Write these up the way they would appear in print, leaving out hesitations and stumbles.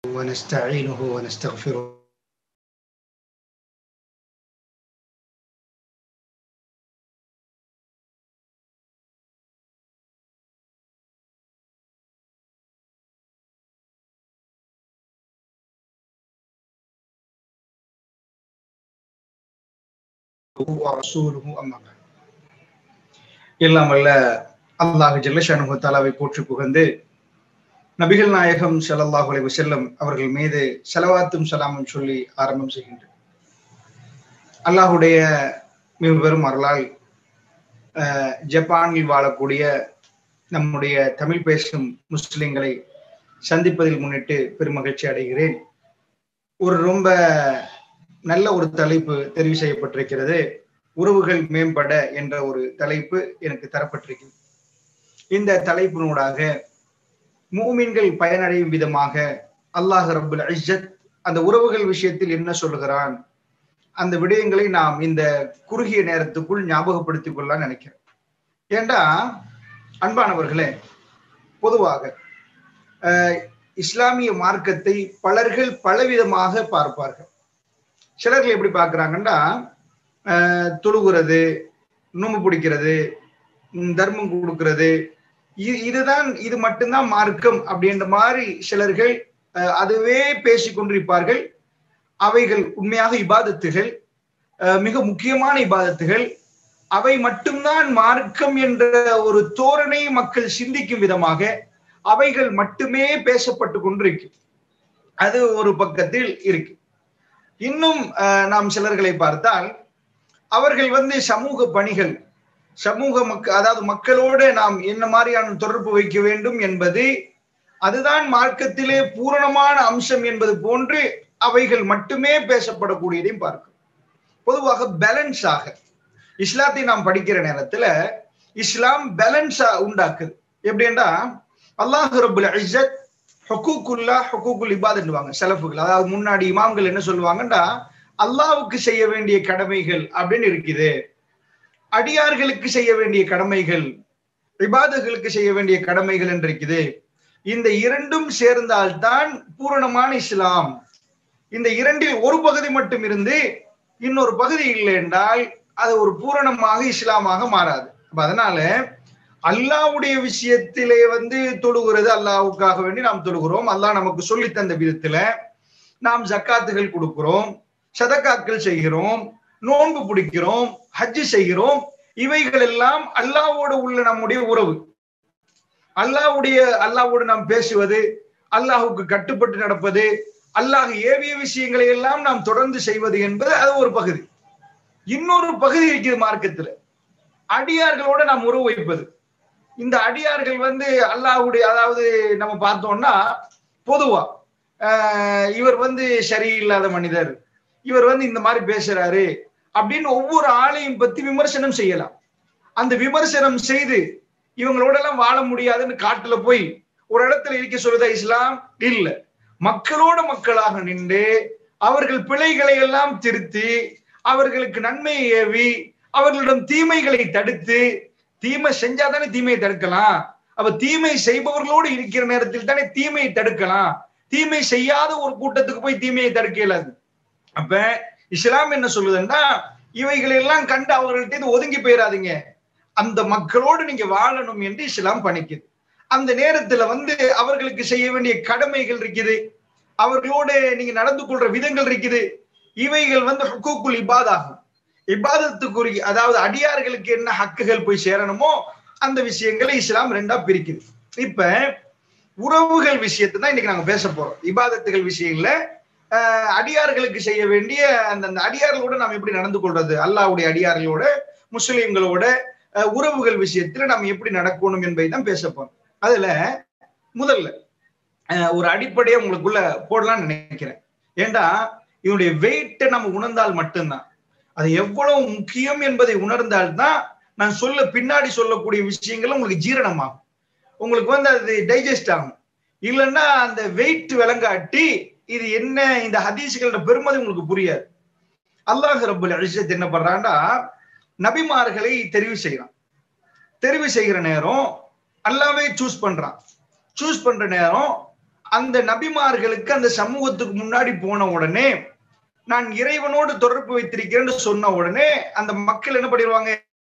ونستعينه ونستغفره ورسوله أما بعد. எல்லாம் வல்ல அல்லாஹ் ஜல்லஷானஹு தஆலாவை போற்றி புகழ்ந்து நபிகள் நாயகம் ஸல்லல்லாஹு அலைஹி வஸல்லம் அவர்கள் மீது ஸலவாத்தும் ஸலாமும் சொல்லி ஆரம்பம் செய்கின்றேன். அல்லாஹ்வுடைய மிக பெரும் அருளால் ஜப்பானில் வாழக்கூடிய நம்முடைய தமிழ் பேசும் முஸ்லிம்களை சந்திப்பதில் முன்னிட்டு பெருமகிழ்ச்சி அடைகிறேன். ரொம்ப நல்ல ஒரு தலைப்பு தெரிவு செய்யப்பட்டிருக்கிறது. உறவுகள் மேம்பட என்ற ஒரு தலைப்பு எனக்கு தரப்பட்டிருக்கிறது. இந்த தலைப்பினூடாக மூமின்கள் பயனடையும் விதமாக அல்லாஹ் ரப்புல் இஸ்ஸத் அந்த உறவுகள் விஷயத்தில் என்ன சொல்லுகிறான், அந்த விடயங்களை நாம் இந்த குறுகிய நேரத்துக்குள் ஞாபகப்படுத்திக் கொள்ளலாம் நினைக்கிறேன். ஏண்டா அன்பானவர்களே, பொதுவாக இஸ்லாமிய மார்க்கத்தை பலர்கள் பலவிதமாக பார்ப்பார்கள். சிலர்கள் எப்படி பார்க்கிறாங்கன்னா, தொழுகிறது, நோம்பு பிடிக்கிறது, தர்மம் கொடுக்கிறது, இது மட்டும்தான் மார்க்கம் அப்படின்ற மாதிரி சிலர்கள் அதுவே பேசிக் கொண்டிருப்பார்கள். அவைகள் உண்மையாக இபாதத்துகள், மிக முக்கியமான இபாதத்துகள். அவை மட்டும்தான் மார்க்கம் என்ற ஒரு தோரணை மக்கள் சிந்திக்கும் விதமாக அவைகள் மட்டுமே பேசப்பட்டு கொண்டிருக்கு. அது ஒரு பக்கத்தில் இருக்கு. இன்னும் நாம் சிலர்களை பார்த்தால் அவர்கள் சமூக பணிகள், அதாவது மக்களோடு நாம் என்ன மாதிரியான தொடர்பு வைக்க வேண்டும் என்பது அதுதான் மார்க்கத்திலே பூரணமான அம்சம் என்பது போன்று அவைகள் மட்டுமே பேசப்படக்கூடியதையும் பார்க்கும். பொதுவாக பேலன்ஸாக இஸ்லாத்தை நாம் படிக்கிற நேரத்துல இஸ்லாம் பேலன்ஸா உண்டாக்குது. எப்படின்னா, அல்லாஹ் ரப்புல் இஸ்ஸத் ஹுகூக்குல்லாஹ் ஹுகூக்குல் இபாத்ன்னுவாங்க ஸலஃபுகள். அதாவது முன்னாடி இமாம்கள் என்ன சொல்லுவாங்கன்னா, அல்லாஹ்வுக்கு செய்ய வேண்டிய கடமைகள் அப்படின்னு இருக்குது, அடியார்களுக்கு செய்ய வேண்டிய கடமைகள், இபாதுகளுக்கு செய்ய வேண்டிய கடமைகள் என்று இருக்குது. இந்த இரண்டும் சேர்ந்தால்தான் பூரணமான இஸ்லாம். இந்த இரண்டில் ஒரு பகுதி மட்டும் இருந்து இன்னொரு பகுதி இல்லை என்றால் அது ஒரு பூரணமாக இஸ்லாமாக மாறாது. அதனால அல்லாஹ்வுடைய விஷயத்திலே தொழுகிறது, அல்லாஹ்வுக்காக வேண்டி நாம் தொழுகிறோம். அல்லாஹ் நமக்கு சொல்லி தந்த விதத்துல நாம் ஜக்காத்துகள் கொடுக்கிறோம், சதக்காக்கள் செய்கிறோம், நோன்பு பிடிக்கிறோம், ஹஜ் செய்கிறோம். இவைகள் எல்லாம் அல்லாஹ்வோடு உள்ள நம்முடைய உறவு. அல்லாஹ்வோடு நாம் பேசுவது, அல்லாஹ்வுக்கு கட்டுப்பட்டு நடப்பது, அல்லாஹ் ஏவிய விஷயங்களை எல்லாம் நாம் தொடர்ந்து செய்வது என்பது அது ஒரு பகுதி. இன்னொரு பகுதி இருக்குது மார்க்கத்துல, அடியார்களோட நாம் உறவு வைப்பது. இந்த அடியார்கள் அல்லாஹ்வுடைய, அதாவது நம்ம பார்த்தோம்னா பொதுவா இவர் சரியில்லாத மனிதர், இவர் இந்த மாதிரி பேசுறாரு அப்படின்னு ஒவ்வொரு ஆளையும் பத்தி விமர்சனம் செய்யலாம். அந்த விமர்சனம் செய்து இவங்களோட எல்லாம் வாழ முடியாதுன்னு காட்டுல போய் ஒரு இடத்துல இருக்க சொல்லுதா இஸ்லாம்? இல்ல. மக்களோட மக்களாக நின்று அவர்கள் பிழைகளை எல்லாம் திருத்தி அவர்களுக்கு நன்மையை ஏவி அவர்களிடம் தீமைகளை தடுத்து, தீமை செஞ்சாதானே தீமையை தடுக்கலாம். அப்ப தீமை செய்பவர்களோடு இருக்கிற நேரத்தில் தானே தீமையை தடுக்கலாம். தீமை செய்யாத ஒரு கூட்டத்துக்கு போய் தீமையை தடுக்க இயலாது. அப்ப இஸ்லாம் என்ன சொல்லுதுன்னா, இவைகளை எல்லாம் கண்டு அவர்கள்ட்ட ஒதுங்கி போயிடாதீங்க, அந்த மக்களோடு நீங்க வாழணும் என்று இஸ்லாம் பணிக்குது. அந்த நேரத்துல அவர்களுக்கு செய்ய வேண்டிய கடமைகள் இருக்குது, அவர்களோடு நீங்க நடந்து கொள்ற விதங்கள் இருக்குது. இவைகள் ஹுகூக்குல் இபாத் ஆகும். இபாதத்துக்குரிய, அதாவது அடியார்களுக்கு என்ன ஹக்குகள் போய் சேரணுமோ அந்த விஷயங்களை இஸ்லாம் ரெண்டா பிரிக்குது. இப்ப உறவுகள் விஷயத்தை தான் இன்னைக்கு நாங்க பேச போறோம். இபாதத்துகள் விஷயங்கள்ல அடியார்களுக்கு செய்ய வேண்டிய அந்த அடியார்களோட நாம் எப்படி நடந்து கொள்றது, அல்லாஹ்வுடைய அடியார்களோட, முஸ்லிம்களோட உறவுகள் விஷயத்துல நாம் எப்படி நடக்கணும் என்பதை தான் பேச போறோம். அதுல முதல்ல ஒரு அடிப்படையை உங்களுக்குள்ள போடலாம்னு நினைக்கிறேன். ஏண்டா இதனுடைய வெயிட்டை நம்ம உணர்ந்தால் மட்டும்தான், அது எவ்வளவு முக்கியம் என்பதை உணர்ந்தால்தான் நான் பின்னாடி சொல்லக்கூடிய விஷயங்கள் உங்களுக்கு ஜீரணமாகும், உங்களுக்கு அது டைஜஸ்ட் ஆகும். இல்லைன்னா அந்த வெயிட் விளங்காட்டி இது என்ன, இந்த ஹதீஸ்களோட பெருமதி உங்களுக்கு புரியாது. அல்லாஹ் ரப்புல் இஸ்ஸத் என்ன பண்றான்டா, நபிமார்களை தெரிவு செய்யறான். தெரிவு செய்கிற நேரம் அல்லாஹ்வே சூஸ் பண்றான். சூஸ் பண்ற நேரம் அந்த நபிமார்களுக்கு அந்த சமூகத்துக்கு முன்னாடி போன உடனே நான் இறைவனோடு தொடர்பு வைத்திருக்கிறேன்னு சொன்ன உடனே அந்த மக்கள் என்ன பண்ணிடுவாங்க,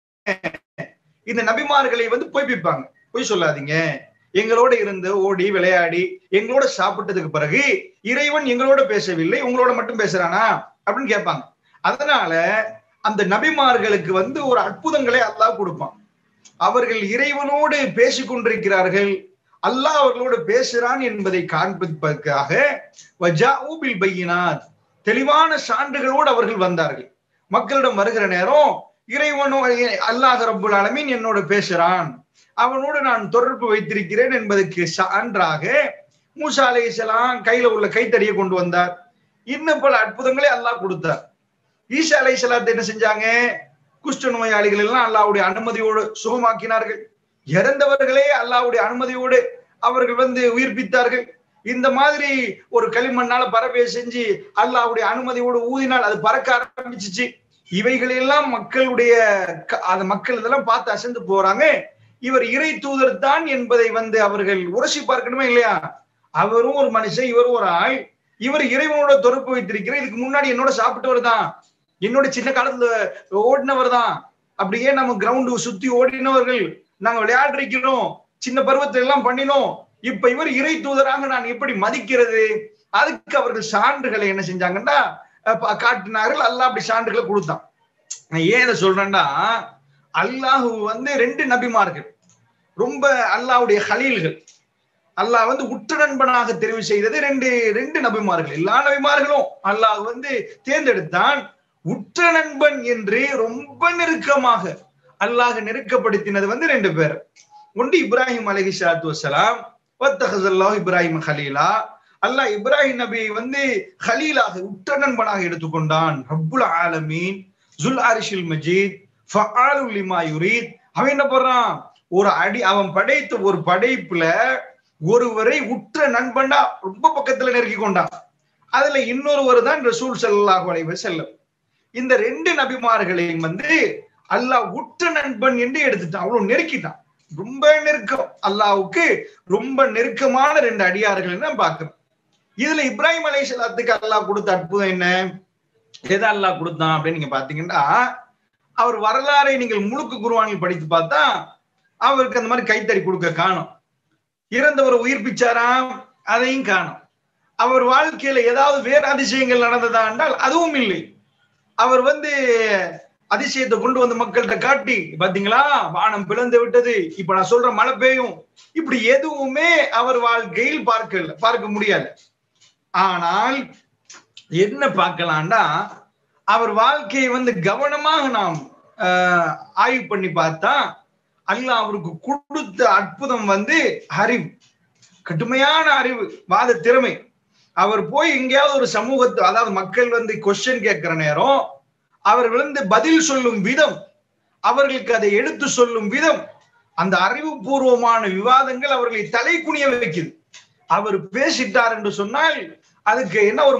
இந்த நபிமார்களை வந்து பொய்ப்பிப்பாங்க. பொய் சொல்லாதீங்க, எங்களோட இருந்து ஓடி விளையாடி எங்களோட சாப்பிட்டதுக்கு பிறகு இறைவன் எங்களோட பேசவில்லை, உங்களோட மட்டும் பேசுறானா அப்படின்னு கேட்பாங்க. அதனால அந்த நபிமார்களுக்கு வந்து ஒரு அற்புதங்களை அல்லாஹ் கொடுப்பான். அவர்கள் இறைவனோடு பேசிக் கொண்டிருக்கிறார்கள், அல்லாஹ் அவர்களோடு பேசுறான் என்பதை காண்பிப்பதற்காக வஜாஉ பில் பையினாத், தெளிவான சான்றுகளோடு அவர்கள் வந்தார்கள். மக்களிடம் வருகிற நேரம் இறைவனோ அல்லாஹ் ரப்புல் ஆலமீன் என்னோட பேசுறான், அவனோடு நான் தொடர்பு வைத்திருக்கிறேன் என்பதற்கு சான்றாக மூசா அலைஹிஸ்ஸலாம் கையில உள்ள கைத்தடியை கொண்டு வந்தார். இன்னும் பல அற்புதங்களை அல்லாஹ் கொடுத்தார். ஈசா அலைஹிஸ்ஸலாத்தை என்ன செஞ்சாங்க, குஷ்ட நோயாளிகள் எல்லாம் அல்லாஹ்வுடைய அனுமதியோடு சுகமாக்கினார்கள். இறந்தவர்களே அல்லாஹ்வுடைய அனுமதியோடு அவர்கள் வந்து உயிர்ப்பித்தார்கள். இந்த மாதிரி ஒரு களிமண்ணால பறவை செஞ்சு அல்லாஹ்வுடைய அனுமதியோடு ஊதினால் அது பறக்க ஆரம்பிச்சிச்சு. இவைகளெல்லாம் மக்களுடைய அந்த மக்கள் இதெல்லாம் பார்த்து அசந்து போறாங்க. இவர் இறை தூதர் தான் என்பதை வந்து அவர்கள் உரசி பார்க்கணுமே இல்லையா? அவரும் ஒரு மனுஷன், இவரும் ஒரு ஆள், இவர் இறைவனோட தொடர்பு வைத்திருக்கிற, இதுக்கு முன்னாடி என்னோட சாப்பிட்டவர் தான், என்னோட சின்ன காலத்துல ஓடினவர் தான், அப்படியே நம்ம கிரவுண்டு சுத்தி ஓடினவர்கள், நாங்க விளையாடிருக்கிறோம், சின்ன பருவத்தில் எல்லாம் பண்ணினோம், இப்ப இவர் இறை தூதராக நான் எப்படி மதிக்கிறது? அதுக்கு அவர்கள் சான்றுகளை என்ன செஞ்சாங்கன்னா காட்டினார்கள். அல்லாஹ் அப்படி சான்றுகளை கொடுத்தான். நான் ஏன் இதை சொல்றேன்னா, அல்லாஹ் வந்து 2 நபிமார்கள், ரொம்ப அல்லாஹ்வுடைய ஹலீல்கள், அல்லாஹ் வந்து உற்ற நண்பனாக தெரிவு செய்தது ரெண்டு நபிமார்கள். எல்லா நபிமார்களும் அல்லாஹ் வந்து தேர்ந்தெடுத்தான். உற்ற நண்பன் என்று ரொம்ப நெருக்கமாக அல்லாஹ் நெருக்கப்படுத்தினது வந்து 2 பேர். ஒன்று இப்ராஹிம் அலைஹிஸ்ஸலாத்து வஸ்ஸலாம், வத்தஹஸல்லாஹு இப்ராஹிம் ஹலீலா, அல்லாஹ் இப்ராஹிம் நபியை வந்து ஹலீலாக உற்ற நண்பனாக எடுத்துக்கொண்டான். ரப்புல் ஆலமீன் ஜுல் அர்ஷில் மஜீத் ஃபஆலு லிமா யுரீத். அவன் என்ன பண்றான், ஒரு அவன் படைத்த ஒரு படைப்புல ஒருவரை உற்ற நண்பனா ரொம்ப பக்கத்துல நெருக்கி கொண்டான். அதுல இன்னொருவர் தான் ரசூல் ஸல்லல்லாஹு அலைஹி வஸல்லம். இந்த 2 நபிமார்களையும் வந்து அல்லாஹ் உற்ற நண்பன் என்று எடுத்துட்டான், அவ்வளவு நெருக்கிட்டான். ரொம்ப நெருக்கம், அல்லாஹ்வுக்கு ரொம்ப நெருக்கமான 2 அடியார்கள் தான் பார்க்கிறோம். இதுல இப்ராஹிம் அலைஹிஸ்ஸலாத்துக்கு அல்லாஹ் கொடுத்த அற்புதம் என்ன, எதை அல்லாஹ் கொடுத்தான் அப்படின்னு நீங்க பாத்தீங்கன்னா, அவர் வரலாறை நீங்கள் முழுக்க குர்ஆனில் படித்து பார்த்தா அவருக்கு அந்த மாதிரி கைத்தறி கொடுக்க காணும். இறந்தவர் உயிர்ப்பிச்சாராம், அதையும் காணும். அவர் வாழ்க்கையில ஏதாவது வேற அதிசயங்கள் நடந்ததா என்றால் அதுவும் இல்லை. அவர் வந்து அதிசயத்தை கொண்டு வந்து மக்கள்கிட்ட காட்டி, பாத்தீங்களா வானம் பிளந்து விட்டது, இப்ப நான் சொல்ற மழை பெய்யும், இப்படி எதுவுமே அவர் வாழ்க்கையில் பார்க்க முடியாது. ஆனால் என்ன பார்க்கலாம்டா, அவர் வாழ்க்கையை வந்து கவனமாக நாம் ஆய்வு பண்ணி பார்த்தா அல்லாஹ் அவருக்கு கொடுத்த அற்புதம் வந்து அறிவு, கடுமையான அறிவு, வாத திறமை. அவர் போய் எங்கேயாவது ஒரு சமூகத்து, அதாவது மக்கள் வந்து கொஸ்டின் கேட்கிற நேரம் அவர்கள் வந்து பதில் சொல்லும் விதம், அவர்களுக்கு அதை எடுத்து சொல்லும் விதம், அந்த அறிவுபூர்வமான விவாதங்கள் அவர்களை தலை குனிய வைக்குது. அவர் பேசிட்டார் என்று சொன்னால் அதுக்கு என்ன, ஒரு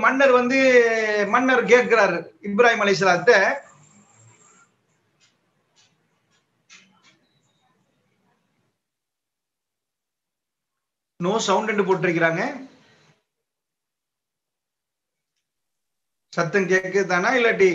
மன்னர் கேட்கிறாரு இப்ராஹிம் அலைஹிஸ்ஸலாத்தை, நோ சவுண்ட் என்று போட்டிருக்கிறாங்க, சத்தம் கேக்குதானா இல்லாட்டி?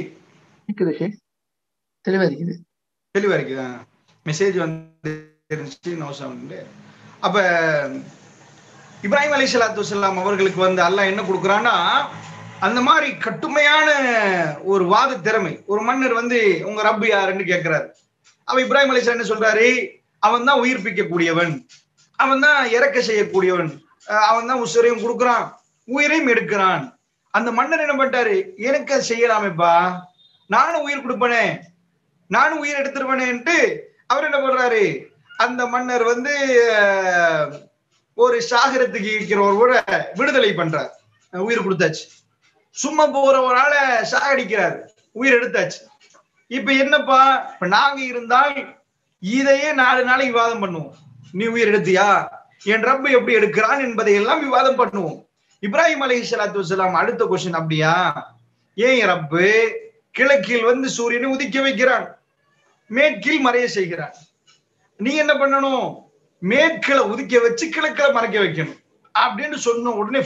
தெளிவா இருக்குதா? மெசேஜ் வந்து நோ சவுண்ட். அப்ப இப்ராஹிம் அலைஹிஸ்ஸலாத்து வஸ்ஸலாம் அவர்களுக்கு வந்து அல்லாஹ் என்ன கொடுக்குறான்னா, அந்த மாதிரி கடுமையான ஒரு வாத திறமை. ஒரு மன்னர் வந்து உங்க ரப்பு யாருன்னு கேட்கிறாரு. அவ இப்ராஹிம் அலைஹிஸ்ஸலாம் என்ன சொல்றாரு, அவன் தான் உயிர்ப்பிக்க கூடியவன், அவன் தான் இறக்க செய்யக்கூடியவன், அவன் தான் உசுரையும் கொடுக்குறான், உயிரையும் எடுக்கிறான். அந்த மன்னர் என்ன பண்ணிட்டாரு, எனக்கு செய்யலாமேப்பா, நானும் உயிர் கொடுப்பனே, நானும் உயிர் எடுத்துருவனேன்ட்டு அவர் என்ன பண்றாரு, அந்த மன்னர் வந்து ஒரு சாகரத்துக்கு இருக்கிறவர் கூட விடுதலை பண்றார், உயிர் கொடுத்தாச்சு. சும்மா போற ஒரு ஆளை சாகடிக்கிறார், உயிர் எடுத்தாச்சு. இப்ப என்னப்பா, இப்ப நாங்க இருந்தால் இதையே 4 நாளைக்கு விவாதம் பண்ணுவோம். நீ உயிர் எடுத்தியா, என் ரப்பு எப்படி எடுக்கிறான் என்பதை எல்லாம் விவாதம் பண்ணுவோம். இப்ராஹிம் அலைஹிஸ்ஸலாத்து வஸ்ஸலாம் அடுத்த கொஸ்டின், அப்படியா, ஏன் ரப்பு கிழக்கில் வந்து சூரியனை உதிக்க வைக்கிறான், மேற்கில் மறைய செய்கிறான், நீ என்ன பண்ணணும், மேற்கில உதிக்க வச்சு கிழக்கில மறைக்க வைக்கணும். அப்படின்னு சொன்ன உடனே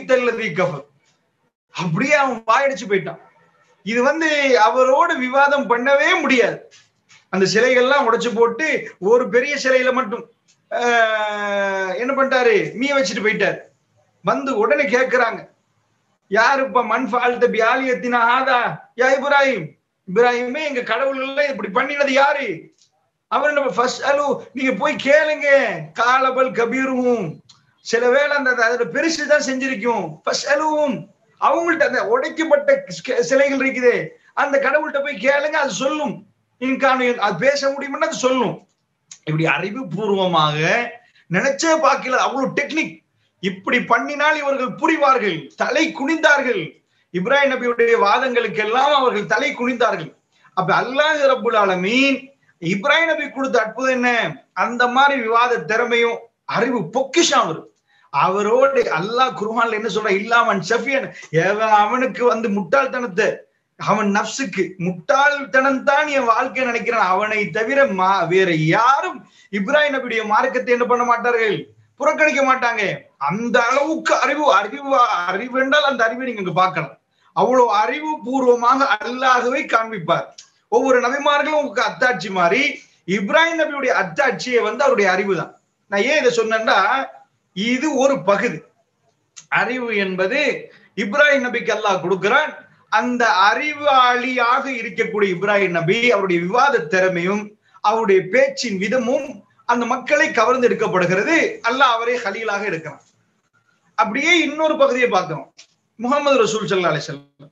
அப்படியே அவன் வாயடிச்சு போயிட்டான். இது அவரோட விவாதம் பண்ணவே முடியாது. அந்த சிலைகள்லாம் உடைச்சு போட்டு ஒரு பெரிய சிலையில மட்டும் என்ன பண்ணிட்டாரு, மீ வச்சுட்டு போயிட்டாரு. உடனே கேட்கிறாங்க, யாருப்பா மண்பால்த பியாலியத்தினா ஆதா யா இப்ராஹிம், இப்ராஹிமே எங்க கடவுள்கள் இப்படி பண்ணினது யாரு? அவர் நீங்க போய் கேளுங்க, காலபல் கபீரும், சில வேளை அதோட பெருசுதான் செஞ்சிருக்கும். அவங்கள்ட்ட அந்த உடைக்கப்பட்ட சிலைகள் இருக்குது, அந்த கடவுள்கிட்ட போய் கேளுங்க, அது சொல்லும். அது பேச முடியும்னா அது சொல்லும். இப்படி அறிவுபூர்வமாக நினைச்சே பார்க்கல, அவ்வளவு டெக்னிக். இப்படி பண்ணினால் இவர்கள் புரிவார்கள். தலை குனிந்தார்கள். இப்ராஹிம் நபியுடைய வாதங்களுக்கு எல்லாம் அவர்கள் தலை குனிந்தார்கள். அப்ப அல்லாஹ் ரப்புல் ஆலமீன் இப்ராஹிம் நபி கொடுத்த அற்புதம் என்ன? அந்த மாதிரி விவாத திறமையும் அறிவு பொக்கிஷம் அவரோடு அல்லாஹ் குர்ஆன்ல என்ன சொல்ற, இல்லாமன் ஷஃபியன், அவனுக்கு முட்டாள்தனத்தை, அவன் நப்சுக்கு முட்டாள்தனம் தான் என் வாழ்க்கை நினைக்கிறான், அவனை தவிர வேற யாரும் இப்ராஹிம் நபியுடைய மார்க்கத்தை என்ன பண்ண மாட்டார்கள், புறக்கணிக்க மாட்டாங்க. அந்த அளவுக்கு அறிவு என்றால் அந்த அறிவை நீங்க பார்க்கலாம். அவ்வளவு அறிவு பூர்வமாக அல்லாஹ்வை காண்பிப்பார். ஒவ்வொரு நபிமார்களும் அத்தாட்சி மாதிரி இப்ராஹிம் நபியுடைய அத்தாட்சியை அவருடைய அறிவு தான். நான் ஏன் இதை சொன்னேன்னா, இது ஒரு பகுதி. அறிவு என்பது இப்ராஹிம் நபிக்கு அல்லாஹ் கொடுக்கிறான். அந்த அறிவாளியாக இருக்கக்கூடிய இப்ராஹிம் நபி அவருடைய விவாத திறமையும் அவருடைய பேச்சின் விதமும் அந்த மக்களை கவர்ந்து எடுக்கப்படுகிறது. அல்லாஹ் அவரே ஹலீலாக எடுக்கிறான். அப்படியே இன்னொரு பகுதியை பார்க்கிறோம். முகமது ரசூல் ஸல்லல்லாஹு அலைஹி வஸல்லம்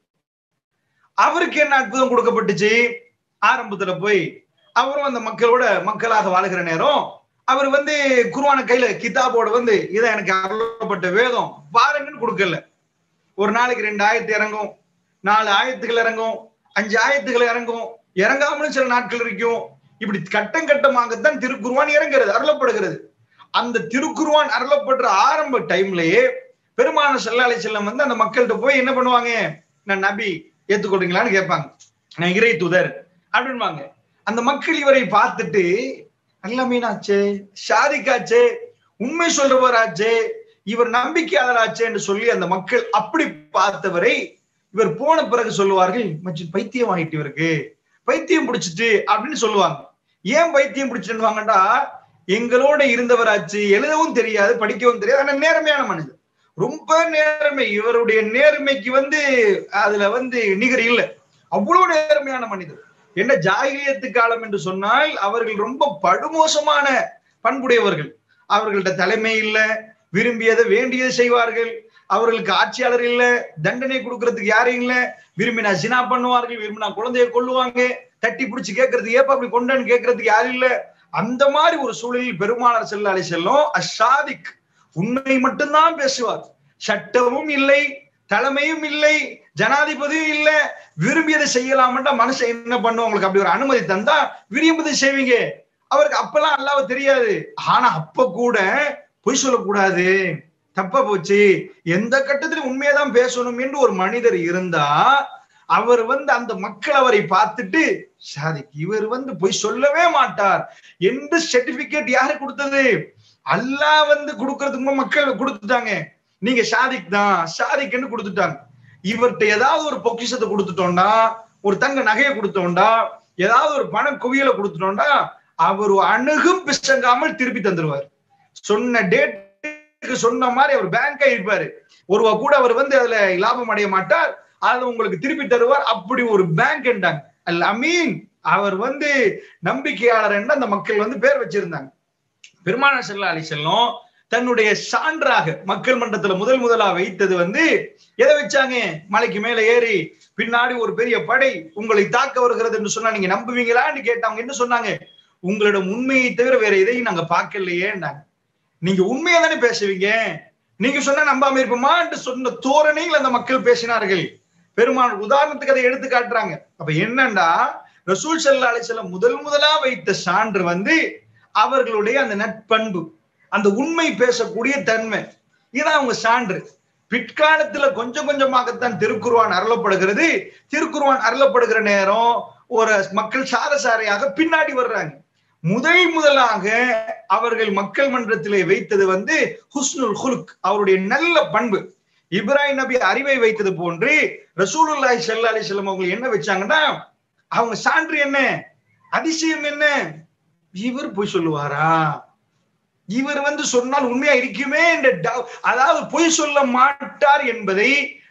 அவருக்கு என்ன அற்புதம் கொடுக்கப்பட்டுச்சு? ஆரம்பத்துல போய் அவரும் அந்த மக்களாக வாழ்கிற நேரம் அவர் குர்ஆன கையில கிதாபோட இதை எனக்கு அருளப்பட்ட வேதம் பாருங்கன்னு கொடுக்கல. ஒரு நாளைக்கு 2 ஆயத்து இறங்கும், 4 ஆயத்துகள் இறங்கும், 5 ஆயத்துகள் இறங்கும், இறங்காமலும் சில நாட்கள் இருக்கும். இப்படி கட்டம் கட்டமாகத்தான் திருக்குர்ஆன் இறங்குறது, அருளப்படுகிறது. அந்த திருக்குர்ஆன் அருளப்படுற ஆரம்ப டைம்லயே பெருமானார் ஸல்லல்லாஹு அலைஹி வஸல்லம் அந்த மக்கள்கிட்ட போய் என்ன பண்ணுவாங்க, நான் நபி ஏத்துக்கொள்றீங்களான்னு கேட்பாங்க, நான் இறை தூதர் அப்படின்பாங்க. அந்த மக்கள் இவரை பார்த்துட்டு அல்லமீனாச்சே, ஷாதிக்காச்சே, உண்மை சொல்றவராச்சே, இவர் நம்பிக்கையாளராச்சே என்று சொல்லி அந்த மக்கள் அப்படி பார்த்தவரை இவர் போன பிறகு சொல்லுவார்கள், மச்சி பைத்தியம் ஆகிட்டு, இவருக்கு பைத்தியம் பிடிச்சிட்டு அப்படின்னு சொல்லுவாங்க. ஏன் பைத்தியம் பிடிச்சிட்டுவாங்கடா, எங்களோட இருந்தவராச்சு, எழுதவும் தெரியாது படிக்கவும் தெரியாது, ஆனா நேர்மையான மனிதர், ரொம்ப நேர்மை. இவருடைய நேர்மைக்கு அதுல நிகர் இல்லை, அவ்வளவு நேர்மையான மனிதர். என்ன ஜாகிலியத்து காலம் என்று சொன்னால் அவர்கள் ரொம்ப படுமோசமான பண்புடையவர்கள். அவர்கள்ட்ட தலைமை இல்ல, விரும்பியதை வேண்டியதை செய்வார்கள். அவர்களுக்கு ஆட்சியாளர் இல்ல, தண்டனை கொடுக்கறதுக்கு யாரும் இல்ல, விரும்பினா ஜினா பண்ணுவார்கள், விரும்பினா குழந்தையை கொல்லுவாங்க, தட்டி பிடிச்சு கேட்கறதுக்கு ஏப்பா அப்படி கொண்டான்னு கேட்கறதுக்கு யாரும் இல்ல. அந்த மாதிரி ஒரு சூழலில் பெருமானார் ஸல்லல்லாஹு அலைஹி வஸல்லம் அஷாதிக், உண்மை மட்டும்தான் பேசுவார். சட்டமும் இல்லை, தலைமையும் இல்லை, ஜனாதிபதியும் இல்ல, விரும்பியதை செய்யலாம்டா மனுஷன் என்ன பண்ணுவோம், உங்களுக்கு அப்படி ஒரு அனுமதி தந்தா விரும்பியதை செய்வீங்க. அவருக்கு அப்பெல்லாம் அல்லாஹ் தெரியாது. ஆனா அப்ப கூட பொய் சொல்லக்கூடாது, தப்பா போச்சு, எந்த கட்டத்திலும் உண்மையதான் பேசணும் என்று ஒரு மனிதர் இருந்தா அவர் அந்த மக்கள் அவரை பார்த்துட்டு, ஷாதிக் இவர் பொய் சொல்லவே மாட்டார் என்று சர்டிபிகேட் யாரு கொடுத்தது? அல்லாஹ் கொடுக்கறதுக்கு மக்கள் கொடுத்துட்டாங்க. நீங்க ஷாதிக் தான், ஷாதிக்னு கொடுத்துட்டாங்க. இவர்கிட்ட ஏதாவது ஒரு பொக்கிஷத்தை கொடுத்துட்டோம்னா, ஒரு தங்க நகையை கொடுத்தோம்டா, ஏதாவது ஒரு பண குவியலை கொடுத்துட்டோம்டா, அவர் அணுகும் பிசங்காமல் திருப்பி தந்துருவார். சொன்ன டேட்டுக்கு சொன்ன மாதிரி அவர் பேங்கா இருப்பாரு. ஒருவா கூட அவர் அதுல லாபம் அடைய மாட்டார், அதை உங்களுக்கு திருப்பி தருவார். அப்படி ஒரு பேங்க் என்றாங்க. அல் அமீன். அவர் நம்பிக்கையாளர் என்று அந்த மக்கள் பேர் வச்சிருந்தாங்க. பெருமானார் ஸல்லல்லாஹு அலைஹி வஸல்லம் தன்னுடைய சான்றாக மக்கள் மன்றத்துல முதலா வைத்தது எதை வச்சாங்க? மலைக்கு மேல ஏறி பின்னாடி ஒரு பெரிய படை உங்களை தாக்க வருகிறது என்று சொன்னா நீங்க நம்புவீங்களான்னு கேட்டாங்க. என்ன சொன்னாங்க? உங்களிடம் உண்மையை தவிர வேற எதையும் நாங்க பார்க்கலையேன்னாங்க. நீங்க உண்மையை தானே பேசுவீங்க, நீங்க சொன்னா நம்பாம இருப்போமா என்று சொன்ன தோரணையில் அந்த மக்கள் பேசினார்கள். பெருமான் உதாரணத்துக்கு அதை எடுத்து காட்டுறாங்க. அப்ப என்னன்னா, ரசூல் ஸல்லல்லாஹு அலைஹி வஸல்லம் முதலா வைத்த சான்று அவர்களுடைய அந்த நட்பண்பு, அந்த உண்மை பேசக்கூடிய தன்மை, இதான் அவங்க சான்று. பிற்காலத்துல கொஞ்சம் கொஞ்சமாகத்தான் திருக்குர்ஆன் அருளப்படுகிறது. திருக்குர்ஆன் அருளப்படுகிற நேரம் ஒரு மக்கள் சாரசாரையாக பின்னாடி வர்றாங்க. முதலாக அவர்கள் மக்கள் மன்றத்திலே வைத்தது வந்து ஹுஸ்னுல் குலுக், அவருடைய நல்ல பண்பு. இப்ராஹிம் நபி அறிவை வைத்தது போன்று ரசூலுல்லாஹி ஸல்லல்லாஹு அலைஹி வஸல்லம் அவங்க என்ன வச்சாங்கன்னா, அவங்க சான்று என்ன, அதிசயம் என்ன, இவர் பொய் சொல்லுவாரா, இவர் வந்து சொன்னால் உண்மையா இருக்குமே என்ற அதாவது பொய் சொல்ல மாட்டார் என்பதை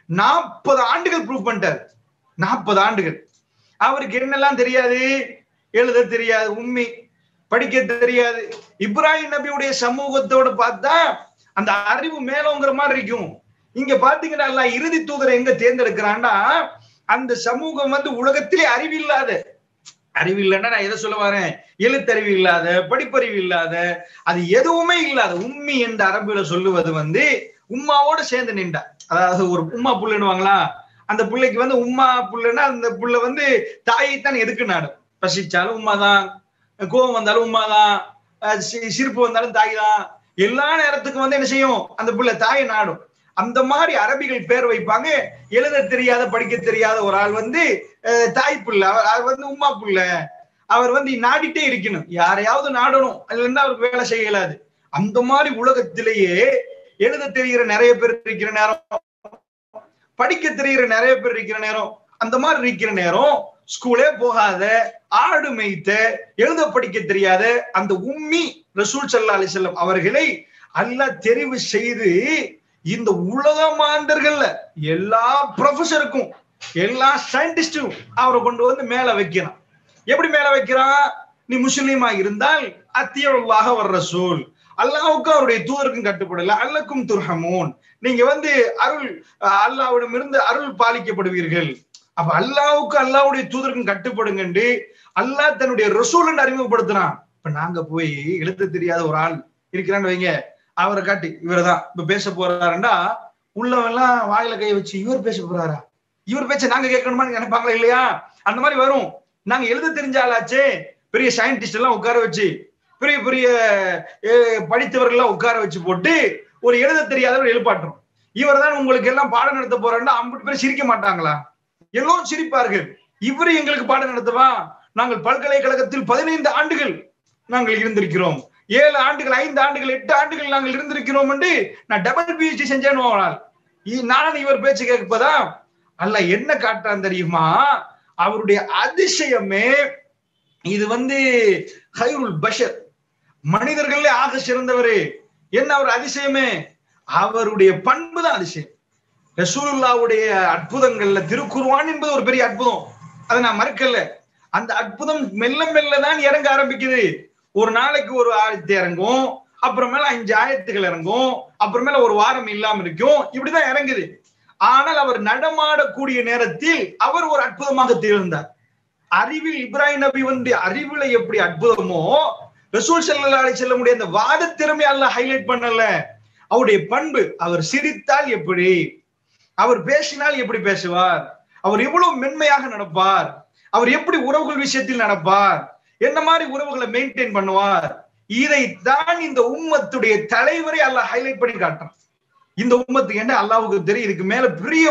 40 ஆண்டுகள் ப்ரூவ் பண்ணிட்டார். 40 ஆண்டுகள். அவருக்கு என்னெல்லாம் தெரியாது, எழுத தெரியாது, உண்மை படிக்க தெரியாது. இப்ராஹிம் நபியுடைய சமூகத்தோடு பார்த்தா அந்த அறிவு மேலோங்கிற மாதிரி இருக்கும். இங்க பாத்தீங்கன்னா அல்லாஹ் இறுதி தூதரை எங்க தேர்ந்தெடுக்கிறான்னா, அந்த சமூகம் வந்து உலகத்திலே அறிவில்லைன்னா நான் எதை சொல்ல வரேன், எழுத்தறிவு இல்லாத, படிப்பறிவு இல்லாத, அது எதுவுமே இல்லாத உம்மி என்ற அரபில சொல்லுவது வந்து உம்மாவோட சேர்ந்து நின்றா. அதாவது ஒரு உம்மா புள்ளுன்னுவாங்களா, அந்த பிள்ளைக்கு வந்து உம்மா புள்ளுன்னா அந்த புள்ள வந்து தாயைத்தான் எதுக்கு நாடும். பசிச்சாலும் உம்மாதான், கோபம் வந்தாலும் உம்மாதான், சிரிப்பு வந்தாலும் தாய் தான். எல்லா நேரத்துக்கும் வந்து என்ன செய்யும், அந்த பிள்ளை தாயை நாடும். அந்த மாதிரி அரபிகள் பேர் வைப்பாங்க. எழுத தெரியாத படிக்க தெரியாத ஒரு ஆள் வந்து தாய் புள்ள, அவர் வந்து உம்மா புள்ள, அவர் வந்து நாடிட்டே இருக்கணும், யாரையாவது நாடணும், இல்லைன்னா அவருக்கு வேலை செய்ய இயலாது. அந்த மாதிரி உலகத்திலேயே எழுத தெரிகிற நிறைய பேர் இருக்கிற நேரம், படிக்க தெரிகிற நிறைய பேர் இருக்கிற நேரம், அந்த மாதிரி இருக்கிற நேரம் ஸ்கூலே போகாத, ஆடு மேய்த்த, எழுத படிக்க தெரியாத அந்த உம்மி ரசூல் ஸல்லல்லாஹு அலைஹி வஸல்லம் அவர்களை அல்லாஹ் தெரிவு செய்து இந்த உலக மாந்தர்கள்ல எல்லா ப்ரொஃபஸருக்கும் எல்லா சயின்டிஸ்டும் அவரை கொண்டு வந்து மேல வைக்கிறான். எப்படி மேல வைக்கிறான், நீ முஸ்லீமா இருந்தால் அத்தியுல்லாஹ வர் ரசூல், அல்லாஹ்வுக்கு அவருடைய தூதருக்கும் கட்டுப்படல, அல்லக்கும் துர்ஹமூன், நீங்க வந்து அருள் அல்லாஹ்விடம் இருந்து அருள் பாலிக்கப்படுவீர்கள். அப்ப அல்லாஹ்வுக்கு அல்லாஹ்வுடைய தூதருக்கும் கட்டுப்படுங்கன்னு அல்லாஹ் தன்னுடைய ரசூல் அறிமுகப்படுத்துறான். இப்ப நாங்க போய் எழுத தெரியாத ஒரு ஆள் இருக்கிறான்னு வைங்க, அவரை காட்டி இவர்தான் இப்ப பேச போறாருன்னா உள்ளவெல்லாம் வாயில கை வச்சு இவர் பேச போறாரா, இவர் பேச்ச நாங்க கேட்கணுமான்னு நினைப்பாங்களா இல்லையா? அந்த மாதிரி வரும். நாங்க எழுத தெரிஞ்சாலாச்சே, பெரிய சயின்டிஸ்ட் எல்லாம் உட்கார வச்சு, பெரிய பெரிய படித்தவர்கள் எல்லாம் உட்கார வச்சு போட்டு ஒரு எழுத தெரியாதவர் எழுப்பாட்டுறோம். இவர் தான் உங்களுக்கு எல்லாம் பாடம் நடத்த போறாருன்னா 50 பேர் சிரிக்க மாட்டாங்களா? எல்லோரும் சிரிப்பார்கள். இவரு எங்களுக்கு பாடம் நடத்தவா? நாங்கள் பல்கலைக்கழகத்தில் 15 ஆண்டுகள் நாங்கள் இருந்திருக்கிறோம், 7 ஆண்டுகள், 5 ஆண்டுகள், 8 ஆண்டுகள் நாங்கள் இருந்திருக்கிறோம் என்று நான் டபுள் பிஹெச்டி செஞ்சேன். நான் இவர் பேச்சு கேட்பதா? அல்ல என்ன காட்டுறான் தெரியுமா? அவருடைய அதிசயமே இது வந்து ஹைருல் பஷர், மனிதர்களே ஆக சிறந்தவரே. என்ன அவர் அதிசயமே? அவருடைய பண்பு தான் அதிசயம். ரசூலுல்லாஹ்வுடைய அற்புதங்கள்ல திருக்குர்ஆன் என்பது ஒரு பெரிய அற்புதம், அதை நான் மறுக்கல. அந்த அற்புதம் மெல்ல மெல்ல தான் இறங்க ஆரம்பிக்குது. ஒரு நாளைக்கு ஒரு ஆயத்து இறங்கும், அப்புறமேல 5 ஆயத்துகள் இறங்கும், அப்புறமேல ஒரு வாரம் இல்லாம இருக்கும், இப்படிதான் இறங்குது. ஆனால் அவர் நடமாடக்கூடிய நேரத்தில் அவர் ஒரு அற்புதமாக திகழ்ந்தார். அறிவில் இப்ராஹிம் நபி வந்து அறிவுல எப்படி அற்புதமோ, ரசூல் ஸல்லல்லாஹு அலைஹி வஸல்லம் உடைய அந்த வாத திறமை அல்லாஹ் ஹைலைட் பண்ணல. அவருடைய பண்பு, அவர் சிரித்தால் எப்படி, அவர் பேசினால் எப்படி பேசுவார், அவர் எவ்வளவு மென்மையாக நடப்பார், அவர் எப்படி உறவுகள் விஷயத்தில் நடப்பார், என்ன மாதிரி உறவுகளை மெயின்டைன் பண்ணுவார், இதைத்தான் இந்த உம்மத்துடைய தலைவரை அல்லாஹ் ஹைலைட் பண்ணி காட்டுறான். இந்த உம்மத்துக்கு என்ன அல்லாஹ்வுக்கு தெரியும், இதுக்கு மேல பெரிய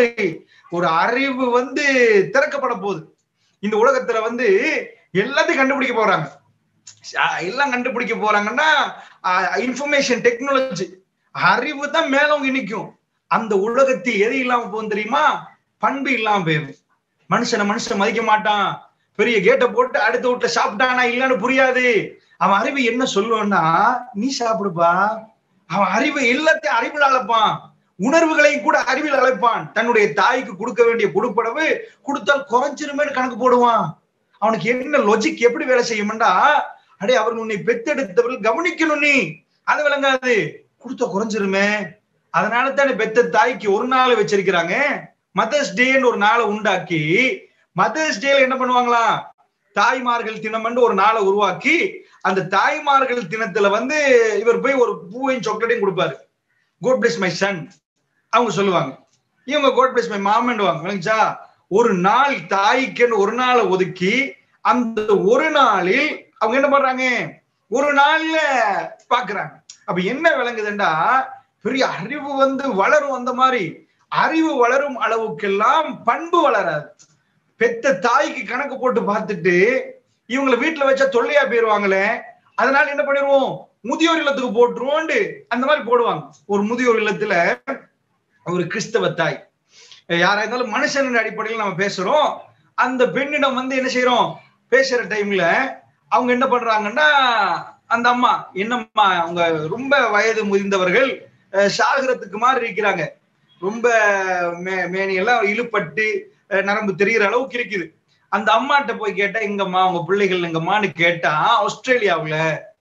ஒரு அறிவு வந்து திறக்கப்பட போகுது. இந்த உலகத்துல வந்து எல்லாத்தையும் கண்டுபிடிக்க போறாங்க. எல்லாம் கண்டுபிடிக்க போறாங்கன்னா இன்ஃபர்மேஷன் டெக்னாலஜி, அறிவு தான் மேலவங்க நிற்கும். அந்த உலகத்தில் எது இல்லாம போகும் தெரியுமா? பண்பு இல்லாம போயிடும். மனுஷன் மதிக்க மாட்டான். பெரிய கேட்டை போட்டு அடுத்த வீட்டுல சாப்பிட்டானா இல்லன்னு புரியாது. அவன் அறிவு என்ன சொல்லுவான்னா, நீ சாப்பிடுப்பா. அவன் அறிவு எல்லாத்தையும் அறிவில் அழைப்பான், உணர்வுகளையும் கூட அறிவில் அழைப்பான். தன்னுடைய தாய்க்கு கொடுக்க வேண்டிய கொடுப்படவு கொடுத்தால் குறைஞ்சிருமே கணக்கு போடுவான். அவனுக்கு என்ன லாஜிக் எப்படி வேலை செய்யும்டா, அடே அவர்கள் உன்னை பெத்தெடுத்தவர்கள் கவனிக்கணும், நீ அது விளங்காது, கொடுத்த குறைஞ்சிருமே. அதனால தான் பெத்த தாய்க்கு ஒரு நாள் வச்சிருக்கிறாங்க, மதர்ஸ் டேன்னு ஒரு நாளை உண்டாக்கி, மதர்ஸ் டேல என்ன பண்ணுவாங்களா, தாய்மார்கள் தினம் ஒரு நாளை உருவாக்கி, அந்த தாய்மார்கள் தினத்துல வந்து இவர் போய் ஒரு பூவையும் சாக்லேட்டையும் கொடுப்பாரு. காட் பிளஸ் மை சன் அவங்க சொல்லுவாங்க, இவங்க காட் பிளஸ் மை மாமன்னுவாங்க. விளங்குச்சா? ஒரு நாள் தாய்க்குன்னு ஒரு நாளை ஒதுக்கி, அந்த ஒரு நாளில் அவங்க என்ன பண்றாங்க, ஒரு நாள்ல பாக்குறாங்க. அப்ப என்ன விளங்குதுண்டா, பெரிய அறிவு வந்து வளரும். அந்த மாதிரி அறிவு வளரும் அளவுக்கெல்லாம் பண்பு வளராது. பெத்த தாய்க்கு கணக்கு போட்டு பார்த்துட்டு இவங்களை வீட்டுல வச்சா தொல்லையா போயிருவாங்களே, அதனால என்ன பண்ணிடுவோம், முதியோர் இல்லத்துக்கு போட்டுருவோம் அந்த மாதிரி போடுவாங்க. ஒரு முதியோர் இல்லத்துல ஒரு கிறிஸ்தவ தாய், யாரா இருந்தாலும் மனுஷன் அடிப்படையில் நம்ம பேசுறோம், அந்த பெண்ணிடம் வந்து என்ன செய்யறோம், பேசுற டைம்ல அவங்க என்ன பண்றாங்கன்னா, அந்த அம்மா என்னம்மா அவங்க ரொம்ப வயது முதிர்ந்தவர்கள், சாகரத்துக்கு மாதிரி இருக்கிறாங்க, ரொம்ப மேனியெல்லாம் இழுப்பட்டு நரம்பு தெரிகிற அளவுக்கு இருக்குது. அந்த அம்மாட்ட போய் கேட்டா, எங்கம்மா உங்க பிள்ளைகள் எங்கம்மான்னு கேட்டா, ஆஸ்திரேலியாவுல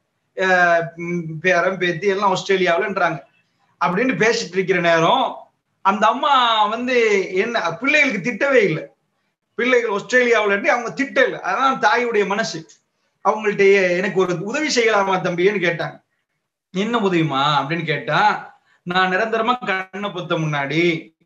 பேரம் பேத்தி எல்லாம் ஆஸ்திரேலியாவுலன்றாங்க. அப்படின்னு பேசிட்டு இருக்கிற நேரம் அந்த அம்மா வந்து என்ன பிள்ளைகளுக்கு திட்டவே இல்லை, பிள்ளைகள் ஆஸ்திரேலியாவுல அவங்க திட்டல. அதான் தாயுடைய மனசு. அவங்கள்ட்ட எனக்கு ஒரு உதவி செய்யலாமா தம்பின்னு கேட்டாங்க. என்ன உதவிமா அப்படின்னு கேட்டா, நான் நிரந்தரமா கண்ணை பொத்த முன்னாடி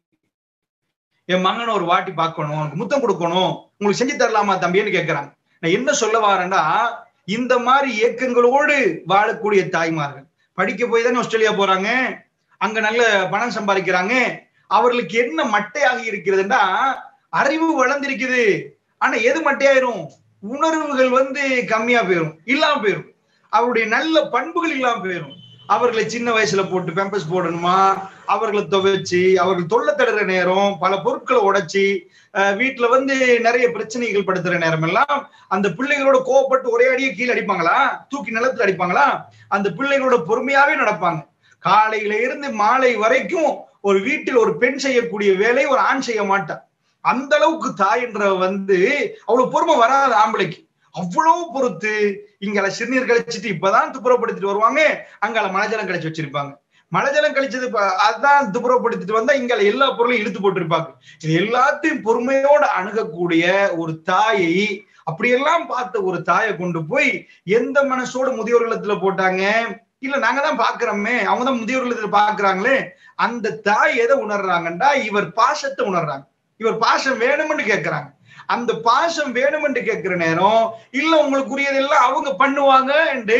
என் மகனை ஒரு வாட்டி பார்க்கணும், உனக்கு முத்தம் கொடுக்கணும், உங்களுக்கு செஞ்சு தரலாமா தம்பின்னு கேட்கிறாங்க. நான் என்ன சொல்ல வாரேன்னா, இந்த மாதிரி இயக்கங்களோடு வாழக்கூடிய தாய்மார்கள் படிக்க போய் தானே ஆஸ்திரேலியா போறாங்க, அங்க நல்ல பணம் சம்பாதிக்கிறாங்க. அவர்களுக்கு என்ன மட்டையாக இருக்கிறதுன்னா, அறிவு வளர்ந்திருக்குது, ஆனா எது மட்டையாயிரும், உணர்வுகள் வந்து கம்மியா போயிரும், இல்லாம போயிரும், அவருடைய நல்ல பண்புகள் இல்லாம போயிரும். அவர்களை சின்ன வயசுல போட்டு பேம்பஸ் போடணுமா, அவர்களை துவைச்சு அவர்கள் தொல்லை தடுற நேரம் பல பொருட்களை உடைச்சி வீட்டுல வந்து நிறைய பிரச்சனைகள் படுத்துற நேரம் எல்லாம் அந்த பிள்ளைகளோட கோவப்பட்டு ஒரே அடியே கீழே அடிப்பாங்களா, தூக்கி நிலத்துல அடிப்பாங்களா, அந்த பிள்ளைகளோட பொறுமையாவே நடப்பாங்க. காலையில இருந்து மாலை வரைக்கும் ஒரு வீட்டில் ஒரு பெண் செய்யக்கூடிய வேலை ஒரு ஆண் செய்ய மாட்டான். அந்த அளவுக்கு தாய் என்ற வந்து அவ்வளவு பொறுமை வராது ஆம்பளைக்கு. அவ்வளவு பொறுத்து இங்கால சிறுநீர் கழிச்சிட்டு இப்பதான் துப்புரப்படுத்திட்டு வருவாங்க, அங்கால மலைஜலம் கழிச்சு வச்சிருப்பாங்க. மலைஜலம் கழிச்சது அதான் துப்புரப்படுத்திட்டு வந்தா இங்கால எல்லா பொருளையும் இழுத்து போட்டிருப்பாங்க. இது எல்லாத்தையும் பொறுமையோட அணுகக்கூடிய ஒரு தாயை, அப்படியெல்லாம் பார்த்த ஒரு தாயை கொண்டு போய் எந்த மனசோட முதியோர் இல்லத்துல போட்டாங்க. இல்ல நாங்க தான் பாக்குறோமே, அவங்கதான் முதியோர் இல்லத்துல பாக்குறாங்களே. அந்த தாய் எதை உணர்றாங்கன்றா, இவர் பாசத்தை உணர்றாங்க, இவர் பாசம் வேணும்னு கேட்கிறாங்க. அந்த பாசம் வேணும் என்று கேட்கிற நேரம் இல்ல உங்களுக்குரியதெல்லாம் அவங்க பண்ணுவாங்க என்று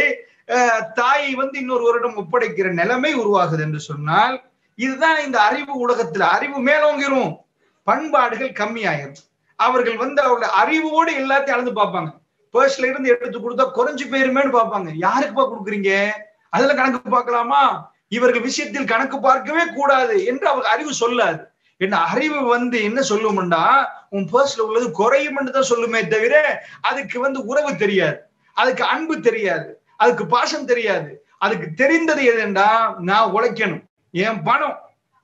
தாயை வந்து இன்னொரு வருடம் ஒப்படைக்கிற நிலைமை உருவாகுது என்று சொன்னால், இதுதான் இந்த அறிவு உலகத்துல அறிவு மேலோங்கிரும், பண்பாடுகள் கம்மியாயிரும். அவர்கள் வந்து அவருடைய அறிவோடு எல்லாத்தையும் அளந்து பார்ப்பாங்க. பர்ஸ்ல இருந்து எடுத்து கொடுத்தா குறைஞ்சு போயிருமேன்னு பார்ப்பாங்க. யாருக்குப்பா கொடுக்குறீங்க, அதுல கணக்கு பார்க்கலாமா, இவர்கள் விஷயத்தில் கணக்கு பார்க்கவே கூடாது என்று அவர் அறிவு சொல்லாது. என்ன அறிவு வந்து என்ன சொல்லும்டா, உன் பர்ஸ்ல உள்ளது குறையும் தான் சொல்லுமே தவிர அதுக்கு வந்து உறவு தெரியாது, அதுக்கு அன்பு தெரியாது, அதுக்கு பாசம் தெரியாது. அதுக்கு தெரிந்தது எதுண்டா, நான் உழைக்கணும், என் பணம்,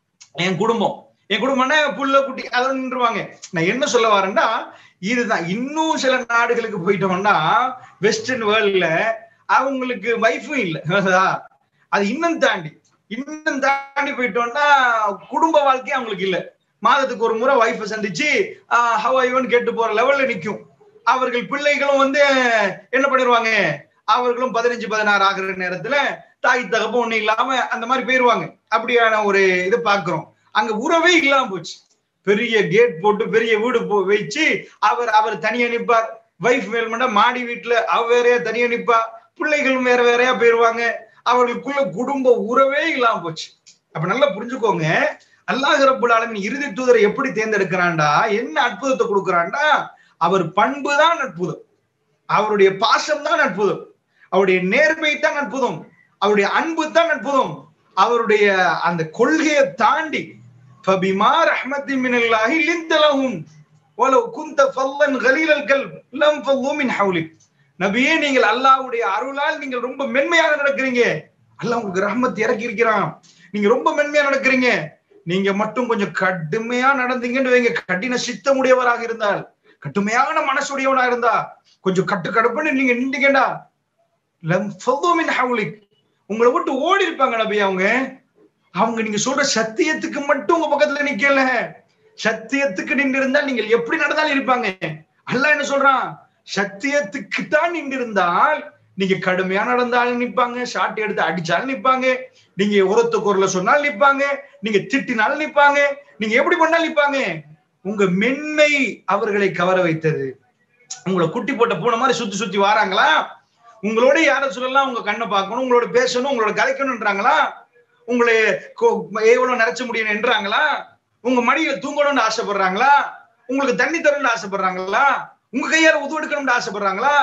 என் குடும்பம், என் குடும்பம்னா புள்ள குட்டி அதை நின்றுவாங்க. நான் என்ன சொல்ல வரேன்னா, இதுதான். இன்னும் சில நாடுகளுக்கு போயிட்டோம்னா வெஸ்டர்ன் வேர்ல்ட்ல அவங்களுக்கு வைஃபும் இல்லை, அது இன்னும் தாண்டி போயிட்டோம்னா குடும்ப வாழ்க்கை அவங்களுக்கு இல்ல. மாதத்துக்கு ஒரு முறை வைஃபை சந்திச்சு ஹவ் ஆர் யூன்னு கேட்டு போற லெவல்ல நிக்கும். அவர்கள் பிள்ளைகளும் வந்து என்ன பண்ணிடுவாங்க, அவர்களும் 15-16 ஆகிற நேரத்துல தாய் தகப்பு ஒண்ணு இல்லாம அந்த மாதிரி போயிருவாங்க. அப்படியான ஒரு இதை பாக்குறோம். அங்க உறவே இல்லாம போச்சு. பெரிய கேட் போட்டு பெரிய வீடு வச்சு அவர் தனியா நிப்பார், வைஃப் வேணும்னா மாடி வீட்டுல அவ வேறையா தனியா நிப்பா, பிள்ளைகளும் வேற வேறையா போயிருவாங்க. அவர்களுக்குள்ள குடும்ப உறவே இல்லாம போச்சு. அப்ப நல்லா புரிஞ்சுக்கோங்க, அல்லாஹ் ரப்புல் ஆலமீன் இறுதி தூதரை எப்படி தேர்ந்தெடுக்கிறான்டா, என்ன அற்புதத்தை கொடுக்குறான்டா, அவர் பண்பு தான் அற்புதம், அவருடைய பாசம் தான் அற்புதம், அவருடைய நேர்மை தான் அற்புதம், அவருடைய அன்பு தான் அற்புதம், அவருடைய அந்த கொள்கையை தாண்டி ஃபபிமா ரஹ்மத்தின் மினல்லாஹி லின்த லஹும் வலவ் குன்த ஃபல்லன் கலீலல் கல்ப் லம் ஃபல்லு மின் ஹவ்லிக். நபியே, நீங்கள் அல்லாஹ்வுடைய அருளால் நீங்கள் ரொம்ப மென்மையாக நடக்கிறீங்க, அல்லாஹ் உங்களுக்கு ரஹ்மத் இறக்கி இருக்கிறான், நீங்க ரொம்ப மென்மையா நடக்கிறீங்க. நீங்க மட்டும் கொஞ்சம் கடுமையா நடந்தீங்கன்னு வைங்க, கடின சித்தமுடையவராக இருந்தால், கடுமையான மனசுடையவனாக இருந்தா, கொஞ்சம் கட்டுக்கடுப்புன்னு நீங்க நின்றீங்கடா, லம் ஃபல்லு மின் ஹவ்லிக், உங்களை விட்டு ஓடி இருப்பாங்க நபி. அவங்க நீங்க சொல்ற சத்தியத்துக்கு மட்டும் உங்க பக்கத்துல நிக்கல, சத்தியத்துக்கு நின்று இருந்தால் நீங்கள் எப்படி நடந்தாலும் இருப்பாங்க. அல்லாஹ் என்ன சொல்றான், சத்தியத்துக்கு தான் நின்று இருந்தால் நீங்க கடுமையா நடந்தாலும் நிப்பாங்க, ஷாட் எடுத்து அடிச்சாலும் நிப்பாங்க, நீங்க உரத்த குரல சொன்னாலும் நிப்பாங்க, நீங்க திட்டினாலும் நிப்பாங்க, நீங்க எப்படி பண்ணாலும் நிப்பாங்க. உங்க மென்மை அவர்களை கவர வைத்தது. உங்களை குட்டி போட்ட பூனை மாதிரி சுத்தி சுத்தி வாராங்களா, உங்களோட யார சொல்லலாம், உங்க கண்ணை பார்க்கணும், உங்களோட பேசணும், உங்களோட கலைக்கணும்ன்றாங்களா, உங்களை எவ்வளவு நிறைச்ச முடியும் என்றாங்களா, உங்க மடியில தூங்கணும்னு ஆசைப்படுறாங்களா, உங்களுக்கு தண்ணி தரணும்னு ஆசைப்படுறாங்களா, உங்க கையால உதவு எடுக்கணும்னு ஆசைப்படுறாங்களா,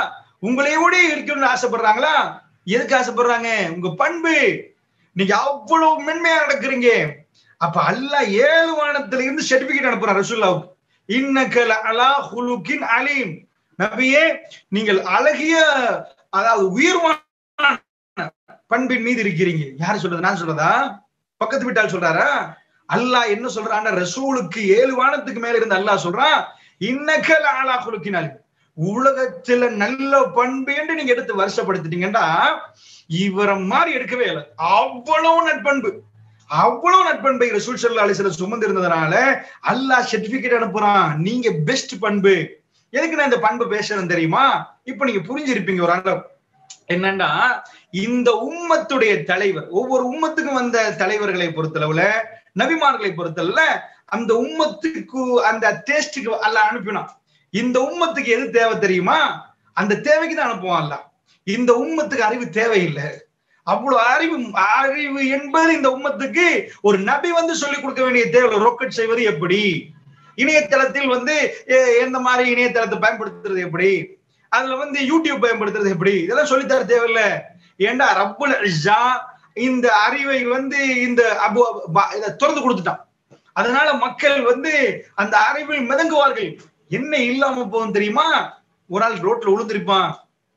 உங்களையோட இருக்கணும்னு ஆசைப்படுறாங்களா? எதுக்கு ஆசைப்படுறாங்க? உங்க பண்பு. நீங்க அவ்வளவு மென்மையா நடக்கிறீங்க. அப்ப அல்லாஹ் 7 வானத்துல இருந்து சர்டிபிகேட் அனுப்புறான் ரசூலுல்லாஹ்வுக்கு. இன்னக லஅலா ஹுலுகின் அலீம். நபியே, நீங்கள் அழகிய, அதாவது உயர்வான பண்பின் மீது இருக்கிறீங்க. யாரு சொல்றது? நான் சொல்றதா? பக்கத்து வீட்டால் சொல்றாரா? அல்லாஹ் என்ன சொல்றான்? ரசூலுக்கு 7 வானத்துக்கு மேல இருந்து அல்லாஹ் சொல்றான், இன்னக லஅலா ஹுலுகின் அலீம். உலகத்துல நல்ல பண்பு என்று நீங்க எடுத்து வருஷப்படுத்திட்டீங்கன்னா இவரை மாதிரி எடுக்கவே இல்லை. அவ்வளவு நட்பண்பு, அவ்வளவு நட்பண்பை ரசூல் ஸல்லல்லாஹு அலைஹி வஸல்லம் சுமந்து இருந்ததுனால அல்லாஹ் சர்டிபிகேட் அனுப்புறான், நீங்க பெஸ்ட் பண்பு. எதுக்கு நான் இந்த பண்பு பேசுறேன் தெரியுமா? இப்ப நீங்க புரிஞ்சிருப்பீங்க ஒரு அளவு. என்னன்னா, இந்த உம்மத்துடைய தலைவர், ஒவ்வொரு உம்மத்துக்கும் வந்த தலைவர்களை பொறுத்தளவுல, நபிமார்களை பொறுத்தளவுல அந்த உம்மத்துக்கு அந்த டேஸ்டுக்கு அல்லாஹ் அனுப்பினான். இந்த உம்மத்துக்கு எது தேவை தெரியுமா? அந்த தேவைக்கு தான் அனுப்புவான் அல்லாஹ். இந்த உம்மத்துக்கு அறிவு தேவையில்லை. அவ்வளவு அறிவு என்பது இந்த உம்மத்துக்கு ஒரு நபி வந்து சொல்லிக் கொடுக்க வேண்டிய தேவை. ராக்கெட் செய்வது எப்படி, இணையதளத்தில் எந்த மாதிரி இணையதளத்தை பயன்படுத்துறது எப்படி, அதுல யூடியூப் பயன்படுத்துறது எப்படி, இதெல்லாம் சொல்லித்தர தேவையில்லை. ஏண்டா ரப்புல் இஸ்ஸா இந்த அறிவை இந்த திறந்து கொடுத்துட்டான். அதனால மக்கள் அந்த அறிவில் மிதங்குவார்கள். என்ன இல்லாம போகும் தெரியுமா? ஒரு ஆள் ரோட்ல விழுந்திருப்பான்,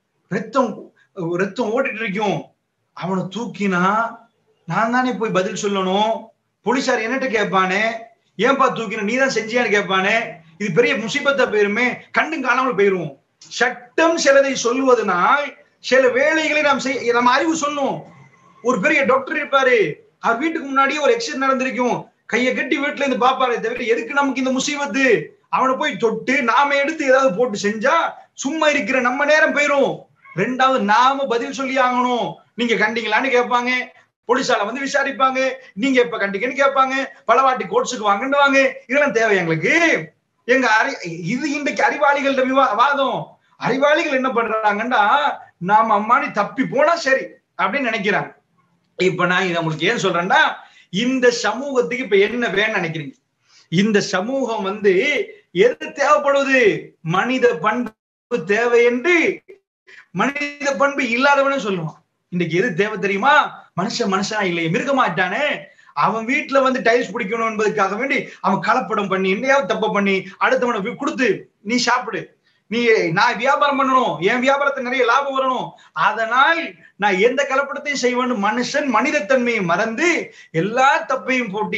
ரத்தம் ஓடிட்டு இருக்கும். அவனை தூக்கினா நான் தானே போய் பதில் சொல்லணும். போலீசார் என்னட்ட கேட்பானே, ஏன்பா தூக்கின, நீ தான் செஞ்சியான்னு கேட்பானே. இது பெரிய முசீபத்தா போயிருமே, கண்டும் காணாமல் போயிருவோம். சட்டம் சிலதை சொல்லுவதனால் சில வேலைகளை நம்ம அறிவு சொல்லும். ஒரு பெரிய டாக்டர் இருப்பாரு, அவர் வீட்டுக்கு முன்னாடியே ஒரு எக்ஸிடென்ட் நடந்திருக்கும், கையை கட்டி வீட்டுல இருந்து பாப்பாரு. தவிர எதுக்கு நமக்கு இந்த முசீபத்து? அவனை போய் தொட்டு நாம எடுத்து ஏதாவது போட்டு செஞ்சா சும்மா இருக்கிற நம்ம நேரம் போயிரும். ரெண்டாவது நாம பதில் சொல்லி ஆகணும். நீங்க கண்டிங்களான்னு கேட்பாங்க, போலீஸால விசாரிப்பாங்க, நீங்க எப்ப கண்டிங்கன்னு கேட்பாங்க, பலவாட்டி கோர்ட்ஸுக்கு வாங்கன்னு வாங்க. இதெல்லாம் தேவை எங்களுக்கு? எங்க இது இன்றைக்கு அறிவாளிகள் வாதம். அறிவாளிகள் என்ன பண்றாங்கன்னா, நாம அம்மானி தப்பி போனா சரி அப்படின்னு நினைக்கிறாங்க. இப்ப நான் இதை உங்களுக்கு ஏன் சொல்றேன்னா, இந்த சமூகத்துக்கு இப்ப என்ன வேணும்னு நினைக்கிறீங்க? இந்த சமூகம் எது தேவைப்படுவது? மனித பண்பு தேவை என்று மனித பண்பு இல்லாதவனு சொல்லுவான். இன்னைக்கு எது தேவை தெரியுமா? மனுஷனா இல்லையே, மிருகமாட்டானே. அவன் வீட்டுல டைல்ஸ் பிடிக்கணும் என்பதுக்காக வேண்டி அவன் கலப்படம் பண்ணி என்னையாவது தப்ப பண்ணி அடுத்தவனை கொடுத்து நீ சாப்பிடு, நான் வியாபாரம் பண்ணணும், என் வியாபாரத்தை நிறைய லாபம் வரணும், அதனால் நான் எந்த கலப்படத்தையும் செய்வேன்னு மனுஷன் மனிதத்தன்மையை மறந்து எல்லா தப்பையும் போட்டு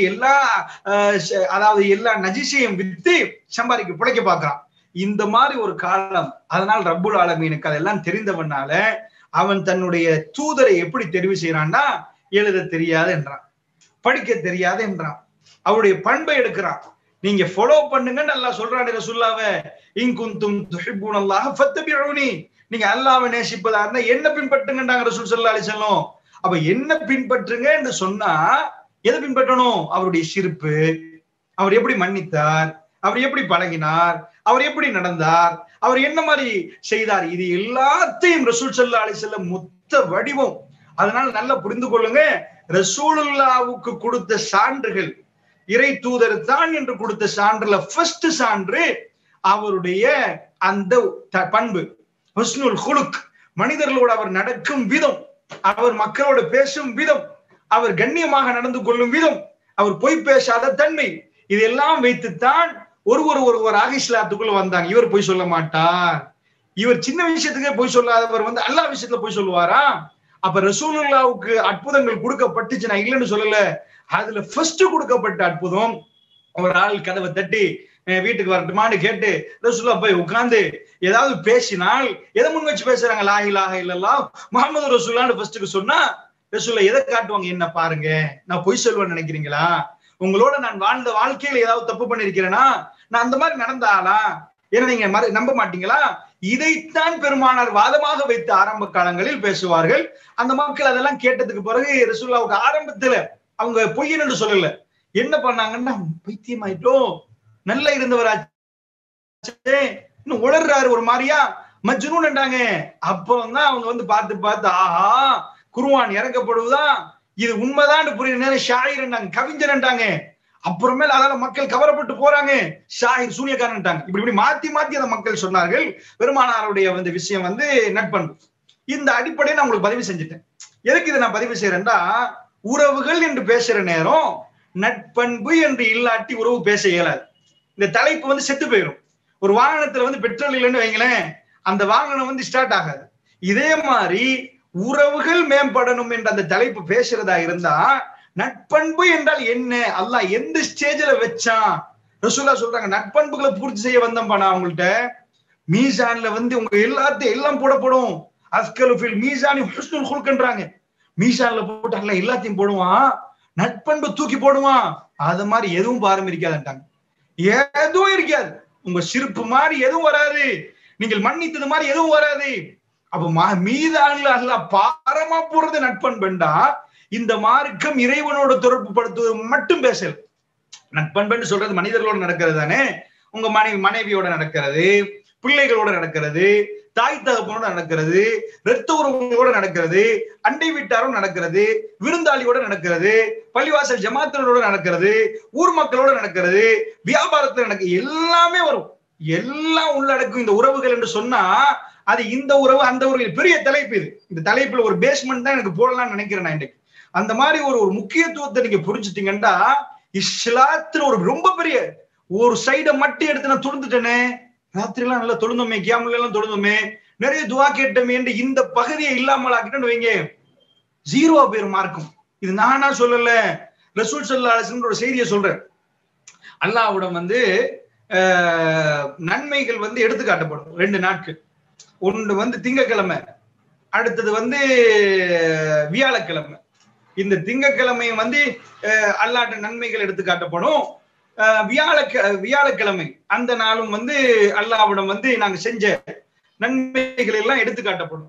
எல்லா நஜிசையும் வித்து சம்பாதிக்க பிழைக்க பார்க்கிறான். இந்த மாதிரி ஒரு காலம். அதனால் ரப்புல் ஆலமீனுக்கு அதெல்லாம் தெரிந்தவனால அவன் தன்னுடைய தூதரை எப்படி தெரிவு செய்யறான்னா, எழுத தெரியாது என்றான், படிக்க தெரியாது என்றான், அவருடைய பண்பை எடுக்கிறான். நீங்க ஃபாலோ பண்ணுங்க நல்லா சொல்றானே ரசூலுல்லாஹ்வே, இன் குன்தும் துஹிப்பூனல்லாஹ ஃபத்தபிஊனி, நீங்க அல்லாஹ்வை நேசிப்பதா இருந்தா என்ன பின்பற்றுங்கன்றாங்க ரசூல் ஸல்லல்லாஹு அலைஹி வஸல்லம். அப்ப என்ன பின்பற்றுங்க என்று சொன்னா எதை பின்பற்றணும்? அவருடைய சிரிப்பு, அவர் எப்படி மன்னித்தார், அவர் எப்படி பழகினார், அவர் எப்படி நடந்தார், அவர் என்ன மாதிரி செய்தார், இது எல்லாத்தையும் ரசூல் ஸல்லல்லாஹு அலைஹி வஸல்லம் மொத்த வடிவம். அதனால நல்லா புரிந்து கொள்ளுங்க, ரசூலுல்லாஹ்வுக்கு கொடுத்த சான்றுகள், இறை தூதர் தான் என்று கொடுத்த சான்றுல ஃபர்ஸ்ட் சான்று அவருடைய அந்த பண்பு, ஹுஸ்னுல் குலுக், மனிதர்களோடு அவர் நடக்கும் விதம், அவர் மக்களோடு பேசும் விதம், அவர் கண்ணியமாக நடந்து கொள்ளும் விதம், அவர் பொய் பேசாத தன்மை, இதெல்லாம் வைத்துத்தான் ஒருவராக இஸ்லாத்துக்குள்ள வந்தாங்க. இவர் பொய் சொல்ல மாட்டார், இவர் சின்ன விஷயத்துக்கே பொய் சொல்லாதவர் அல்லாஹ் விஷயத்துல பொய் சொல்லுவாரா? அப்ப ரசூலுல்லாஹ்வுக்கு அற்புதங்கள் கொடுக்கப்பட்டுச்சு, நான் இல்லைன்னு சொல்லல. அதுல ஃபர்ஸ்ட் கொடுக்கப்பட்ட அற்புதம், ஒரு ஆள் கதவை தட்டி வீட்டுக்கு வரட்டுமான்னு கேட்டு ரசூலுல்லாஹ் போய் உட்கார்ந்து ஏதாவது பேசினால் எதை முன் வச்சு பேசுறாங்க? லா இலாஹ இல்லல்லாஹ் முஹம்மது ரசூலுல்லாஹ்னு ஃபர்ஸ்ட்க்கு சொன்னா ரசூலுல்லாஹ் எதை காட்டுவாங்க? என்ன பாருங்க, நான் பொய் சொல்வேன்னு நினைக்கிறீங்களா? உங்களோட நான் வாழ்ந்த வாழ்க்கையில ஏதாவது தப்பு பண்ணிருக்கிறேனா? நான் அந்த மாதிரி நடந்தாளா? ஏன்னா நீங்க நம்ப மாட்டீங்களா? இதைத்தான் பெருமானார் வாதமாக வைத்து ஆரம்ப காலங்களில் பேசுவார்கள். அந்த மக்கள் அதெல்லாம் கேட்டதுக்கு பிறகு ரசூலுல்லாஹ்வுக்கு ஆரம்பத்துல அவங்க பொய்யன் என்று சொல்லல, என்ன பண்ணாங்கன்னா, பைத்தியமாயிட்டோம், நல்லா இருந்தவராச்சே, இன்னும் உளர்றாரு ஒரு மாதிரியா, மஜ்னூன் என்றாங்க. அப்பதான் அவங்க பார்த்து ஆஹா குர்ஆன் இறக்கப்படுவதா, இது உண்மைதான் புரியுற நேரம் ஷாயிர் என்றாங்க, கவிஞர் என்றாங்க. அப்புறமேல அதால மக்கள் கவரப்பட்டு போறாங்க, ஷாஹிர் சூனியக்காரன்ட்டாங்க. இப்படி மாத்தி மாத்தி அந்த மக்கள் சொன்னார்கள். பெருமானாருடைய வந்து விஷயம் வந்து நட்பண்பு. இந்த அடிப்படையை நான் உங்களுக்கு பதிவு செஞ்சுட்டேன். எதுக்கு இதை நான் பதிவு செய்யறேன்டா, உறவுகள் என்று பேசுற நேரம் நட்பண்பு என்று இல்லாட்டி உறவு பேச இயலாது. இந்த தலைப்பு வந்து செத்து போயிடும். ஒரு வாகனத்துல வந்து பெட்ரோல் இல்லைன்னு வைங்களேன், அந்த வாகனம் வந்து ஸ்டார்ட் ஆகாது. இதே மாதிரி உறவுகள் மேம்படணும் என்ற அந்த தலைப்பு பேசுறதா இருந்தா, நட்பண்பு என்றால் என்ன, அல்லாஹ் எந்த ஸ்டேஜ்ல வச்சான், ரசூலுல்லாஹ் சொல்றாங்க, நட்பண்புகளை பூர்த்தி செய்ய வந்தேன்பா நான் உங்கள்கிட்ட. மீசான்ல வந்து உங்க எல்லாத்தையும் எல்லாம் போடப்படும். அஸ்கலு ஃபில் மீசானி ஹுஸ்னுல் குல்க்ன்றாங்க. மீசான்ல போட்டு அல்லாஹ் எல்லாத்தையும் போடுவான், நட்பண்பு தூக்கி போடுவான். அது மாதிரி எதுவும் பாரம் இருக்காதுட்டாங்க. எதுவும் இருக்காது. உங்க சிரிப்பு மாதிரி எதுவும் வராது, நீங்கள் மன்னித்தது மாதிரி எதுவும் வராது. அப்ப மீதான்ல அல்லாஹ் பாரமா போறது நட்பண்புண்டா, இந்த மார்க்கம் இறைவனோட தொடர்பு படுத்துவது மட்டும் பேசல். நட்பண்புன்னு சொல்றது மனிதர்களோட நடக்கிறது தானே. உங்க மனைவியோட நடக்கிறது, பிள்ளைகளோட நடக்கிறது, தாய் தகப்பனோட நடக்கிறது, இரத்த உறவுகளோட நடக்கிறது, அண்டை வீட்டாரோட நடக்கிறது, விருந்தாளியோட நடக்கிறது, பள்ளிவாசல் ஜமாத்தினரோட நடக்கிறது, ஊர் மக்களோட நடக்கிறது, வியாபாரத்துல நடக்க எல்லாமே வரும். எல்லாம் உள்ளடக்கும் இந்த உறவுகள் என்று சொன்னா, அது இந்த உறவு அந்த உறவு பெரிய தலைப்பு. இது இந்த தலைப்புல ஒரு பேஸ்மெண்ட் தான் எனக்கு போடலாம்னு நினைக்கிறேன் நான் இன்னைக்கு. அந்த மாதிரி ஒரு முக்கியத்துவத்தை நீங்க புரிஞ்சுட்டீங்கன்னா, இஸ்லாத்துல ஒரு ரொம்ப பெரிய ஒரு சைடை மட்டும் எடுத்து நான் தொழுந்துட்டேனே, ராத்திரி எல்லாம் நல்லா தொழுந்தோமே, கியாமுல் எல்லாம் தொழுந்தோமே, நிறைய துவா கேட்டோமே என்று இந்த பகுதியை இல்லாமல் ஆக்கிட்டு வைங்க, ஜீரோவா பேர் மார்க்கும். இது நானா சொல்லல, ரசூல் ஸல்லல்லாஹு அலைஹி வஸல்லம் ஒரு செய்தியை சொல்றேன். அல்லாஹ்விடம் வந்து நன்மைகள் வந்து எடுத்து காட்டப்படும் 2 நாட்கள். ஒன்று வந்து திங்கக்கிழமை, அடுத்தது வந்து வியாழக்கிழமை. இந்த திங்கக்கிழமை வந்து அல்லாஹ்வுடைய நன்மைகள் எடுத்து காட்டப்படும். வியாழக்கிழமை அந்த நாளும் வந்து அல்லாஹ்விடம் வந்து நாங்க செஞ்ச நன்மைகள் எல்லாம் எடுத்து காட்டப்படும்.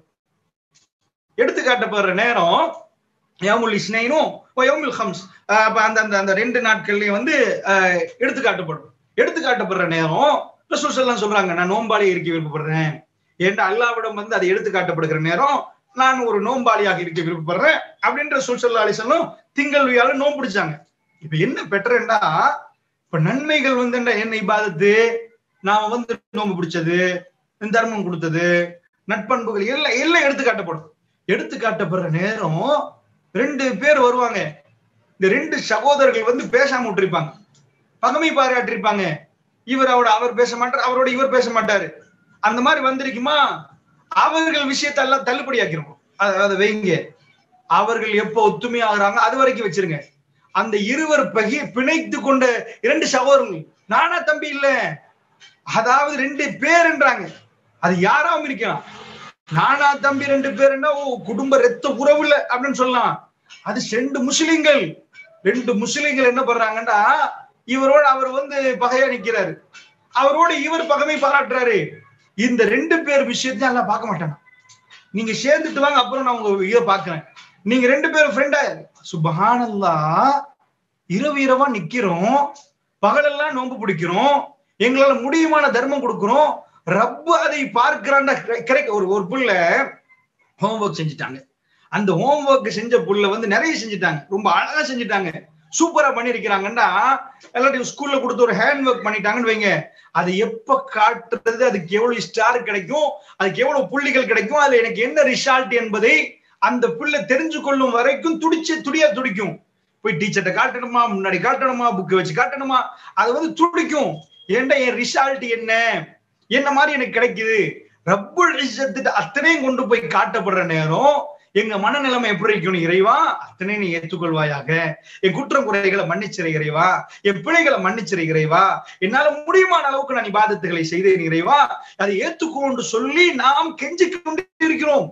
எடுத்து காட்டப்படுற நேரம் யௌமுல் இஸ்னைனும் யௌமுல் ஹம்ஸ், அப்ப அந்த 2 நாட்கள்லயும் வந்து எடுத்து காட்டப்படும். எடுத்து காட்டப்படுற நேரம் ரசூல் ஸல்லல்லாஹு அலைஹி சொல்றாங்க, நான் நோன்பாளியாக இருக்க விருப்பப்படுறேன். ஏன்டா அல்லாஹ்விடம் வந்து அது எடுத்து காட்டப்படுகிற நேரம் நான் ஒரு நோன்பாளியாக இருக்க விருப்பப்படுறேன் அப்படின்ற ரசூல் ஸல்லல்லாஹு அலைஹி வஸல்லம் திங்கள் வியாழன் நோன்பு பிடிச்சாங்க. இப்ப என்ன பெட்டர்ண்டா, இப்ப நன்மைகள் வந்து என்ன இபாதத்து, நாம வந்து நோன்பு பிடிச்சது, தர்மம் கொடுத்தது, நட்பண்புகள் எல்லாம் எல்லாம் எடுத்து காட்டப்படும். எடுத்து காட்டப்படுற நேரம் 2 பேர் வருவாங்க. இந்த 2 சகோதரர்கள் வந்து பேசாம விட்டுருப்பாங்க, பகமை பாராட்டிருப்பாங்க. அவர் பேச மாட்டார், அவரோட இவர் பேச மாட்டாரு. அந்த மாதிரி வந்திருக்குமா, அவர்கள் விஷயத்தை எல்லாம் தள்ளுபடி ஆக்கிருக்கும். அதை வைங்க, அவர்கள் எப்ப ஒத்துமை ஆகுறாங்க அது வரைக்கும் வச்சிருங்க. அந்த இருவர் பிணைத்து கொண்ட 2 சகோதரர்கள், நானா தம்பி இல்ல, அதாவது 2 பேர்ன்றாங்க. அது யாராவும் இருக்கலாம். நானா தம்பி 2 பேருன்னா குடும்ப ரத்த உறவு இல்ல அப்படின்னு சொல்லலாம். அது 2 முஸ்லிம்கள். 2 முஸ்லிம்கள் என்ன பண்றாங்கன்னா, இவரோட அவர் வந்து பகையா நிக்கிறாரு, அவரோட இவர் பகமை பாராட்டுறாரு. இந்த 2 பேர் விஷயத்தையும் எல்லாம் பார்க்க மாட்டாங்க. நீங்க சேர்ந்துட்டு வாங்க, அப்புறம் நான் உங்க இதை பாக்குறேன். நீங்க 2 பேரும் ஃப்ரெண்டா, சுப்ஹானல்லாஹ், இரவா நிக்கிறோம், பகலெல்லாம் நோன்பு பிடிக்கிறோம், எங்களால முடியுமான தர்மம் கொடுக்கிறோம், ரப்பு அதை பார்க்கிறான்டா. கிடைக்க ஒரு புள்ள ஹோம்ஒர்க் செஞ்சுட்டாங்க. அந்த ஹோம்ஒர்க் செஞ்ச புள்ள வந்து நிறைய செஞ்சுட்டாங்க, ரொம்ப அழகா செஞ்சுட்டாங்க, சூப்பரா பண்ணிருக்கிறாங்கன்னா, எல்லாத்தையும் ஸ்கூல்ல கொடுத்து ஒரு ஹேண்ட் ஒர்க் பண்ணிட்டாங்கன்னு வைங்க. அது எப்ப காட்டுறது, அதுக்கு எவ்வளவு ஸ்டார் கிடைக்கும், அதுக்கு எவ்வளவு புள்ளிகள் கிடைக்கும், அது எனக்கு என்ன ரிசல்ட் என்பதை அந்த பிள்ளை தெரிஞ்சு கொள்ளும் வரைக்கும் துடிக்கும். போய் டீச்சர்ட்ட காட்டணுமா, முன்னாடி காட்டணுமா, புக்கை வச்சு காட்டணுமா, அது வந்து துடிக்கும். ஏன்டா என் ரிசல்ட் என்ன மாதிரி எனக்கு கிடைக்குது. ரப்புல் இஸ்ஸத் அத்தனையும் கொண்டு போய் காட்டப்படுற நேரம் எங்க மனநிலைமை எப்படி இருக்கணும், இறைவா அத்தனை நீ ஏற்றுக்கொள்வாயாக, என் குற்றம் குறைகளை மன்னிச்சிரு இறைவா, என் பிழைகளை மன்னிச்சிரு இறைவா, என்னால முடியுமான அளவுக்கு நான் இபாதத்துகளை செய்தேன் இறைவா, அதை ஏற்றுக்கொண்டு சொல்லி நாம் கெஞ்சி கொண்டு இருக்கிறோம்.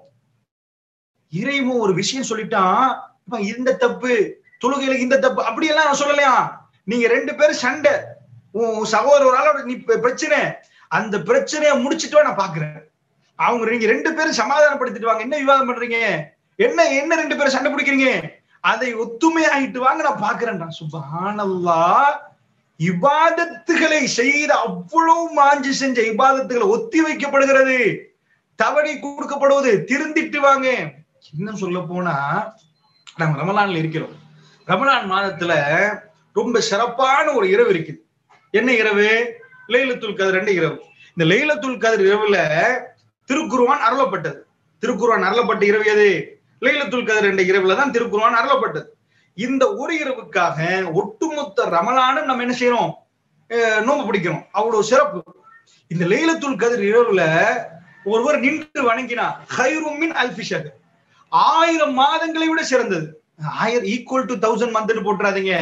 இறைவன் ஒரு விஷயம் சொல்லிட்டான், இந்த தப்பு தொழுகையில இந்த தப்பு அப்படியெல்லாம் நான் சொல்லலையா. நீங்க 2 பேரும் சண்டை, உன் சகோதரரால நீ பிரச்சனை, அந்த பிரச்சனையை முடிச்சுட்டு நான் பாக்குறேன். நீங்க 2 பேரும் சமாதானப்படுத்திட்டு வாங்க, என்ன விவாதம் பண்றீங்க, என்ன 2 பேரும் சண்டை பிடிக்கிறீங்க, அதை ஒத்துமை ஆகிட்டு வாங்க, நான் பாக்குறேன். சுப்ஹானல்லாஹ், இபாதத்துகளை செய்த அவ்வளவு மாஞ்சி செஞ்ச இபாதத்துகளை ஒத்தி வைக்கப்படுகிறது, தவணை கொடுக்கப்படுவது, திருந்திட்டு வாங்க. இன்னும் சொல்ல போனா, நம்ம ரமலான்ல இருக்கிறோம். ரமலான் மாதத்துல ரொம்ப சிறப்பான ஒரு இரவு இருக்குது. என்ன இரவு? லைலத்துல் கத்ர் என்ற இரவு. இந்த லைலத்துல் கத்ர் இரவுல திருக்குர்ஆன் அருளப்பட்டது. திருக்குர்ஆன் அருளப்பட்ட இரவு எது? லைலத்துல் கத்ர் என்ற இரவுல தான் திருக்குர்ஆன் அருளப்பட்டது. இந்த ஒரு இரவுக்காக ஒட்டுமொத்த ரமலானும் நம்ம என்ன செய்யறோம்? நோன்பு பிடிக்கிறோம். அவ்வளவு சிறப்பு. இந்த லைலத்துல் கத்ர் இரவுல ஒருவர் நின்று வணங்கினா கைரும் மின் அல்ஃபி ஷஹர், 1000 மாதங்களை விட சிறந்தது. 1000 ஈக்குவல் டு 1000 மந்த்னு போட்டுறாதீங்க.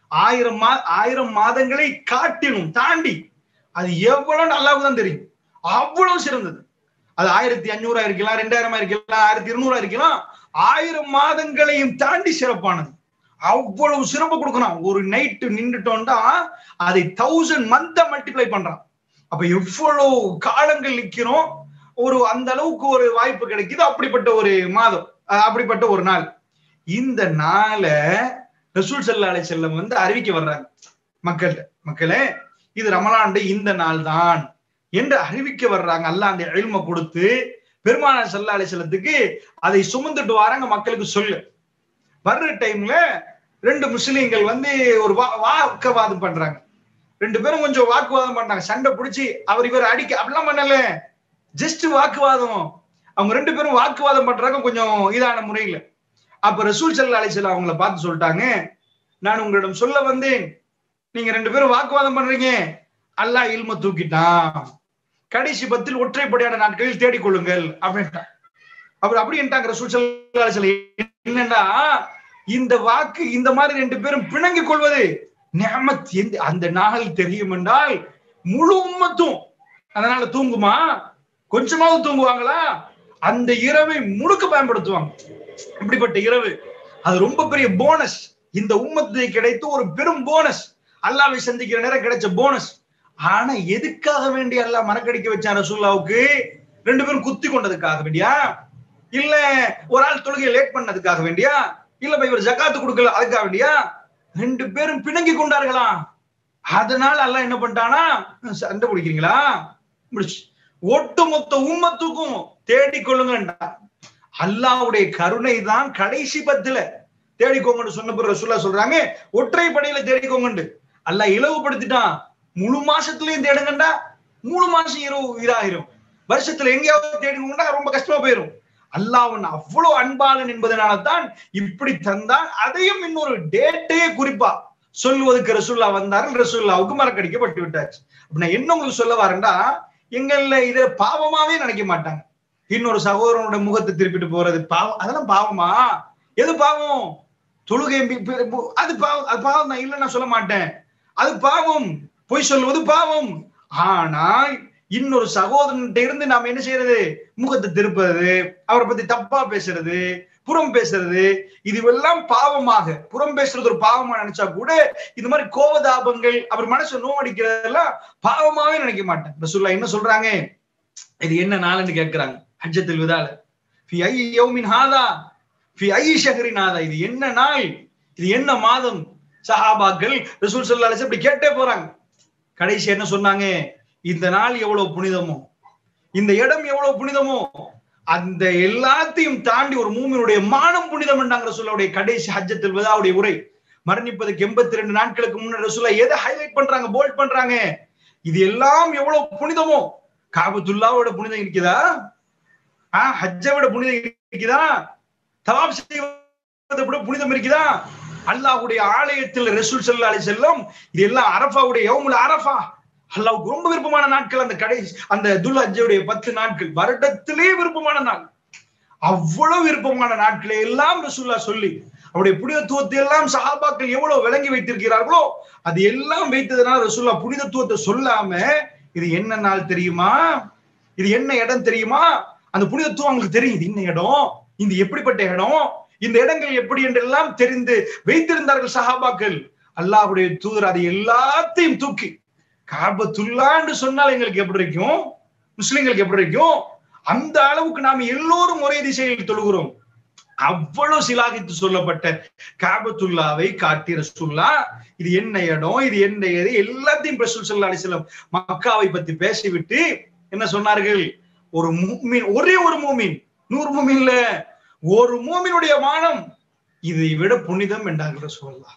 1000 மாதங்களை காட்டிலும் தாண்டி அது எவ்வளவு அல்லாஹ்வுக்கு தான் தெரியும். அவ்வளவு சிறந்தது. அது 1500 இருக்கலாம், 2000 இருக்கலாம், 1200 இருக்கலாம். 1000 மாதங்களையும் தாண்டி சிறப்பானது. அவ்வளவு சிறப்பு கொடுக்கணும். ஒரு நைட்டு நின்றுட்டோம்னா அதை 1000 மந்த் மல்டிப்ளை பண்றான். அப்ப எவ்வளவு காலங்கள் நிக்கிறோம், ஒரு அந்த அளவுக்கு ஒரு வாய்ப்பு கிடைக்குது. அப்படிப்பட்ட ஒரு மாதம், அப்படிப்பட்ட ஒரு நாள். இந்த நாளை ரசூல் ஸல்லல்லாஹு அலைஹி வஸல்லம் வந்து அறிவிக்க வர்றாங்க மக்கள்கிட்ட. மக்களே, இது ரமலான் இந்த நாள் தான் என்று அறிவிக்க வர்றாங்க. அல்லாஹ் அந்த இல்மை கொடுத்து பெருமானார் ஸல்லல்லாஹு அலைஹி வஸல்லத்துக்கு அதை சுமந்துட்டு வராங்க. மக்களுக்கு சொல்லு. வர்ற டைம்ல 2 முஸ்லிம்கள் வந்து ஒரு வாக்குவாதம் பண்றாங்க. 2 பேரும் கொஞ்சம் வாக்குவாதம் பண்றாங்க. சண்டை பிடிச்சி அவர் இவர் அடிக்க அப்படிலாம் பண்ணல. ஜஸ்ட் வாக்குவாதம். அவங்க 2 பேரும் வாக்குவாதம் பண்றாங்க கொஞ்சம் இதான முறையில. அப்ப ரசூல் ஸல்லல்லாஹு அலைஹி வஸல்லம் அவங்கள பார்த்து சொல்லிட்டாங்க, நான் உங்களிடம் சொல்ல வந்தேன், நீங்க 2 பேரும் வாக்குவாதம் பண்றீங்க, அல்லாஹ் இல்ம தூக்கிட்டான், கடைசி 10 ஒற்றைப்படையான நாட்களில் தேடிக்கொள்ளுங்கள் அப்படின்ட்டான். அவர் அப்படின்ட்டாங்க ரசூல் ஸல்லல்லாஹு அலைஹி வஸல்லம். என்னன்னா, இந்த வாக்கு இந்த மாதிரி 2 பேரும் பிணங்கிக் கொள்வது நிஅமத் அந்த நாள் தெரியும் என்றால் முழு உம்மத்தும் அதனால தூங்குமா? கொஞ்சமாவது தூங்குவாங்களா? அந்த இரவை முழுக்க பயன்படுத்துவாங்க. இப்படிப்பட்ட இரவு அது ரொம்ப பெரிய போனஸ். இந்த உம்மத்துக்கு கிடைத்த ஒரு பெரும் போனஸ். அல்லாஹ்வை சந்திக்கிற நேரம் கிடைச்ச போனஸ். ஆனா எதுக்காக வேண்டி அல்லாஹ் மறக்கடிக்க வச்சான் ரசூலுல்லாஹ்வுக்கு? 2 பேரும் குத்தி கொண்டதுக்காக வேண்டியா? இல்ல ஒரு ஆள் தொழுகையை லேட் பண்ணதுக்காக வேண்டியா? இல்ல இவர் ஜகாத்து கொடுக்கல அதுக்காக வேண்டியா? 2 பேரும் பிணங்கி கொண்டார்களா? அதனால அல்லாஹ் என்ன பண்ணிட்டானா, சண்டை பிடிக்கிறீங்களா முடிச்சு ஒட்டுமொத்த உம்மத்துக்கும் தேடிக்கொள்ளுங்க. அல்லாஹ்வுடைய கருணை தான் கடைசி 10ல தேடிக்கோங்கன்னு சொன்ன பிறகு ரசூலுல்லாஹ் சொல்றாங்க, ஒற்றைப்படையில தேடிக்கோங்கன்னு. அல்லாஹ் இலவுபடுத்திட்டான். முழு மாசத்துலயும் தேடுங்கண்டா, முழு மாசம் இரவு இதாயிரும். வருஷத்துல எங்கேயாவது தேடிக்கோங்கண்டா ரொம்ப கஷ்டமா போயிரும். அல்லாஹ்வன் அவ்வளவு அன்பாளன் என்பதனால தான் இப்படி தந்தான். அதையும் இன்னொரு டேட்டையே குறிப்பா சொல்லுவதற்கு ரசூலுல்லாஹ் வந்தார்கள். ரசூலுல்லாஹ்வுக்கு மறக்கடிக்கப்பட்டு விட்டாச்சு. அப்படின்னா என்ன உங்களுக்கு சொல்ல வரேன்டா, எங்கள்ல இத பாவமாவே நினைக்க மாட்டாங்க. இன்னொரு சகோதரனோட முகத்தை திருப்பிட்டு போறது பாவம். அதெல்லாம் பாவமா? எது பாவம்? தொழுகை அது பாவம். அது பாவம் தான், இல்ல நான் சொல்ல மாட்டேன். அது பாவம். பொய் சொல்லுவது பாவம். ஆனால் இன்னொரு சகோதரன்கிட்ட இருந்து நாம என்ன செய்யறது? முகத்தை திருப்புறது, அவரை பத்தி தப்பா பேசுறது, புறம் பேசுறது, இதுவெல்லாம் பாவமாக, புறம் பேசுறது ஒரு பாவமா நினைச்சா கூட இந்த மாதிரி கோபதாபங்கள் அவர் மனசை நோவடிக்கிறதெல்லாம் பாவமாவே நினைக்க மாட்டேன். ரசூலுல்லாஹ் என்ன சொல்றாங்க? இது என்ன நாள்னு கேட்கிறாங்க ஹஜ்ஜத்துல் விதால. ஃபி ஐ யௌமின் ஹாதா ஃபி ஐ ஷஹரின் ஹாதா, இது என்ன நாள், இது என்ன மாதம்? சஹாபாக்கள் ரசூல் ஸல்லல்லாஹு அலைஹி வஸல்லம் இப்படி கேட்டே போறாங்க. கடைசி என்ன சொன்னாங்க? இந்த நாள் எவ்வளவு புனிதமோ, இந்த இடம் எவ்வளவு புனிதமோ, அந்த எல்லாத்தையும் தாண்டி ஒரு மூமினுடைய மானம் புனிதம் என்றாங்க ரசூலுல்லாஹ்வுடைய கடைசி ஹஜ்ஜத்துல் விதாவுடைய உரை. மரணிப்பதற்கு 82 நாட்களுக்கு முன்னாடி ரசூலுல்லாஹ் எதை ஹைலைட் பண்றாங்க, போல்ட் பண்றாங்க? இது எல்லாம் எவ்வளவு புனிதமோ. காபத்துல்லாவோட புனிதம் இருக்குதா? ஹஜ்ஜை விட புனிதம் இருக்குதா? தவாப் செய்வதை விட புனிதம் இருக்குதா? அல்லாஹ்வுடைய ஆலயத்தில் ரசூல் ஸல்லல்லாஹு அலைஹி வஸல்லம் இது எல்லாம் அரஃபாவுடைய யௌமுல் அரஃபா, அல்லாஹ்வுக்கு ரொம்ப விருப்பமான நாட்கள். அந்த கடைசி அந்த துல் ஹஜ்ஜுடைய 10 நாட்கள் வருடத்திலே விருப்பமான நாள். அவ்வளவு விருப்பமான நாட்களை எல்லாம் ரசூலுல்லாஹ் சொல்லி அவருடைய புனிதத்துவத்தை எல்லாம் சஹாபாக்கள் எவ்வளவு விளங்கி வைத்திருக்கிறார்களோ அது எல்லாம் வைத்ததுனால ரசூலுல்லாஹ் புனிதத்துவத்தை சொல்லாம இது என்ன நாள் தெரியுமா, இது என்ன இடம் தெரியுமா, அந்த புனிதத்துவம் அவங்களுக்கு தெரியும். இது என்ன இடம், இது எப்படிப்பட்ட இடம், இந்த இடங்கள் எப்படி என்றெல்லாம் தெரிந்து வைத்திருந்தார்கள் சஹாபாக்கள். அல்லாஹ்வுடைய தூதர் அதை எல்லாத்தையும் தூக்கி காபத்துல்லான்னு சொன்னால் எங்களுக்கு எப்படி இருக்கும், முஸ்லிம்களுக்கு எப்படி இருக்கும்? அந்த அளவுக்கு நாம எல்லோரும் ஒரே திசையில் தொழுகிறோம். அவ்வளவு சிலாகித்து சொல்லப்பட்ட காபத்துல்லாவை காட்டி ரசூலுல்லாஹ் இது என்ன இடம், இது என்ன ஏது எல்லாத்தையும் ரசூல் ஸல்லல்லாஹு அலைஹி வஸல்லம் மக்காவை பத்தி பேசிவிட்டு என்ன சொன்னார்கள்? ஒரு மூமின், ஒரே ஒரு மூமின், 100 மூமின் இல்ல, ஒரு மூமினுடைய மானம் இதை விட புனிதம் என்றார்கள் ரசூலுல்லாஹ்.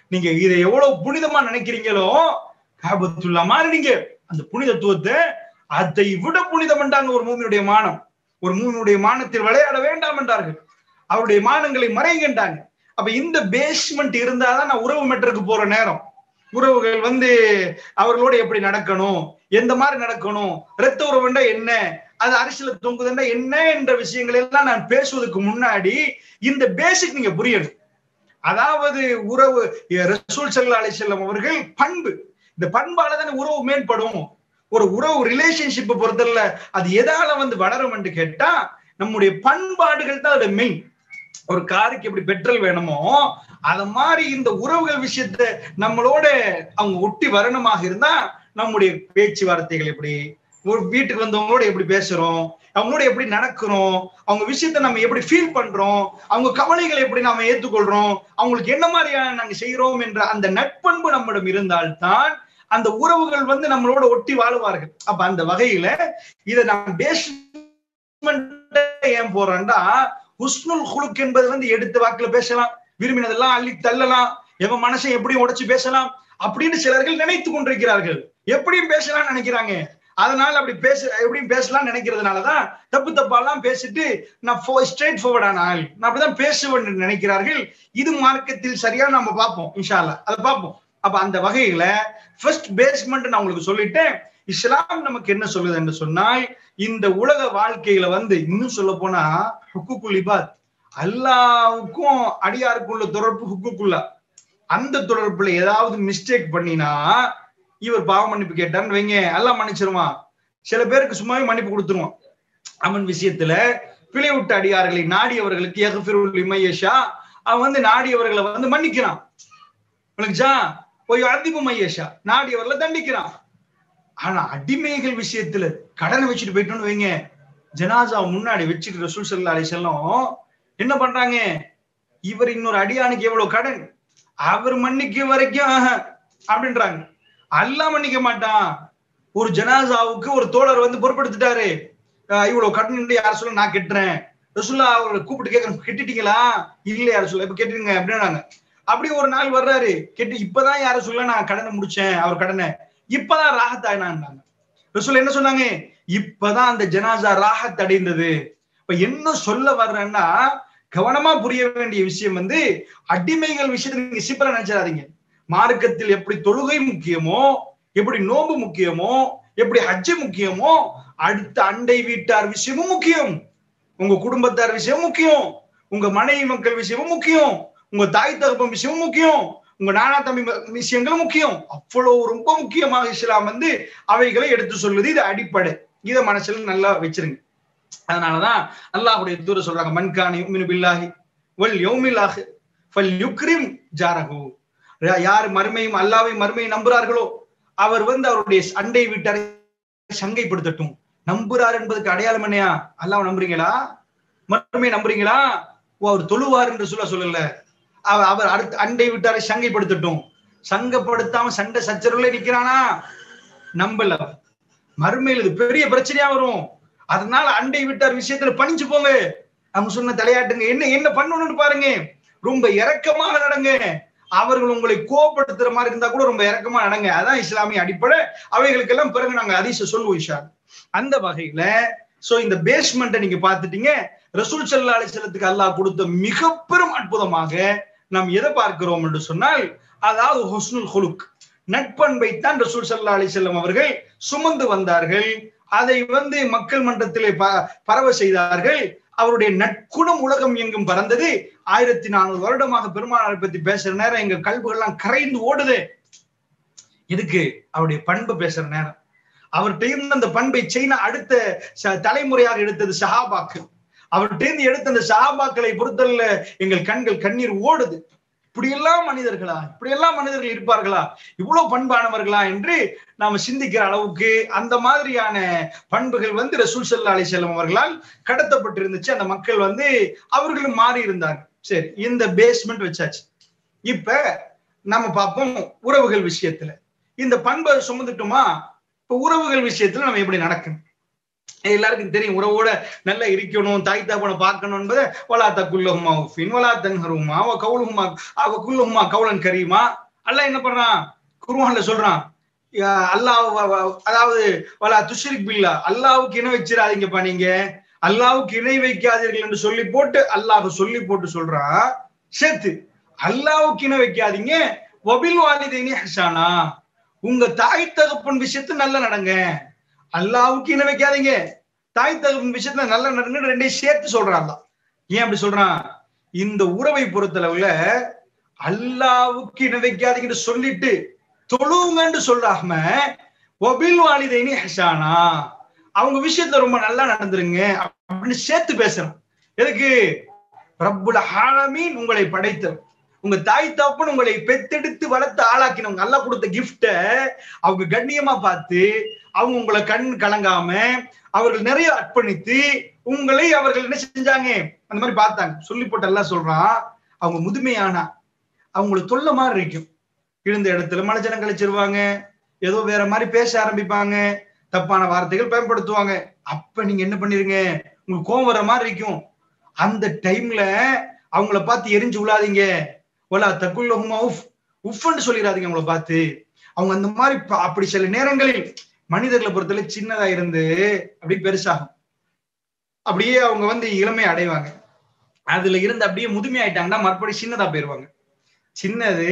நீங்க இதை எவ்வளவு புனிதமா நினைக்கிறீங்களோ, காபத்துல்லா மாதிரி நீங்க அந்த புனிதத்துவத்தை அதை விட புனிதம் என்றாங்க ஒரு மூமினுடைய மானம். ஒரு மூமினுடைய மானத்தில் விளையாட வேண்டாம் என்றார்கள். அவருடைய மானங்களை மறைகின்றாங்க. அப்ப இந்த பேஸ்மெண்ட் இருந்தாதான் நான் உறவு மெட்டருக்கு போற நேரம், உறவுகள் அவர்களோட எப்படி நடக்கணும், எந்த மாதிரி நடக்கணும், இரத்த உறவுண்டா என்ன, அது அரிசியில தொங்குதுண்டா என்ன என்ற விஷயங்கள் எல்லாம் நான் பேசுவதற்கு முன்னாடி இந்த பேசிக் நீங்க புரியணும். அதாவது உறவு, ரசூல் ஸல்லல்லாஹு அலைஹி வஸல்லம் அவர்கள் பண்பு, இந்த பண்பால தானே உறவு மேம்படும். ஒரு உறவு ரிலேஷன்ஷிப்பை பொறுத்தல அது எதால வளரும் என்று கேட்டா நம்முடைய பண்பாடுகள் தான் அதோட மெயின். ஒரு காருக்கு எப்படி பெட்ரோல் வேணுமோ அத மாதிரி இந்த உறவுகள் விஷயத்த நம்மளோட அவங்க ஒட்டி வரணுமாக இருந்தா நம்முடைய பேச்சுவார்த்தைகள் எப்படி, ஒரு வீட்டுக்கு வந்தவங்களோட எப்படி பேசுறோம், அவங்களோட எப்படி நடக்கிறோம், அவங்க விஷயத்த நம்ம எப்படி ஃபீல் பண்றோம், அவங்க கவலைகளை எப்படி நாம ஏற்றுக்கொள்றோம், அவங்களுக்கு என்ன மாதிரியான நாங்க செய்யறோம் என்ற அந்த நட்பண்பு நம்மிடம் இருந்தால்தான் அந்த உறவுகள் நம்மளோட ஒட்டி வாழுவார்கள். அப்ப அந்த வகையில இதை நான் பேஸ்மெண்ட் ஏன் போறேன்டா, ஹுஸ்னுல் குலுக் என்பது எடுத்த வாக்குல பேசலாம், விரும்பினதெல்லாம் அள்ளி தள்ளலாம், எவன் மனசை எப்படியும் உடைச்சு பேசலாம் அப்படின்னு சிலர்கள் நினைத்து கொண்டிருக்கிறார்கள். எப்படியும் பேசலாம்னு நினைக்கிறாங்க. அதனால அப்படி எப்படியும் பேசலாம்னு நினைக்கிறதுனாலதான் தப்பு தப்பாலாம் பேசிட்டு நான் ஸ்ட்ரெயிட் ஃபார்வர்டான ஆள், நான் அப்படிதான் பேசுவேன் நினைக்கிறார்கள். இது மார்க்கத்தில் சரியா நம்ம பார்ப்போம், இன்ஷா அல்லாஹ் அதை பார்ப்போம். அப்ப அந்த வகையில ஃபர்ஸ்ட் பேஸ்மெண்ட் நான் உங்களுக்கு சொல்லிட்டேன். இஸ்லாம் நமக்கு என்ன சொல்லுது என்று சொன்னால், இந்த உலக வாழ்க்கையில இன்னும் சொல்ல போனா ஹுக்குக்குல் இபாத், அல்லாஹ்வுக்கும் அடியாருக்குள்ள தொடர்பு ஹுக்குக்குல்லா, அந்த தொடர்புல ஏதாவது மிஸ்டேக் பண்ணினா இவர் பாவ மன்னிப்பு கேட்டான்னு வைங்க, அல்லாஹ் மன்னிச்சிருவான். சில பேருக்கு சும்மாவே மன்னிப்பு கொடுத்துருவான். அவன் விஷயத்துல பிழை விட்ட அடியார்களை நாடியவர்களுக்கு யக்ஃபிருல் லிமன் யஷா, அவன் நாடியவர்களை மன்னிக்கிறான். போய் அதிபு மையஷா, நாடியவர்களை தண்டிக்கிறான். ஆனா அடிமைகள் விஷயத்துல கடனை வச்சுட்டு போயிட்டோம்னு வைங்க, ஜனாசா முன்னாடி வச்சுட்டு ரசூல் ஸல்லல்லாஹு அலைஹி வஸல்லம் என்ன பண்றாங்க, இவர் இன்னொரு அடியானுக்கு எவ்வளவு கடன், அவர் மன்னிக்க வரைக்கும் அப்படின்றாங்க. அல்லாஹ் மன்னிக்க மாட்டான். ஒரு ஜனாசாவுக்கு ஒரு தோழர் பொறுப்படுத்திட்டாரு, இவ்வளவு கடன் யார் சொல்ல நான் கெட்டுறேன், ரசூலுல்லாஹ் அவரை கூப்பிட்டு கேட்கறேன், கெட்டிட்டீங்களா, இல்ல யார சொல்ல, இப்ப கேட்டுருங்க அப்படின்னாங்க. அப்படி ஒரு நாள் வர்றாரு, கேட்டு இப்பதான் யார சொல்ல நான் கடனை முடிச்சேன், அவர் கடனை இப்பதான் ராஹத் ஆயினாங்க. ரசூல் என்ன சொன்னாங்க, இப்பதான் அந்த ஜனாசா ராஹத் அடைந்தது. இப்ப என்ன சொல்ல வர்றேன்னா, கவனமா புரிய வேண்டிய விஷயம் அடிமைகள் விஷயத்தை நீங்க சிப்பரா நினைச்சிடாதீங்க. மார்க்கத்தில் எப்படி தொழுகை முக்கியமோ, எப்படி நோன்பு முக்கியமோ, எப்படி ஹஜ்ஜு முக்கியமோ, அடுத்த அண்டை வீட்டார் விஷயமும் முக்கியம், உங்க குடும்பத்தார் விஷயமும் முக்கியம், உங்க மனைவி மக்கள் விஷயமும் முக்கியம், உங்க தாய் தகப்பன் விஷயமும் முக்கியம், உங்க நானா தம்பி விஷயங்களும் முக்கியம். அவ்வளவு ரொம்ப முக்கியமாக இஸ்லாம் அவைகளை எடுத்து சொல்லுது. இது அடிப்படை, இதை மனசுல நல்லா வச்சிருங்க. அதனாலதான் அல்லாஹ்வுடைய தூதர் சொல்றாங்க, மன் கான யுமினு பில்லாஹி வல் யௌமில் ஆகிர் ஃபல்யுக்ரிம் ஜாரஹு. யார் மறுமையும் அல்லாஹ்வையும் மறுமையை நம்புறார்களோ அவர் அவருடைய அண்டை வீட்டாரை சங்கைப்படுத்தட்டும். நம்புறார் என்பதுக்கு அடையாளம் என்னையா, அல்லாஹ் நம்புறீங்களா, மறுமையை நம்புறீங்களா, அவர் தொழுவார் என்று சொல்லல, அவர் அடுத்த அண்டை வீட்டாரை சங்கைப்படுத்தட்டும். சங்கப்படுத்தாம சண்டை சச்சரவுல நிக்கிறானா, நம்பல, மறுமையில் இது பெரிய பிரச்சனையா வரும். அதனால அண்டை வீட்டார் விஷயத்துல பணிஞ்சு போங்க. நம்ம சொன்ன தலையாட்டுங்க, என்ன பண்ணணும்னு பாருங்க, ரொம்ப இரக்கமாக நடங்க. அவர்கள் உங்களை கோபப்படுத்துற மாதிரி இருந்தா கூட ரொம்ப இரக்கமா நடங்க. அதான் இஸ்லாமிய அடிப்படை. அவைகளுக்கெல்லாம் பிறகு நாங்க ஹதீஸ சொல்லுவோம் இன்ஷா அல்லாஹ். அந்த வகையில இந்த பேஸ்மெண்ட்டை நீங்க பாத்துட்டீங்க. ரசூல் ஸல்லல்லாஹு அலைஹி வஸல்லத்துக்கு அல்லாஹ் கொடுத்த மிக பெரும் அற்புதமாக நாம் எதை பார்க்கிறோம் என்று சொன்னால், அதாவது ஹுஸ்னுல் குலுக், நட்பண்பை தான் ரசூல் ஸல்லல்லாஹு அலைஹி வஸல்லம் அவர்கள் சுமந்து வந்தார்கள். அதை மக்கள் மன்றத்திலே பரவ செய்தார்கள். அவருடைய நற்குணம் உலகம் எங்கும் பறந்தது. 1400 வருடமாக பெருமானாரை பத்தி பேசுற நேரம் எங்க கல்புகள்லாம் கரைந்து ஓடுது. எதுக்கு? அவருடைய பண்பு பேசுற நேரம். அவர்கிட்ட அந்த பண்பை சைனா அடுத்த தலைமுறையாக எடுத்தது சஹாபாக்கள். அவர்கிட்ட எடுத்த அந்த சஹாபாக்களை பொறுத்தல்ல எங்கள் கண்கள் கண்ணீர் ஓடுது. இப்படியெல்லாம் மனிதர்களா, இப்படியெல்லாம் மனிதர்கள் இருப்பார்களா, இவ்வளவு பண்பானவர்களா என்று நாம சிந்திக்கிற அளவுக்கு அந்த மாதிரியான பண்புகள் ரசூல் ஸல்லல்லாஹு அலைஹி வஸல்லம் அவர்களால் கடத்தப்பட்டிருந்துச்சு. அந்த மக்கள் அவர்களும் மாறி இருந்தாங்க. சரி, இந்த பேஸ்மெண்ட் வச்சாச்சு. இப்ப நம்ம பார்ப்போம் உறவுகள் விஷயத்துல இந்த பண்பை சுமந்துட்டோமா, இப்ப உறவுகள் விஷயத்துல நம்ம எப்படி நடக்கணும். எல்லாருக்கும் தெரியும், உறவோட நல்லா இருக்கணும், தாய் தகப்பனை பார்க்கணும் என்பதை வலா தக்குல்லஹுமா உஃபின் வலா தன்ஹருமா வ கவுலுஹுமா அவ குல்லுஹுமா கவுலன் கரீமா. அல்லாஹ் என்ன பண்றான், குர்ஆன்ல சொல்றான், அல்லாஹ் அதாவது வலா துஷ்ரிக் பில்லா, அல்லாஹ்வுக்கு இணை வச்சிராதீங்கப்பா, நீங்க அல்லாஹ்வுக்கு இணை வைக்காதீர்கள் என்று சொல்லி போட்டு அல்லாஹ் சொல்லி போட்டு சொல்றான் சேர்த்து, அல்லாஹ்வுக்கு இணை வைக்காதீங்க, வபில் வாலிதைனி ஹஸனா, உங்க தாய் தகப்பன் விஷயத்துல நல்லா நடங்க, அல்லாஹ்வுக்கு இணை வைக்காதீங்க, தாய் தகப்பன் விஷயத்துல நல்லா நடங்க, ரெண்டையும் சேர்த்து சொல்றான். ஏன் அப்படி சொல்றான், இந்த உறவை பொறுத்தளவுல அல்லாஹ்வுக்கு இணை வைக்காதீங்கன்னு சொல்லிட்டு தொழுவுங்கன்னு சொல்லாம வபில் வாலிதைனி ஹஸனா, அவங்க விஷயத்துல ரொம்ப நல்லா நடந்துருங்க அப்படின்னு சேர்த்து பேசுறான். எதுக்கு, ரப்புல் ஆலமீன் உங்களை படைத்தவர், உங்க தாய் தகப்பன் உங்களை பெத்தெடுத்து வளர்த்து ஆளாக்கினவங்க, அல்லாஹ் கொடுத்த கிஃப்ட அவங்க கண்ணியமா பார்த்து அவங்க உங்களை கண் கலங்காம அவர்கள் நிறைய அர்ப்பணித்து உங்களை அவர்கள் என்ன செஞ்சாங்க, அந்த மாதிரி பார்த்தாங்க. சொல்லி போட்டு எல்லாம் சொல்றான், அவங்க முதுமையானா அவங்களுக்கு தொல்லை மாதிரி இருக்கும், இருந்த இடத்துல மனஜனம் கழிச்சிருவாங்க, ஏதோ வேற மாதிரி பேச ஆரம்பிப்பாங்க, தப்பான வார்த்தைகள் பயன்படுத்துவாங்க. அப்ப நீங்க என்ன பண்ணிருங்க, உங்களுக்கு கோவம் வர மாதிரி இருக்கும். அந்த டைம்ல அவங்கள பார்த்து எரிஞ்சு விழாதீங்க, வலா தக்குல்லஹுமா உஃப், உஃப்ன்னு சொல்லிடாதீங்க அவங்கள பார்த்து. அவங்க அந்த மாதிரி அப்படி சில நேரங்களில் மனிதர்களை பொறுத்தவரை சின்னதா இருந்து அப்படியே பெருசாகும், அப்படியே அவங்க வந்து இளமை அடைவாங்க. அதுல இருந்து அப்படியே முதுமை ஆயிட்டாங்கன்னா மறுபடியும் சின்னதா போயிருவாங்க. சின்னது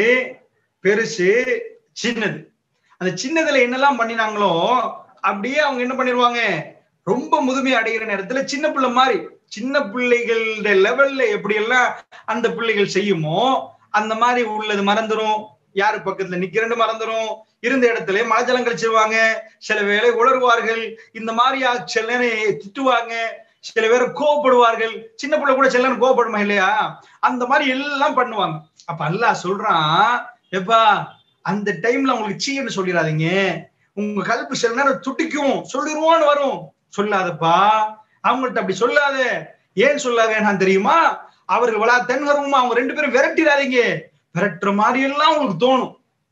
பெருசு சின்னது, அந்த சின்னதுல என்னெல்லாம் பண்ணினாங்களோ அப்படியே அவங்க என்ன பண்ணிடுவாங்க, ரொம்ப முதுமை அடைகிற நேரத்துல சின்ன பிள்ளை மாதிரி, சின்ன பிள்ளைகளோட லெவல்ல எப்படி எல்லாம் அந்த பிள்ளைகள் செய்யுமோ அந்த மாதிரி உள்ளது மறந்துடும், யாரு பக்கத்துல நிக்கிறேன்னு மறந்துடும், இருந்த இடத்துல மலஜலம் கழிச்சிருவாங்க, சில வேளை உளறுவார்கள், இந்த மாதிரி சில நேரம் திட்டுவாங்க, சில பேர் கோவப்படுவார்கள், சின்ன பிள்ளை கூட சில நேரம் கோவப்படுமா இல்லையா, அந்த மாதிரி எல்லாம் பண்ணுவாங்க. அப்ப அல்லாஹ் சொல்றான், எப்பா அந்த டைம்ல அவங்களுக்கு சீன்னு சொல்லிடாதீங்க, உங்க கல்பு சில நேரம் துடிக்கும், சொல்லிடுவோன்னு வரும், சொல்லாதப்பா அவங்கள்ட்ட அப்படி சொல்லாத. ஏன் சொல்ல வேணாம் தெரியுமா, அவர்கள் வலா தன்ஹருமா, அவங்க ரெண்டு பேரும் விரட்டிடாதீங்க, விரட்டுற மாதிரி எல்லாம் உங்களுக்கு தோணும்.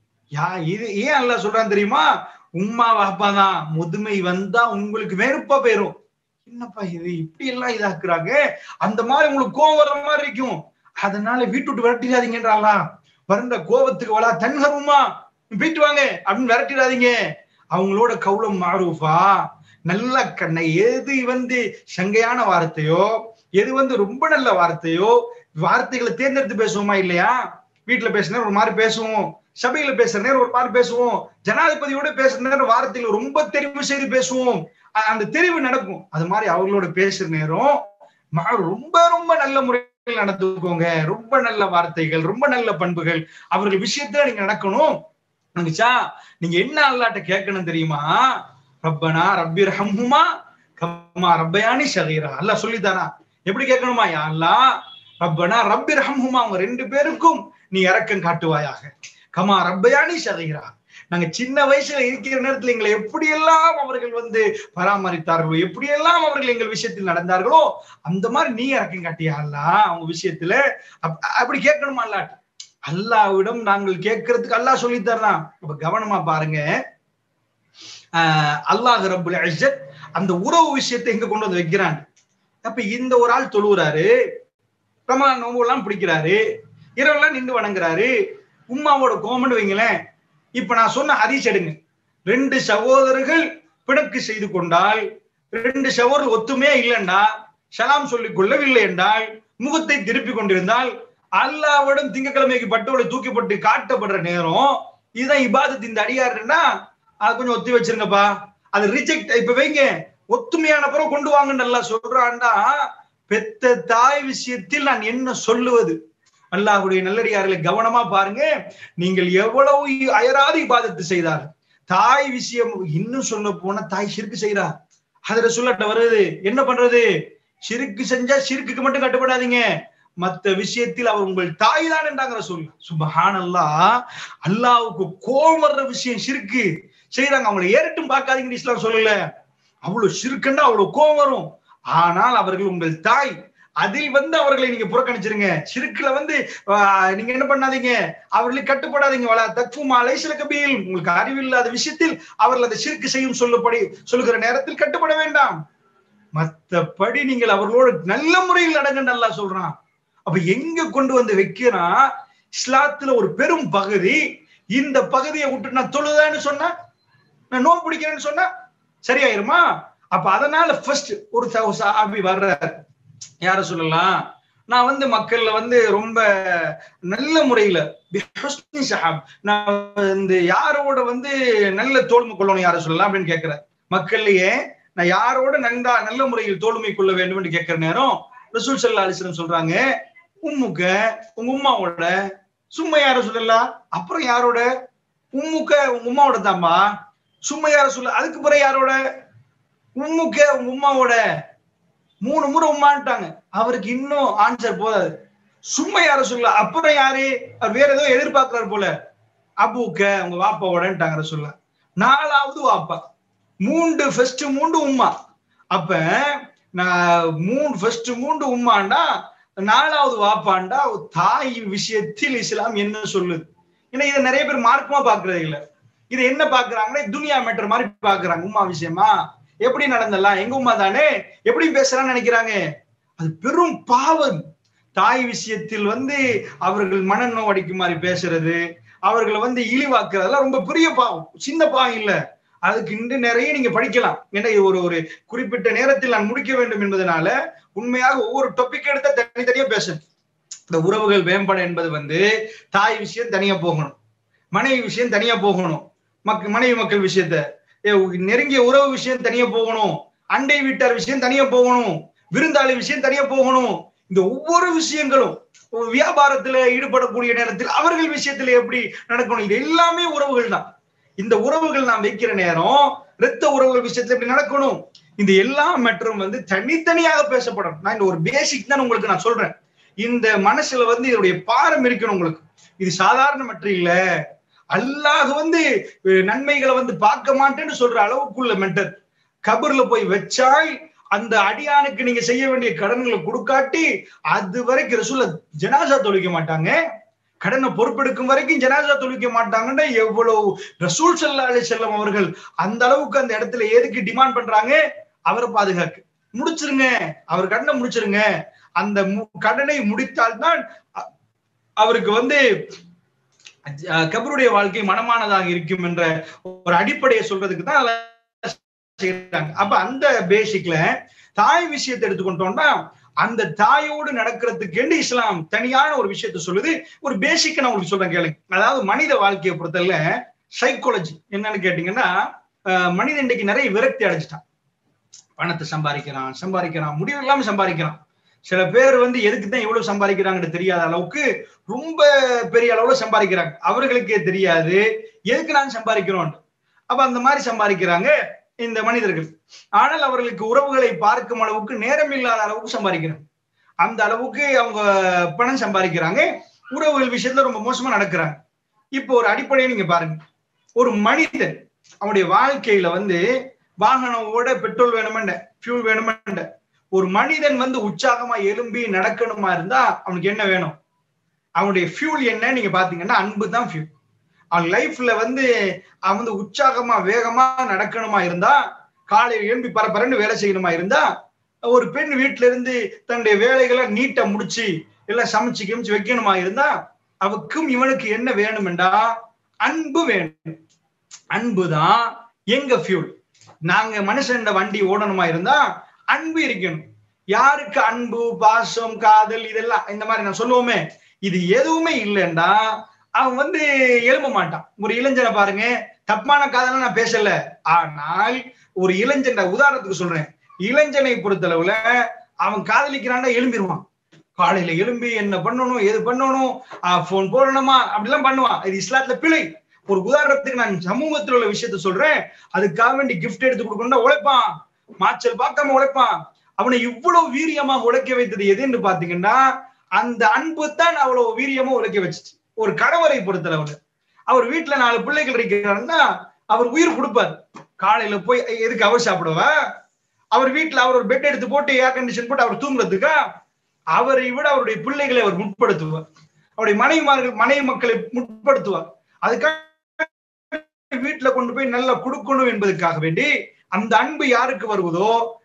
இது ஏன் அல்லாஹ் சொல்றான் தெரியுமா, உம்மா வாப்பா தான் முதுமை வந்தா உங்களுக்கு வெறுப்பா போயிரும், என்னப்பா இது இப்படி எல்லாம் இதாக்குறாங்க, அந்த மாதிரி உங்களுக்கு கோவம் வர்ற மாதிரி இருக்கும், அதனால வீட்டு விட்டு விரட்டிடாதீங்கன்றாங்களா, வந்த கோபத்துக்கு வலா தன்ஹருமா, போயிட்டு வாங்க அப்படின்னு விரட்டிடாதீங்க, அவங்களோட கவுலம் மாரூஃபா, நல்ல கண்ணை, எது வந்து சங்கையான வார்த்தையோ, எது வந்து ரொம்ப நல்ல வார்த்தையோ, வார்த்தைகளை தேர்ந்தெடுத்து பேசுவோமா இல்லையா, வீட்டுல பேசுற ஒரு மாதிரி பேசுவோம், சபையில பேசுற நேரம் ஒரு மாதிரி பேசுவோம், ஜனாதிபதியோட பேசுற நேரம் வார்த்தைகள் ரொம்ப தெரிவு செய்து பேசுவோம், அந்த தெரிவு நடக்கும். அது மாதிரி அவங்களோட பேசுற நேரம் ரொம்ப ரொம்ப நல்ல முறையில் நடந்துக்கோங்க, ரொம்ப நல்ல வார்த்தைகள், ரொம்ப நல்ல பண்புகள் அவர்கள் விஷயத்துல நீங்க நடக்கணும். நினைச்சா நீங்க என்ன அல்லாஹ்ட்ட கேட்கணும் தெரியுமா, ரப்பனா ரப்பிர்ஹம்ஹுமா கமா ரப்பயானி ஸகீரா, அல்லாஹ் சொல்லித்தானா, எப்படி கேட்கணுமா, யா அல்லாஹ் ரப்பனா ரப்பிர்ஹம்ஹுமா, அவங்க ரெண்டு பேருக்கும் நீ இரக்கம் காட்டுவாயாக, கமா ரப்பயானி ஸகீரா, நாங்க சின்ன வயசுல இருக்கிற நேரத்துல எங்களை எப்படியெல்லாம் அவர்கள் வந்து பராமரித்தார்களோ, எப்படியெல்லாம் அவர்கள் எங்கள் விஷயத்தில் நடந்தார்களோ அந்த மாதிரி நீ இரக்கம் காட்டியா அல்லாஹ் அவங்க விஷயத்துல, அப்படி கேட்கணுமா அல்லாஹ். அல்லாஹ்விடம் நாங்கள் கேட்கறதுக்கு அல்லாஹ் சொல்லி தர்றான். அப்ப கவனமா பாருங்க, அல்லாஹ் ரப்புல் இஸ்ஸத் அந்த உறவு விஷயத்தை எங்க கொண்டு வந்து வைக்கிறான். அப்ப இந்த ஒரு ஆள் தொழுகிறாரு, ரமலான் நோன்பு எல்லாம் பிடிக்கிறாரு, இரவெல்லாம் நின்று வணங்குறாரு, உம்மாவோட கோமன்னு வைங்களேன். இப்ப நான் சொன்ன ஹதீஸ் எடுங்க, ரெண்டு சகோதரர்கள் பிணக்கு செய்து கொண்டால், ரெண்டு சகோதரர் ஒத்துமையா இல்லைண்டா, சலாம் சொல்லிக் கொள்ளவில்லை என்றால், முகத்தை திருப்பி கொண்டிருந்தால், அல்லாஹ்விடம் திங்கக்கிழமைக்கு பட்டோலை தூக்கப்பட்டு காட்டப்படுற நேரம் இதுதான் இபாதத். இந்த அடியாருன்னா அது கொஞ்சம் ஒத்தி வச்சிருங்கப்பா, அது ரிஜெக்ட் இப்ப வைங்க, ஒத்துமையான பிறகு கொண்டு வாங்கன்னு நல்லா சொல்றான்டா. பெத்த தாய் விஷயத்தில் நான் என்ன சொல்லுவது, அல்லாஹ்வுடைய நல்லடியார்களை கவனமா பாருங்க, நீங்கள் எவ்வளவு அயராது இபாதத்து செய்தார், தாய் விஷயம் இன்னும் சொல்ல போனா தாய் ஷிர்க் செய்யறா, அதுல சொல்லட்ட வருது, என்ன பண்றது, ஷிர்க் செஞ்சா ஷிர்க்குக்கு மட்டும் கட்டுப்படாதீங்க, மற்ற விஷயத்தில் அவர் உங்கள் தாய் தான் என்றாங்கிற சொல்லு. சுப்ஹானல்லாஹ், அல்லாஹ்வுக்கு கோபம் வர்ற விஷயம் ஷிர்க் செய்யறாங்க, அவங்களை ஏறட்டும் பார்க்காதீங்கன்னு இஸ்லாம் சொல்லல, அவ்வளவு ஷிர்க்குன்னா அவ்வளவு கோபம் வரும், ஆனால் அவர்கள் உங்கள் தாய், அதில் வந்து அவர்களை நீங்க புறக்கணிச்சிருங்க, ஷிர்க்ல வந்து நீங்க என்ன பண்ணாதீங்க, அவர்களுக்கு கட்டுப்படாதீங்க, வலா தக்ஃபுமா லைஸ லக பிஹி, உங்களுக்கு அறிவில்லாத விஷயத்தில் அவர்கள் அதை ஷிர்க் செய்யும் சொல்லுகிற நேரத்தில் கட்டுப்பட வேண்டாம். மத்தபடி நீங்கள் அவர்களோடு நல்ல முறையில் நடங்க அல்லாஹ் சொல்றான். அப்ப எங்க கொண்டு வந்து வைக்கிறான்? இஸ்லாத்துல ஒரு பெரும் பகுதி. இந்த பகுதியை விட்டு நான் தொழுதான்னு சொன்னா, நான் நோன்பு பிடிக்கிறேன்னு சொன்னா சரியாயிருமா? அப்ப அதனால ஃபர்ஸ்ட் ஒரு சஹாபி வர்றாரு, யார சொல்லலாம், நான் வந்து மக்கள்ல வந்து ரொம்ப நல்ல முறையில நான் இந்த யாரோட வந்து நல்ல தோல்மை கொள்ளணும் யார சொல்லலாம் அப்படின்னு கேட்கிறேன். மக்கள்லயே நான் யாரோட நல்ல முறையில் தோல்மை கொள்ள வேண்டும் என்று கேட்கிற நேரம் ரசூல் ஸல்லல்லாஹு அலைஹி வஸல்லம் சொல்றாங்க, உம்முக்க உங்க உம்மாவோட. சும்மா யார சொல்லலாம், அப்புறம் யாரோட? உம்முக்க உங்க உம்மாவோட தாம்பா. சும்மா யார சொல்ல, அதுக்கு பிறகு யாரோட? உம்முக்க உங்க உம்மாவோட. 3 முறை உம்மான்ட்டாங்க. அவருக்கு இன்னும் ஆன்சர் போதாது. சும்மா யார சொல்ல, அப்புறம் யாரு? அவர் வேற ஏதோ எதிர்பார்க்கிறார் போல. அபூக்க உங்க வாப்பாவோடன்ட்டாங்க சொல்ல. 4வது வாப்பா. 3 உம்மா. அப்ப நான் ஃபர்ஸ்ட் 3 உம்மாண்டா 4வது வாப்பாண்டா தாய் விஷயத்தில் இஸ்லாம் என்ன சொல்லுது? ஏன்னா இதை நிறைய பேர் மார்க்கமா பாக்குறது இல்ல. இதை என்ன பாக்குறாங்கன்னா துனியா மேட்டர் மாதிரி பாக்குறாங்க. உம்மா விஷயமா எப்படி நடந்தலாம், எங்க உம்மா தானே எப்படி பேசுறான்னு நினைக்கிறாங்க. அது பெரும் பாவம். தாய் விஷயத்தில் வந்து அவர்கள் மனநோய் அடிக்குமாறு பேசுறது, அவர்களை வந்து இழிவாக்குறதெல்லாம் ரொம்ப பெரிய பாவம், சின்ன பாவம் இல்ல. அதுக்கு இன்று நிறைய நீங்க படிக்கலாம். ஏன்னா ஒரு குறிப்பிட்ட நேரத்தில் நான் முடிக்க வேண்டும் என்பதனால உண்மையாக ஒவ்வொரு டாபிக் எடுத்தா தனித்தனியா பேசணும். இந்த உறவுகள் மேம்பட என்பது வந்து தாய் விஷயம் தனியா போகணும், மனைவி விஷயம் தனியா போகணும், மனைவி மக்கள் விஷயத்த நெருங்கிய உறவு விஷயம் தனியா போகணும், அண்டை வீட்டார் விஷயம் தனியா போகணும், விருந்தாளி விஷயம் தனியா போகணும். இந்த ஒவ்வொரு விஷயங்களும் வியாபாரத்துல ஈடுபடக்கூடிய நேரத்தில் அவர்கள் விஷயத்துல எப்படி நடக்கணும், இது எல்லாமே உறவுகள் தான். இந்த உறவுகள் நாம் வைக்கிற நேரம் இரத்த உறவுகள் விஷயத்துல எப்படி நடக்கணும், இந்த எல்லா மற்றும் வந்து தனித்தனியாக பேசப்படணும். நான் இந்த ஒரு பேசிக் தான் உங்களுக்கு நான் சொல்றேன். இந்த மனசுல வந்து இதோடைய பாரம் இருக்கணும் உங்களுக்கு. இது சாதாரண மற்ற இல்ல. அல்லாஹ் வந்து நன்மைகளை வந்து பார்க்க மாட்டேன்னு சொல்ற அளவுக்குள்ள மென்டர். கபர்ல போய் வச்சால் அந்த அடியானுக்கு நீங்க செய்ய வேண்டிய கடன்களை கொடுக்காட்டி அது வரைக்கும் ரசூல் ஜனாசா தொழிக்க மாட்டாங்க. கடனை பொறுப்பெடுக்கும் வரைக்கும் ஜனாசா தொழிக்க மாட்டாங்கன்னா எவ்வளவு ரசூல் ஸல்லல்லாஹு அலைஹி வஸல்லம் அவர்கள் அந்த அளவுக்கு அந்த இடத்துல எதுக்கு டிமாண்ட் பண்றாங்க? அவரை பாதுகாக்க. முடிச்சிருங்க, அவர் கடனை முடிச்சிருங்க. அந்த கடனை முடித்தால்தான் அவருக்கு வந்து கபருடைய வாழ்க்கை மனமானதாக இருக்கும் என்ற ஒரு அடிப்படையை சொல்றதுக்கு தான் செய்யறாங்க. அப்ப அந்த பேசிக்ல தாய் விஷயத்தை எடுத்துக்கொண்டோம்னா அந்த தாயோடு நடக்கிறதுக்கு இஸ்லாம் தனியான ஒரு விஷயத்த சொல்லுது. ஒரு பேசிக்க நான் உங்களுக்கு சொல்றேன் கேளுங்க. அதாவது மனித வாழ்க்கையை பொறுத்தல சைக்காலஜி என்னன்னு கேட்டீங்கன்னா, மனிதன் இன்றைக்கு நிறைய விரக்தி அடைஞ்சிட்டான். பணத்தை சம்பாதிக்கிறான் முடிவு இல்லாம சம்பாதிக்கிறான். சில பேர் வந்து எதுக்குதான் இவ்வளவு சம்பாதிக்கிறாங்கன்னு தெரியாத அளவுக்கு ரொம்ப பெரிய அளவுல சம்பாதிக்கிறாங்க. அவர்களுக்கே தெரியாது எதுக்கு நான் சம்பாதிக்கிறோம். அப்ப அந்த மாதிரி சம்பாதிக்கிறாங்க இந்த மனிதர்கள். ஆனால் அவர்களுக்கு உறவுகளை பார்க்கும் அளவுக்கு நேரம் இல்லாத அளவுக்கு சம்பாதிக்கிறாங்க. அந்த அளவுக்கு அவங்க பணம் சம்பாதிக்கிறாங்க, உறவுகள் விஷயத்துல ரொம்ப மோசமா நடக்கிறாங்க. இப்போ ஒரு அடிப்படையை நீங்க பாருங்க. ஒரு மனிதன் அவனுடைய வாழ்க்கையில வந்து வாகனமோட பெட்ரோல் வேணுமெண்ட, ஃபியூல் வேணுமெண்ட, ஒரு மனிதன் வந்து உற்சாகமா எழும்பி நடக்கணுமா இருந்தா அவனுக்கு என்ன வேணும்? அவனுடைய ஃபியூல் என்ன நீங்க பாத்தீங்கன்னா அன்பு தான் ஃபியூல். அவன் லைஃப்ல வந்து அவன் வந்து உற்சாகமா வேகமா நடக்கணுமா இருந்தா, காலையில் எழும்பி பரபரன்னு வேலை செய்யணுமா இருந்தா, ஒரு பெண் வீட்டுல இருந்து தன்னுடைய வேலைகளை நீட்டா முடிச்சு எல்லாம் சமைச்சு கிமிச்சு வைக்கணுமா இருந்தா, அவக்கும் இவனுக்கு என்ன வேணும்டா அன்பு வேணும். அன்புதான் எங்க ஃபியூல். நாங்க மனுஷன் வண்டி ஓடணுமா இருந்தா அன்பு இருக்கணும். யாருக்கு அன்பு, பாசம், காதல் இதெல்லாம் இந்த மாதிரி நான் சொல்லுவோமே, இது எதுவுமே இல்லைன்னா அவன் வந்து எழும்ப மாட்டான். ஒரு இளைஞனை பாருங்க, தப்பான காதல நான் பேசல, ஆனால் ஒரு இளைஞன் உதாரணத்துக்கு சொல்றேன். இளைஞனை பொறுத்தளவுல அவன் காதலிக்கிறான்னா எழும்பிடுவான். காலையில எழும்பி என்ன பண்ணணும், எது பண்ணணும், போன் போடணுமா அப்படிலாம் பண்ணுவான். இது இஸ்லாத்துல பிழை. ஒரு உதாரணத்துக்கு நான் சமூகத்தில் உள்ள விஷயத்த சொல்றேன். அதுக்காக வேண்டி கிஃப்ட் எடுத்து கொடுக்கணும்னா உழைப்பான், மாச்சல் பார்க்காம உழைப்பான். அவனை இவ்வளவு வீரியமாக உழைக்க வைத்தது எதுன்னு பாத்தீங்கன்னா அந்த அன்பு தான் அவ்வளவு வீரியமா உழைக்க வச்சுச்சு. ஒரு கணவரை பொறுத்தளவுல அவர் வீட்டுல 4 பிள்ளைகள் இருக்கிறாருன்னா அவர் உயிர் கொடுப்பார். காலையில போய் எதுக்கு அவர் சாப்பிடுவா? அவர் வீட்டுல அவர் ஒரு பெட் எடுத்து போட்டு ஏர் கண்டிஷன் போட்டு அவர் தூங்குறதுக்கா? அவரை விட அவருடைய பிள்ளைகளை அவர் முற்படுத்துவார், அவருடைய மனைவி மக்களை முற்படுத்துவார். அதுக்காக வீட்டுல கொண்டு போய் நல்லா கொடுக்கணும் என்பதற்காக வேண்டி அந்த அன்பு யாருக்கு வருவதோ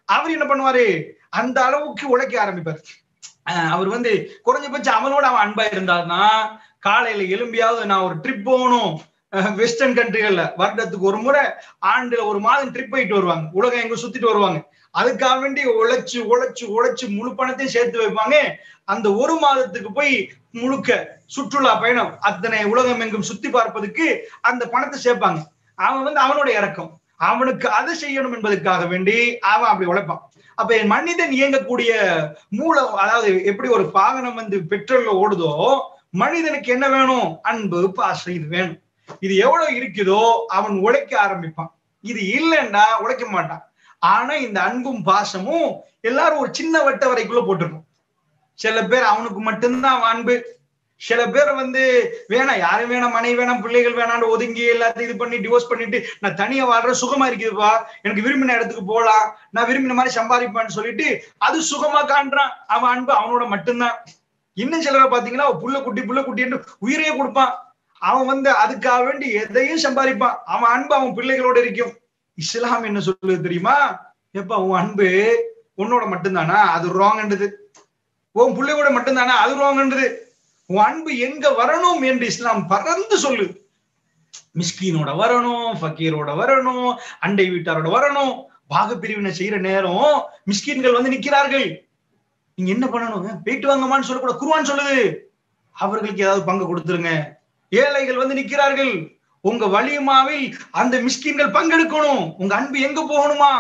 அவர் என்ன பண்ணுவாரு, அந்த அளவுக்கு உழைக்க ஆரம்பிப்பார். அவர் வந்து குறைஞ்சபட்சம் அவனோட அவன் அன்பா இருந்தாருன்னா, காலையில எழும்பியாவது நான் ஒரு ட்ரிப் போகணும். வெஸ்டர்ன் கண்ட்ரிகள்ல வருடத்துக்கு ஒரு முறை, ஆண்டுல ஒரு மாதம் ட்ரிப் போயிட்டு வருவாங்க, உலகம் எங்க சுத்திட்டு வருவாங்க. அதுக்காக வேண்டி உழைச்சு உழைச்சு உழைச்சு முழு பணத்தையும் சேர்த்து வைப்பாங்க. அந்த ஒரு மாதத்துக்கு போய் முழுக்க சுற்றுலா பயணம் அத்தனை உலகம் எங்கும் சுத்தி பார்ப்பதுக்கு அந்த பணத்தை சேர்ப்பாங்க. அவன் வந்து அவனோட இறக்கம், அவனுக்கு அதை செய்யணும் என்பதற்காக வேண்டி அவன் அப்படி உழைப்பான். அப்ப மனிதன் இயங்கக்கூடிய மூலம், அதாவது எப்படி ஒரு வாகனம் வந்து பெட்ரோல்ல ஓடுதோ, மனிதனுக்கு என்ன வேணும், அன்பு பாசம் இது வேணும். இது எவ்வளவு இருக்குதோ அவன் உழைக்க ஆரம்பிப்பான். இது இல்லைன்னா உழைக்க மாட்டான். ஆனா இந்த அன்பும் பாசமும் எல்லாரும் ஒரு சின்ன வட்ட வரைக்குள்ள போட்டுருக்கும். சில பேர் அவனுக்கு மட்டும்தான் அன்பு, சில பேர் வந்து வேணாம், யாரும் வேணாம், மனைவி வேணாம், பிள்ளைகள் வேணான்னு ஒதுங்கி எல்லாத்தையும் இது பண்ணி டிவோர்ஸ் பண்ணிட்டு நான் தனியா வாழ்ற சுகமா இருக்குதுப்பா, எனக்கு விரும்பின இடத்துக்கு போலாம், நான் விரும்பின மாதிரி சம்பாதிப்பான்னு சொல்லிட்டு அது சுகமா காண்றான். அவன் அன்பு அவனோட மட்டும்தான். இன்னும் சிலரை பாத்தீங்கன்னா புள்ள குட்டி என்று உயிரையே கொடுப்பான். அவன் வந்து அதுக்காக வேண்டி எதையும் சம்பாதிப்பான். அவன் அன்பு அவன் பிள்ளைகளோட இருக்கும். இஸ்லாம் என்ன சொல்லுது தெரியுமா, எப்ப உன் அன்பு உன்னோட மட்டும்தானா, அது ராங்ன்றது. உன் பிள்ளையோட மட்டும்தானா, அது ராங்ன்றது. உன் அன்பு எங்க வரணும் என்று இஸ்லாம் பறந்து சொல்லு. மிஸ்கீனோட வரணும், ஃபக்கீரோட வரணும், அண்டை வீட்டாரோட வரணும். பாக பிரிவினை செய்யற நேரம் மிஸ்கீன்கள் வந்து நிக்கிறார்கள், நீங்க என்ன பண்ணணும், போயிட்டு வாங்கம்மான்னு சொல்லக்கூட குர்ஆன் சொல்லுது, அவர்களுக்கு ஏதாவது பங்கு கொடுத்துருங்க. ஏழைகள் வந்து நிக்கிறார்கள், உங்க வலிமாவில் அந்த மிஸ்கீன்கள் பங்கெடுக்கணும். உங்க அன்பு எங்க போகணுமா,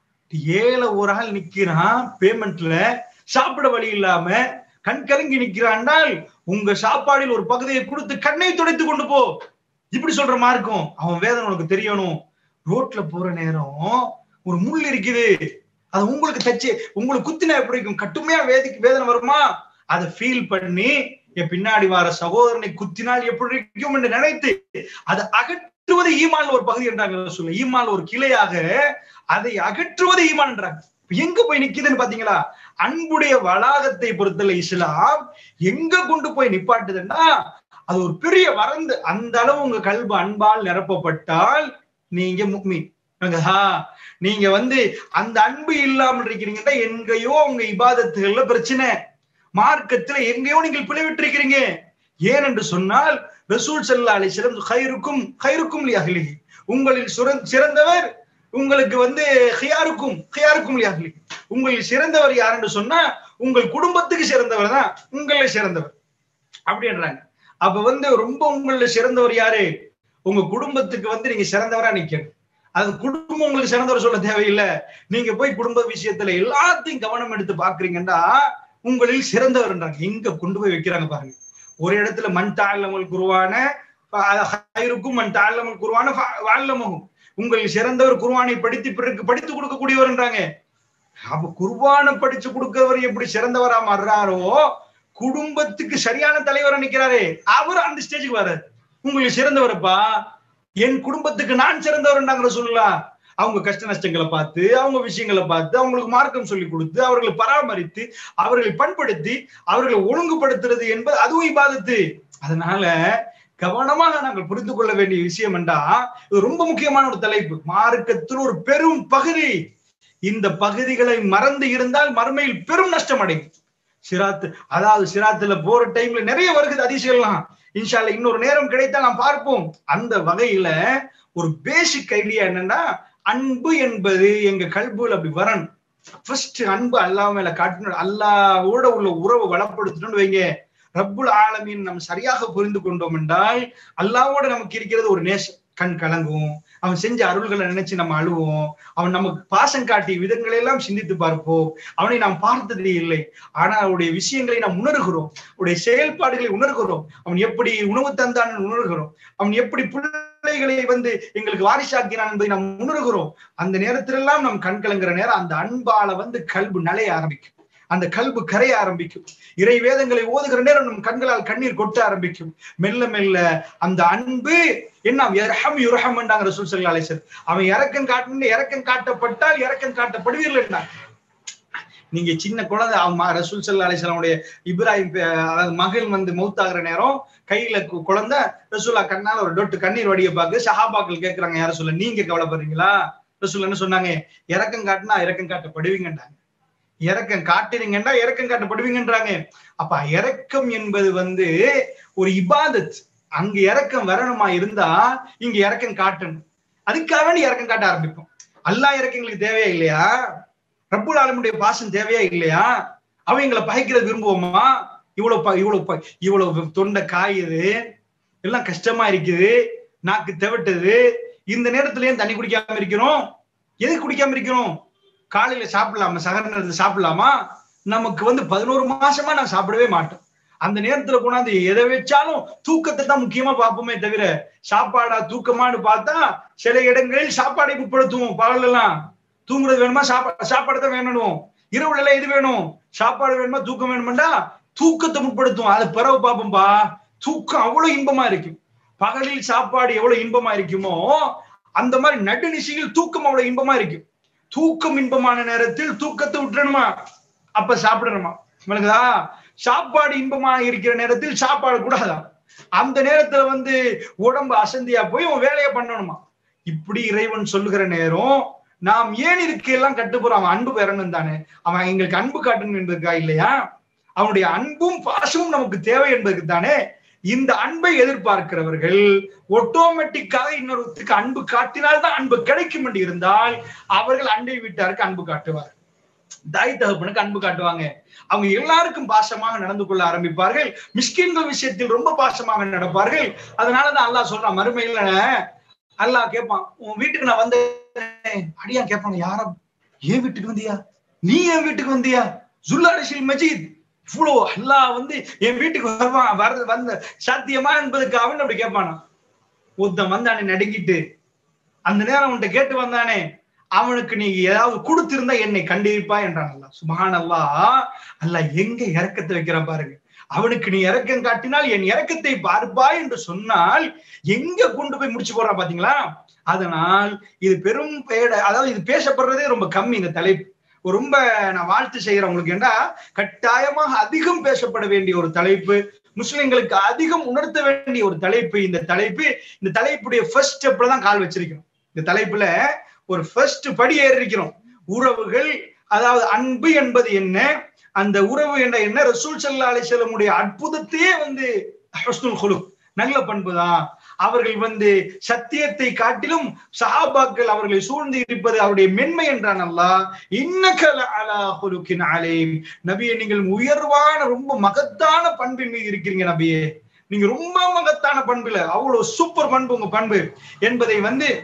ஏழை ஒரு ஆள் நிக்கிறான் பேமெண்ட்ல, சாப்பிட வழி இல்லாம கண் கலங்கி நிக்கிறான்னால் உங்க சாப்பாடில் ஒரு பகுதியை கொடுத்து கண்ணை துடைத்து கொண்டு போ. இப்படி சொல்ற மார்க்கம். அவன் வேதனை உனக்கு தெரியணும். ரோட்ல போற நேரம் ஒரு முள் இருக்குது, அது உங்களுக்கு தச்சு உங்களுக்கு குத்தினா எப்படி இருக்கும், கட்டுமையா வேதனை வருமா, அதை ஃபீல் பண்ணி என் பின்னாடி வர சகோதரனை குத்தினால் எப்படி இருக்கும் என்று நினைத்து அதை அகற்றுவது ஈமான்ல ஒரு பகுதி என்றாங்க. சொல்ல ஈமான்ல ஒரு கிளையாக அதை அகற்றுவது ஈமான் என்றாங்க. எங்க போய் நிக்குதுன்னு பாத்தீங்களா, அன்புடைய வளாகத்தை பொறுத்தல இஸ்லாம் எங்க கொண்டு போய் நிப்பாட்டுதுன்னா, அது ஒரு பெரிய வரந்து. அந்த அளவு உங்க கல்பு அன்பால் நிரப்பப்பட்டால் நீங்க முஃமின். நீங்க வந்து அந்த அன்பு இல்லாமல் இருக்கிறீங்கன்னா எங்கேயோ உங்க இபாதத்துகள்ல பிரச்சனை, மார்க்கத்துல எங்கேயோ நீங்கள் பிழைவிட்டிருக்கிறீங்க. ஏன் என்று சொன்னால் ரசூல் ஸல்லல்லாஹு அலைஹி வஸல்லம் கைருக்கும் லிஅஹ்லிஹி, உங்களில் சிறந்தவர் உங்களுக்கு வந்து ஹியாருக்கும் லிஅஹ்லிஹி, உங்களில் சிறந்தவர் யார் என்று சொன்னா உங்கள் குடும்பத்துக்கு சிறந்தவர் தான் உங்களை சிறந்தவர் அப்படின்றாங்க. அப்ப வந்து ரொம்ப உங்கள சிறந்தவர் யாரு, உங்க குடும்பத்துக்கு வந்து நீங்க சிறந்தவரா நிக்கணும். அது குடும்பம் உங்களுக்கு சிறந்தவர் சொல்ல தேவையில்லை. நீங்க போய் குடும்ப விஷயத்துல எல்லாத்தையும் கவனம் எடுத்து பாக்குறீங்கன்னா உங்களில் சிறந்தவர்ன்றாங்க. எங்க கொண்டு போய் வைக்கிறாங்க பாருங்க. ஒரு இடத்துல மன் தஅல்லமல் குர்ஆன ஹைருக்கும் மன் தஅல்லமல் குர்ஆன வஅல்லமஹு, உங்களில் சிறந்தவர் குர்ஆனை படித்து பிறருக்கு படித்து கொடுக்கக்கூடியவர்ன்றாங்க. அப்ப குர்ஆனை படிச்சு கொடுக்கிறவர் எப்படி சிறந்தவரா மாறுறாரோ, குடும்பத்துக்கு சரியான தலைவரா நிக்கிறாரு, அவர் அந்த ஸ்டேஜுக்கு வர்றாரு. உங்களுக்கு சிறந்தவரப்பா, என் குடும்பத்துக்கு நான் சிறந்தவர் சொல்லலாம். அவங்க கஷ்ட நஷ்டங்களை பார்த்து, அவங்க விஷயங்களை பார்த்து, அவங்களுக்கு மார்க்கம் சொல்லி கொடுத்து, அவர்களை பராமரித்து, அவர்களை பண்படுத்தி, அவர்களை ஒழுங்குபடுத்துறது என்பது அதுவும் இபாதத்து. அதனால கவனமாக நாங்கள் புரிந்து கொள்ள வேண்டிய விஷயம் என்றா, இது ரொம்ப முக்கியமான ஒரு தலைப்பு. மார்க்கத்தில் ஒரு பெரும் பகுதி, இந்த பகுதிகளை மறந்து இருந்தால் மறுமையில் பெரும் நஷ்டம் அடையும். சிராத்து, அதாவது சிராத்துல போற டைம்ல நிறைய வருகிறது அதிசயம்லாம். இன்ஷா அல்லாஹ் இன்னொரு நேரம் கிடைத்தால் நாம் பார்ப்போம். அந்த வகையில ஒரு பேசிக் ஐடியா என்னன்னா, அன்பு என்பது எங்க கல்புல அப்படி வரணும். ஃபர்ஸ்ட் அன்பு அல்லாஹ் மேல காட்டணும். அல்லாஹ்வோட உள்ள உறவை வளப்படுத்தணும்னு வைங்க. ரப்புல் ஆலமீன் நம்ம சரியாக புரிந்து கொண்டோம் என்றால் அல்லாஹ்வோட நமக்கு இருக்கிறது ஒரு நேசம். கண் கலங்கும், அவன் செஞ்ச அருள்களை நினைச்சு நம்ம அழுவோம், அவன் நமக்கு பாசம் காட்டிய விதங்களை எல்லாம் சிந்தித்து பார்ப்போம். அவனை நாம் பார்த்ததே இல்லை, ஆனா அவருடைய விஷயங்களை நாம் உணர்கிறோம், அவருடைய செயல்பாடுகளை உணர்கிறோம். அவன் எப்படி உணவு தந்தான் உணர்கிறோம், அவன் எப்படி பிள்ளைகளை வந்து எங்களுக்கு வாரிசாக்கினான் என்பதை நாம் உணர்கிறோம். அந்த நேரத்திலெல்லாம் நம் கண் கலங்குற நேரம் அந்த அன்பால வந்து கல்பு நலைய ஆரம்பிக்கும், அந்த கல்பு கரைய ஆரம்பிக்கும். இறை வேதங்களை ஓதுகிற நேரம் நம் கண்களால் கண்ணீர் கொட்ட ஆரம்பிக்கும். மெல்ல மெல்ல அந்த அன்பு என்ன, யர்ஹம் யுர்ஹம் என்றாங்க ரசூல் ஸல்லல்லாஹு அலைஹி வஸல்லம். அவன் இரக்கம் காட்டணும், இரக்கம் காட்டப்பட்டால் இரக்கம் காட்டப்படுவீர்கள் என்றாங்க. நீங்க சின்ன குழந்தை, ரசூல் ஸல்லல்லாஹு அலைஹி வஸல்லமுடைய இப்ராஹிம் அதாவது மகள் வந்து மௌத்தாகிற நேரம் கையில குழந்தை, ரசூலா கண்ணால ஒரு டொட்டு கண்ணீர் வடிய பார்த்து சஹாபாக்கள் கேட்கிறாங்க, யார சொல்ல நீங்க கவலைப்படுறீங்களா, ரசூல் என்ன சொன்னாங்க? இரக்கம் காட்டினா இரக்கம் காட்டப்படுவீங்கன்றாங்க. இரக்கம் காட்டுறீங்கன்னா இரக்கம் காட்டப்படுவீங்கன்றாங்க. அப்ப இரக்கம் என்பது ஒரு இபாதத். அங்க இரக்கம் வரணுமா இருந்தா இங்க இரக்கம் காட்டணும். அதுக்காக வேண்டி இரக்கம் காட்ட ஆரம்பிப்போம். அல்லாஹ் இரக்கங்களுக்கு தேவையா இல்லையா? ரப்புல் ஆலமீனுடைய பாசம் தேவையா இல்லையா? அவங்களை பகைக்கிறது விரும்புவோமா? இவ்வளவு தொண்டை காயுது, எல்லாம் கஷ்டமா இருக்குது, நாக்கு தெவட்டுது, இந்த நேரத்துல ஏன் தண்ணி குடிக்காம இருக்கிறோம்? எதுக்கு குடிக்காம இருக்கிறோம்? காலையில சாப்பிடலாமா? சகர நேரத்துல சாப்பிடலாமா? நமக்கு 11 மாசமா நான் சாப்பிடவே மாட்டோம். அந்த நேரத்துல கொண்டாந்து எதை வச்சாலும் தூக்கத்தை தான் முக்கியமா பார்ப்போமே தவிர சாப்பாடா தூக்கமானு பார்த்தா சில இடங்களில் சாப்பாடை முற்படுத்துவோம். பகல் எல்லாம் தூங்குறது வேணுமா? சாப்பாடு தான் வேணும். இரவுல எல்லாம் எது வேணும்? சாப்பாடு வேணுமா? தூக்கம் வேணுமாண்டா தூக்கத்தை முற்படுத்துவோம். அது பிறகு பார்ப்போம்பா. தூக்கம் அவ்வளவு இன்பமா இருக்கும். பகலில் சாப்பாடு எவ்வளவு இன்பமா இருக்குமோ அந்த மாதிரி நடுநிசையில் தூக்கம் அவ்வளவு இன்பமா இருக்கும். தூக்கம் இன்பமான நேரத்தில் தூக்கத்தை விட்டுறணுமா? அப்ப சாப்பிடணுமா? உங்களுக்கு சாப்பாடு இன்பமா இருக்கிற நேரத்தில் சாப்பாடு கூடாதான். அந்த நேரத்துல உடம்பு அசந்தியா போய் உன் வேலையை பண்ணணுமா? இப்படி இறைவன் சொல்லுகிற நேரம் நாம் ஏன் இதுக்கெல்லாம் கட்டுப்போறோம்? அவன் அன்பு பெறணும் தானே. அவன் எங்களுக்கு அன்பு காட்டணும் என்பதுக்கா இல்லையா? அவனுடைய அன்பும் பாசமும் நமக்கு தேவை என்பதுக்கு தானே. இந்த அன்பை எதிர்பார்க்கிறவர்கள் ஆட்டோமேட்டிக்காக இன்னொருத்துக்கு அன்பு காட்டினால்தான் அன்பு கிடைக்கும் என்று இருந்தால் அவர்கள் அண்டை வீட்டாருக்கு அன்பு காட்டுவார், தாய் தகப்பனுக்கு அன்பு காட்டுவாங்க. அவங்க எல்லாருக்கும் பாசமாக நடந்து கொள்ள ஆரம்பிப்பார்கள். மிஸ்கின்கள் விஷயத்தில் ரொம்ப பாசமாக நடப்பார்கள். அதனாலதான் அல்லாஹ் சொல்றான், மறுமையில அல்லாஹ் கேட்பான், உன் வீட்டுக்கு நான் வந்தேன். அடியா கேட்பான், யாரா ஏன் வீட்டுக்கு வந்தியா? நீ என் வீட்டுக்கு வந்தியா? ஜுல்லாரிஷில் மஜீத் இவ்வளோ அல்லாஹ் என் வீட்டுக்கு வருவான் வந்த சாத்தியமா என்பதுக்கு அவன் அப்படி கேட்பானா? ஒருத்தன் வந்தானே நடுங்கிட்டு, அந்த நேரம் அவன்கிட்ட கேட்டு வந்தானே, அவனுக்கு நீ ஏதாவது கொடுத்திருந்தா என்னை கண்டிப்பா என்றான் அல்லாஹ். சுப்ஹானல்லாஹ். அல்லாஹ் எங்க இரக்கத்தை வைக்கிறான் பாருங்க. அவனுக்கு நீ இரக்கம் காட்டினால் என் இரக்கத்தை பார்ப்பாய் என்று சொன்னால் எங்க கொண்டு போய் முடிச்சு போறான் பாத்தீங்களா? அதனால் இது பெரும் அதாவது இது பேசப்படுறதே ரொம்ப கம்மி. இந்த தலைப்பு ரொம்ப நான் வாழ்த்து செய்யறேன் உங்களுக்கு. ஏன்னா கட்டாயமாக அதிகம் பேசப்பட வேண்டிய ஒரு தலைப்பு, முஸ்லிம்களுக்கு அதிகம் உணர்த்த வேண்டிய ஒரு தலைப்பு. இந்த தலைப்புடைய ஃபர்ஸ்ட் ஸ்டெப்ல தான் கால் வச்சிருக்கிறோம். இந்த தலைப்புல ஒரு ஃபர்ஸ்ட் படி ஏறி இருக்கிறோம். உறவுகள், அதாவது அன்பு என்பது என்ன, அந்த உறவு என்ற என்ன, ரசூல் ஸல்லல்லாஹு அலைஹி வஸல்லம் உடைய அற்புதத்தையே ஹுஸ்னுல் குலுக், நல்ல பண்பு தான். அவர்கள் சத்தியத்தை காட்டிலும் சஹாபாக்கள் அவர்களை சூழ்ந்து இருப்பது அவருடைய மென்மை என்றான் அல்லாஹ். இன்னக லஅலா குலுகின் அலீம். நபியே, நீங்கள் உயர்வான ரொம்ப மகத்தான பண்பின் மீது இருக்கிறீங்க நபியே. நீங்க ரொம்ப மகத்தான பண்புல அவ்வளவு சூப்பர் பண்பு உங்க பண்பு என்பதை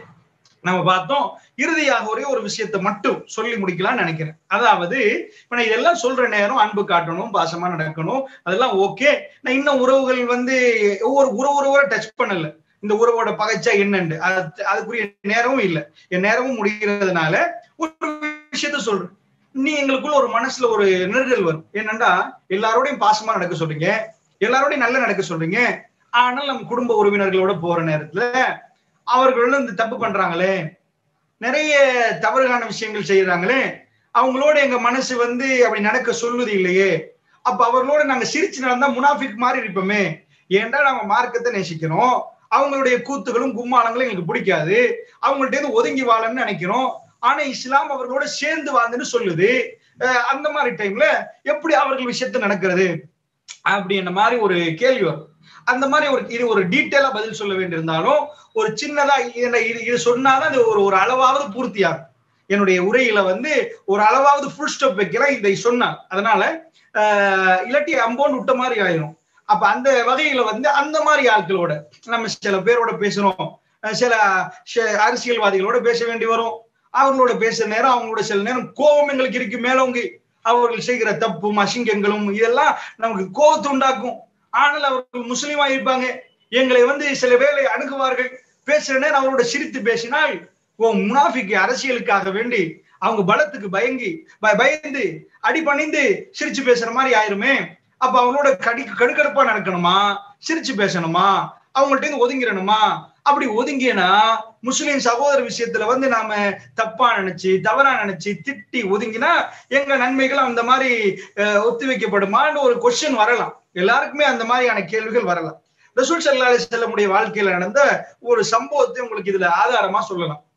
நம்ம பார்த்தோம். இறுதியாக ஒரே ஒரு விஷயத்தை மட்டும் சொல்லி முடிக்கலாம்னு நினைக்கிறேன். அதாவது இப்ப நான் இதெல்லாம் சொல்ற நேரம் அன்பு காட்டணும், பாசமா நடக்கணும், அதெல்லாம் ஓகே. நான் இன்னும் உறவுகள் ஒவ்வொரு உறவோட டச் பண்ணல. இந்த உறவோட பகைச்சா என்னண்டு அதுக்குரிய நேரமும் இல்லை. என் நேரமும் முடிகிறதுனால ஒரு விஷயத்த சொல்றேன். நீ எங்களுக்குள்ள ஒரு மனசுல ஒரு நெருடல் வரும். என்னண்டா எல்லாரோடையும் பாசமா நடக்க சொல்றீங்க, எல்லாரோடையும் நல்லா நடக்க சொல்றீங்க, ஆனால் நம்ம குடும்ப உறவினர்களோட போற நேரத்துல அவர்களும் இந்த தப்பு பண்றாங்களே, நிறைய தவறுகான விஷயங்கள் செய்யறாங்களே, அவங்களோட எங்க மனசு அப்படி நடக்க சொல்லுது இல்லையே. அப்ப அவர்களோட நாங்க சிரிச்சு நடந்தா முனாஃபிக் மாதிரி இருப்போமே. ஏன்டா நம்ம மார்க்கத்தை நேசிக்கிறோம், அவங்களுடைய கூத்துகளும் கும்மாளங்களும் எங்களுக்கு பிடிக்காது, அவங்கள்ட்ட ஒதுங்கி வாழன்னு நினைக்கிறோம். ஆனா இஸ்லாம் அவர்களோட சேர்ந்து வாழ்ந்துன்னு சொல்லுது. அந்த மாதிரி டைம்ல எப்படி அவர்கள் விஷயத்த நடக்கிறது அப்படின்ற மாதிரி ஒரு கேள்வி வரும். அந்த மாதிரி இது ஒரு டீட்டெயிலா பதில் சொல்ல வேண்டியிருந்தாலும் ஒரு சின்னதா இது சொன்னாதான் ஒரு அளவாவது பூர்த்தியாகும். என்னுடைய உரையில ஒரு அளவாவது ஃபுல் ஸ்டாப் வைக்கிறேன் இதை சொன்னா. அதனால இல்லாட்டி அம்போன்னு விட்ட மாதிரி ஆயிரும். அப்ப அந்த வகையில அந்த மாதிரி ஆட்களோட நம்ம சில பேரோட பேசுறோம், சில அரசியல்வாதிகளோட பேச வேண்டி வரும். அவர்களோட பேசுற நேரம் அவங்களோட சில நேரம் கோபம் எங்களுக்கு இருக்கு மேலோங்கி. அவர்கள் செய்கிற தப்பும் அசிங்கங்களும் இதெல்லாம் நமக்கு கோபத்தை உண்டாக்கும். ஆனால் அவர்கள் முஸ்லீமா இருப்பாங்க, எங்களை சில வேளை அணுகுவார்கள். பேசுற நேரம் அவரோட சிரித்து பேசினால் முனாஃபிக்கு அரசியலுக்காக வேண்டி அவங்க பலத்துக்கு பயந்து அடி பணிந்து சிரிச்சு பேசுற மாதிரி ஆயிருமே. அப்ப அவங்களோட கடுக்கடுப்பா நடக்கணுமா, சிரிச்சு பேசணுமா, அவங்கள்ட்ட ஒதுங்கிடணுமா? அப்படி ஒதுங்கினா முஸ்லிம் சகோதர விஷயத்துல நாம தப்பா நினைச்சு தவறா நினைச்சு திட்டி ஒதுங்கினா எங்க நன்மைகள் அந்த மாதிரி ஒத்தி வைக்கப்படுமான்னு ஒரு கொஸ்டின் வரலாம். எல்லாருக்குமே அந்த மாதிரியான கேள்விகள் வரலாம். ரசூல் ஸல்லல்லாஹு அலைஹி வஸல்லம் வாழ்க்கையில நடந்த ஒரு சம்பவத்தை உங்களுக்கு இதுல ஆதாரமா சொல்லலாம்.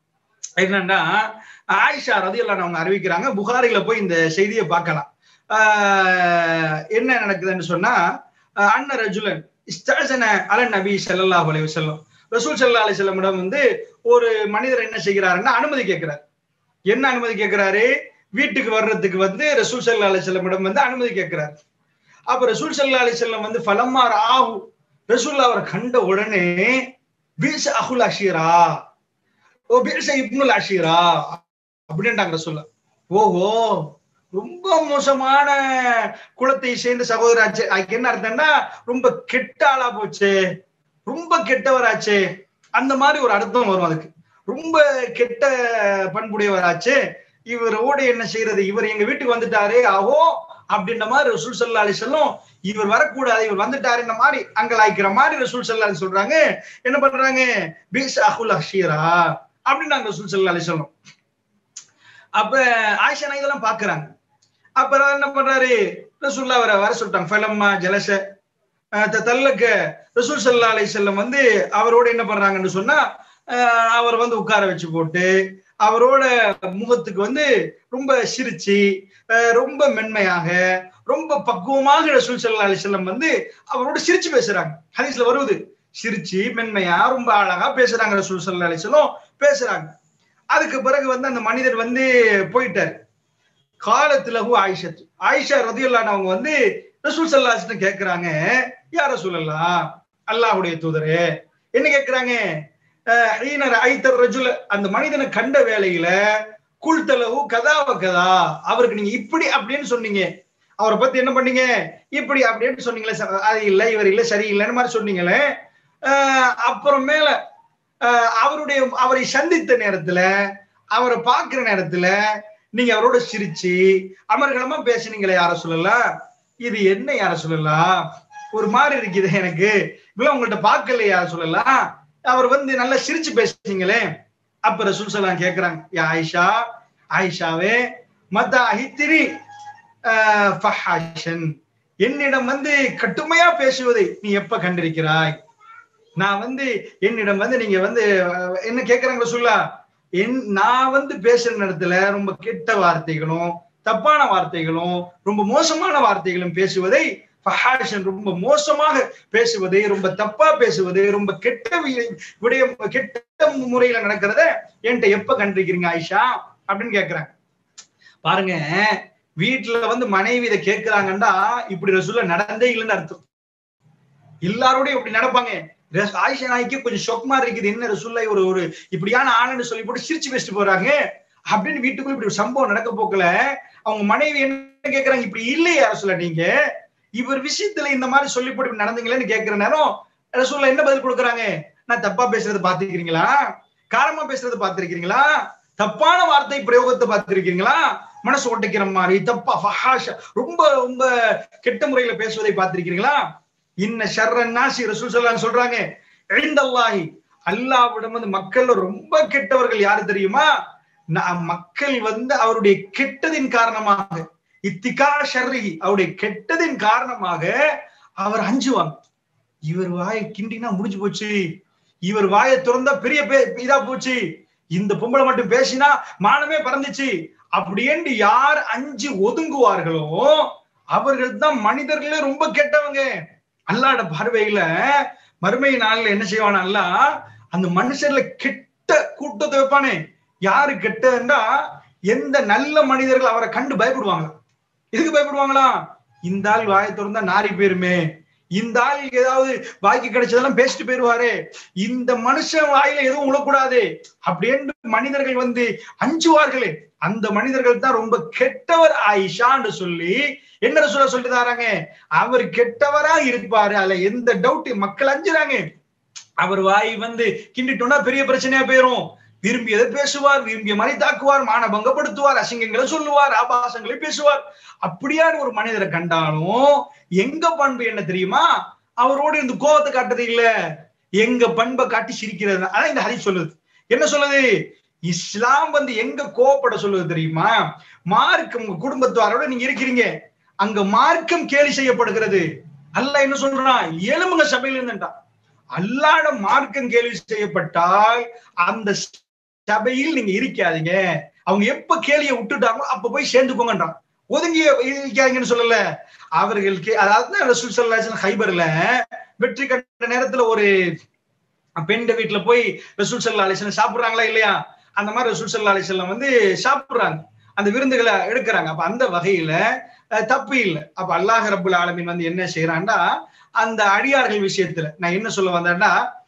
என்னன்னா ஆயிஷா ரலியல்லாஹு அவங்க அறிவிக்கிறாங்க, புகாரில போய் இந்த செய்தியை பார்க்கலாம். என்ன நடக்குதுன்னு சொன்னா, அன்ன ரஜுலன் இஸ்தஅஸன அல நபி ஸல்லல்லாஹு அலைஹி வஸல்லம், ரசூல் ஸல்லல்லாஹு அலைஹி வஸல்லம் வந்து ஒரு மனிதர் என்ன செய்கிறாருன்னா அனுமதி கேட்கிறார். என்ன அனுமதி கேட்கிறாரு? வீட்டுக்கு வர்றதுக்கு வந்து ரசூல் ஸல்லல்லாஹு அலைஹி வஸல்லம் வந்து அனுமதி கேட்கிறார். அப்ப ரசூல் ஸல்லல்லாஹு அலைஹி வஸல்லம் வந்து ஃபலம்மா ராஹு, ரசூல் அவரை கண்ட உடனே பீஸ அஹுல் அஷீரா ஓ பீஸ இப்னுல் அஷீரா அப்படின்ட்டாங்க ரசூல். ஓஹோ, ரொம்ப மோசமான குலத்தை சேர்ந்த சகோதராச்சு. அதுக்கு என்ன அர்த்தம்னா ரொம்ப கெட்ட ஆளா போச்சு, ரொம்ப கெட்டவராச்சு, அந்த மாதிரி ஒரு அர்த்தம் வரும் அதுக்கு. ரொம்ப கெட்ட பண்புடையவராச்சு, இவரோட என்ன செய்யறது, இவர் எங்க வீட்டுக்கு வந்துட்டாரு ஆஹோ அப்படின்ற மாதிரி ரசூல் ஸல்லல்லாஹு அலைஹி வஸல்லம் இவர் வரக்கூடாது, இவர் வந்துட்டாரு இந்த மாதிரி அங்கலாய்க்கிற மாதிரி ரசூல் ஸல்லல்லாஹு அலைஹி சொல்றாங்க. என்ன பண்றாங்க? பீஸ் அஹுல் அஷீரா அப்படின்னு நாங்க ரசூல் ஸல்லல்லாஹு அலைஹி வஸல்லம். அப்ப ஆயிஷா இதெல்லாம் பாக்குறாங்க. அப்புறம் என்ன பண்றாரு? ரசூலுல்லாஹ் வர சொல்லிட்டாங்க. ஃபலம்மா ஜலஸ தல்லக்க, ரசூல் ஸல்லல்லாஹு அலைஹி வஸல்லம் வந்து அவரோட என்ன பண்றாங்கன்னு சொன்னா, அவர் வந்து உட்கார வச்சு போட்டு அவரோட முகத்துக்கு வந்து ரொம்ப சிரிச்சு ரொம்ப மென்மையாக ரொம்ப பக்குவமாக ரசூல் ஸல்லல்லாஹு அலைஹி வஸல்லம் வந்து அவரோட சிரிச்சு பேசுறாங்க. ஹதீஸ்ல வருது, சிரிச்சு மென்மையா ரொம்ப அழகா பேசுறாங்க ரசூல் ஸல்லல்லாஹு அலைஹி வஸல்லம் பேசுறாங்க. அதுக்கு பிறகு வந்து அந்த மனிதர் வந்து போயிட்டாரு. காலத்துலகு ஆயிஷா, ஆயிஷா ரலியல்லாஹு அவங்க வந்து ரசூல் ஸல்லல்லாஹு அலைஹி வஸல்லம் கேக்குறாங்க, யா ரசூலல்லாஹ், அல்லாஹ்வுடைய தூதரே, என்ன கேக்குறாங்க? அந்த மனிதனை கண்ட வேளையில குல்தலகு கதாவ கதா, அவருக்கு நீங்க இப்படி அப்படின்னு சொன்னீங்க, அவரை பத்தி என்ன பண்ணீங்க, இப்படி அப்படின்னு சொன்னீங்களே, அது இல்லை இவர் இல்லை சரியில்லைன்னு மாதிரி சொன்னீங்களே. அப்புறமேல அவரை சந்தித்த நேரத்துல அவரை பார்க்கிற நேரத்துல நீங்க அவரோட சிரிச்சு அமர்கலமா பேசினீங்களே யார சொல்லலாம், இது என்ன யார சொல்லலாம், ஒரு மாதிரி இருக்குது எனக்கு, இப்பெல்லாம் உங்கள்ட்ட பார்க்கல யார சொல்லலாம், அவர் வந்து நல்லா சிரிச்சு பேசுறீங்களே. அப்ப ரசூல் ஸல்லல்லாஹு கேக்குறாங்க, யா ஆயிஷா, ஆயிஷாவே மத்த அஹித்திரி ஃபஹாஷன், என்னிடம் வந்து கட்டுமையா பேசுவதை நீ எப்ப கண்டிருக்கிறாய்? நான் வந்து என்னிடம் வந்து நீங்க வந்து என்ன கேக்குறாங்க ரசூலுல்லாஹ், நான் வந்து பேசுற நேரத்துல ரொம்ப கெட்ட வார்த்தைகளும் தப்பான வார்த்தைகளும் ரொம்ப மோசமான வார்த்தைகளும் பேசுவதை, ஃபஹாஷன் ரொம்ப மோசமாக பேசுவது, ரொம்ப தப்பா பேசுவது, ரொம்ப கெட்ட விடயம் கெட்ட முறையில நடக்கிறத என்கிட்ட எப்ப கண்டிருக்கிறீங்க ஆயிஷா அப்படின்னு கேக்குறாங்க. பாருங்க, வீட்டுல வந்து மனைவி இதை கேட்கிறாங்கன்னா இப்படி ரசூலுல்லாஹ் நடந்தே இல்லைன்னு அர்த்தம். எல்லாரோடையும் இப்படி நடப்பாங்க. ஆயிஷா நாய்க்கு கொஞ்சம் ஷொக் மாதிரி இருக்குது, என்ன ரசூலுல்லாஹ் ஒரு இப்படியான ஆளுன்னு சொல்லி போட்டு சிரிச்சு பேசிட்டு போறாங்க அப்படின்னு வீட்டுக்குள்ள இப்படி ஒரு சம்பவம் நடக்க போக்கல அவங்க மனைவி என்ன கேக்குறாங்க, இப்படி இல்லையா ரசூலுல்லாஹ், நீங்க இவர் விஷயத்துல இந்த மாதிரி சொல்லி போட்டு நடந்தீங்களேன்னு கேட்கிற நேரம் ரசூலுல்லாஹ் என்ன பதில் கொடுக்குறாங்க, நான் தப்பா பேசுறது பாத்துக்கிறீங்களா, காரமா பேசுறது பாத்திருக்கீங்களா, தப்பான வார்த்தை பிரயோகத்தை பார்த்திருக்கீங்களா, மனசு ஒட்டைக்கிற மாதிரி தப்பா ஃபஹாஷா ரொம்ப ரொம்ப கெட்ட முறையில பேசுவதை பார்த்திருக்கீங்களா? இன்ன ஷர்ரன்னாசி, ரசூல் ஸல்லல்லாஹு அலைஹி சொல்றாங்க, இன்தல்லாஹி, அல்லாஹ்விடம் வந்து மக்கள்ல ரொம்ப கெட்டவர்கள் யாரு தெரியுமா? மக்கள் வந்து அவருடைய கெட்டதின் காரணமாக, இத்திகா ஷர்ரி, அவருடைய கெட்டதின் காரணமாக அவர் அஞ்சுவாங்க. இவர் வாயை கிண்டினா முடிஞ்சு போச்சு, இவர் வாயை திறந்தா பெரிய இதா போச்சு, இந்த பொம்பளை மட்டும் பேசினா மானமே பறந்துச்சு அப்படின்னு யார் அஞ்சு ஒதுங்குவார்களோ அவர்கள் தான் மனிதர்களே ரொம்ப கெட்டவங்க. அல்லாஹ்வோட பார்வையில மறுமை நாள்ல என்ன செய்வானா அல்லாஹ், அந்த மனுஷர்ல கெட்ட கூட்டத்தை வைப்பானே. யாரு கெட்டதுன்னா, எந்த நல்ல மனிதர்கள் அவரை கண்டு பயப்படுவாங்க. எதுக்கு பயப்படுவாங்களா? இந்த ஆள் வாயை திறந்தா நாரி போயிருமே, இந்த ஆள் ஏதாவது வாய்க்கு கிடைச்சதெல்லாம் பேசிட்டு போயிருவாரு, இந்த மனுஷன் வாயில எதுவும் உழக்கூடாது அப்படின்னு மனிதர்கள் வந்து அஞ்சுவார்களே, அந்த மனிதர்கள் தான் ரொம்ப கெட்டவர் ஆயிஷான்னு சொல்லி என்ன சொல்லி தாராங்க, அவர் கெட்டவரா இருப்பாரு, அதுல எந்த டவுட். மக்கள் அஞ்சுறாங்க, அவர் வாய் வந்து கிண்டிட்டோம்னா பெரிய பிரச்சனையா போயிரும், விரும்பியதை பேசுவார், விரும்பிய மாதிரி தாக்குவார், மானபங்கப்படுத்துவார், அசிங்கங்களை சொல்லுவார், ஆபாசங்களை பேசுவார். அப்படியான ஒரு மனிதரை கண்டாலும் எங்க பண்பு என்ன தெரியுமா? அவரோடு இந்த கோபத்தை காட்டுறது இல்ல, எங்க பண்பை காட்டி சிரிக்கிறது. அதான் இந்த ஹதீஸ் சொல்லுது. என்ன சொல்லுது? இஸ்லாம் வந்து எங்க கோபப்பட சொல்லுது தெரியுமா? மார்க்கம், உங்க குடும்பத்தாரோட நீங்க இருக்கிறீங்க, அங்க மார்க்கம் கேலி செய்யப்படுகிறது. அல்லாஹ் என்ன சொல்றான்? எழுமுங்க சபையில இருந்துட்டான். அல்லாஹ்வோட மார்க்கம் கேள்வி செய்யப்பட்டால் அந்த சபையில் நீங்க இருக்காதீங்க, அவங்க எப்ப கேலியை விட்டுட்டாங்களோ அப்ப போய் சேர்ந்துக்கோங்கன்றான். ஒதுங்கி இருக்காதீங்கன்னு சொல்லல. அவர்களுக்கு அதாவது ரசூல் ஸல்லல்லாஹு அலைஹி வஸல்லம் ஹைபர்ல வெற்றி கண்ட நேரத்துல ஒரு பெண் வீட்டுல போய் ரசூல் ஸல்லல்லாஹு அலைஹி வஸல்லம் சாப்பிடுறாங்களா இல்லையா, அந்த மாதிரி ரசூல் ஸல்லல்லாஹு அலைஹி வஸல்லம் வந்து சாப்பிடுறாங்க, அந்த விருந்துகளை எடுக்கிறாங்க. அப்ப அந்த வகையில தப்பு இல்லை. அப்ப அல்லாஹ் ரப்புல் ஆலமீன் வந்து என்ன செய்யறான்டா, அந்த அடியார்கள் விஷயத்துல நான் என்ன சொல்ல வந்தேன்னா,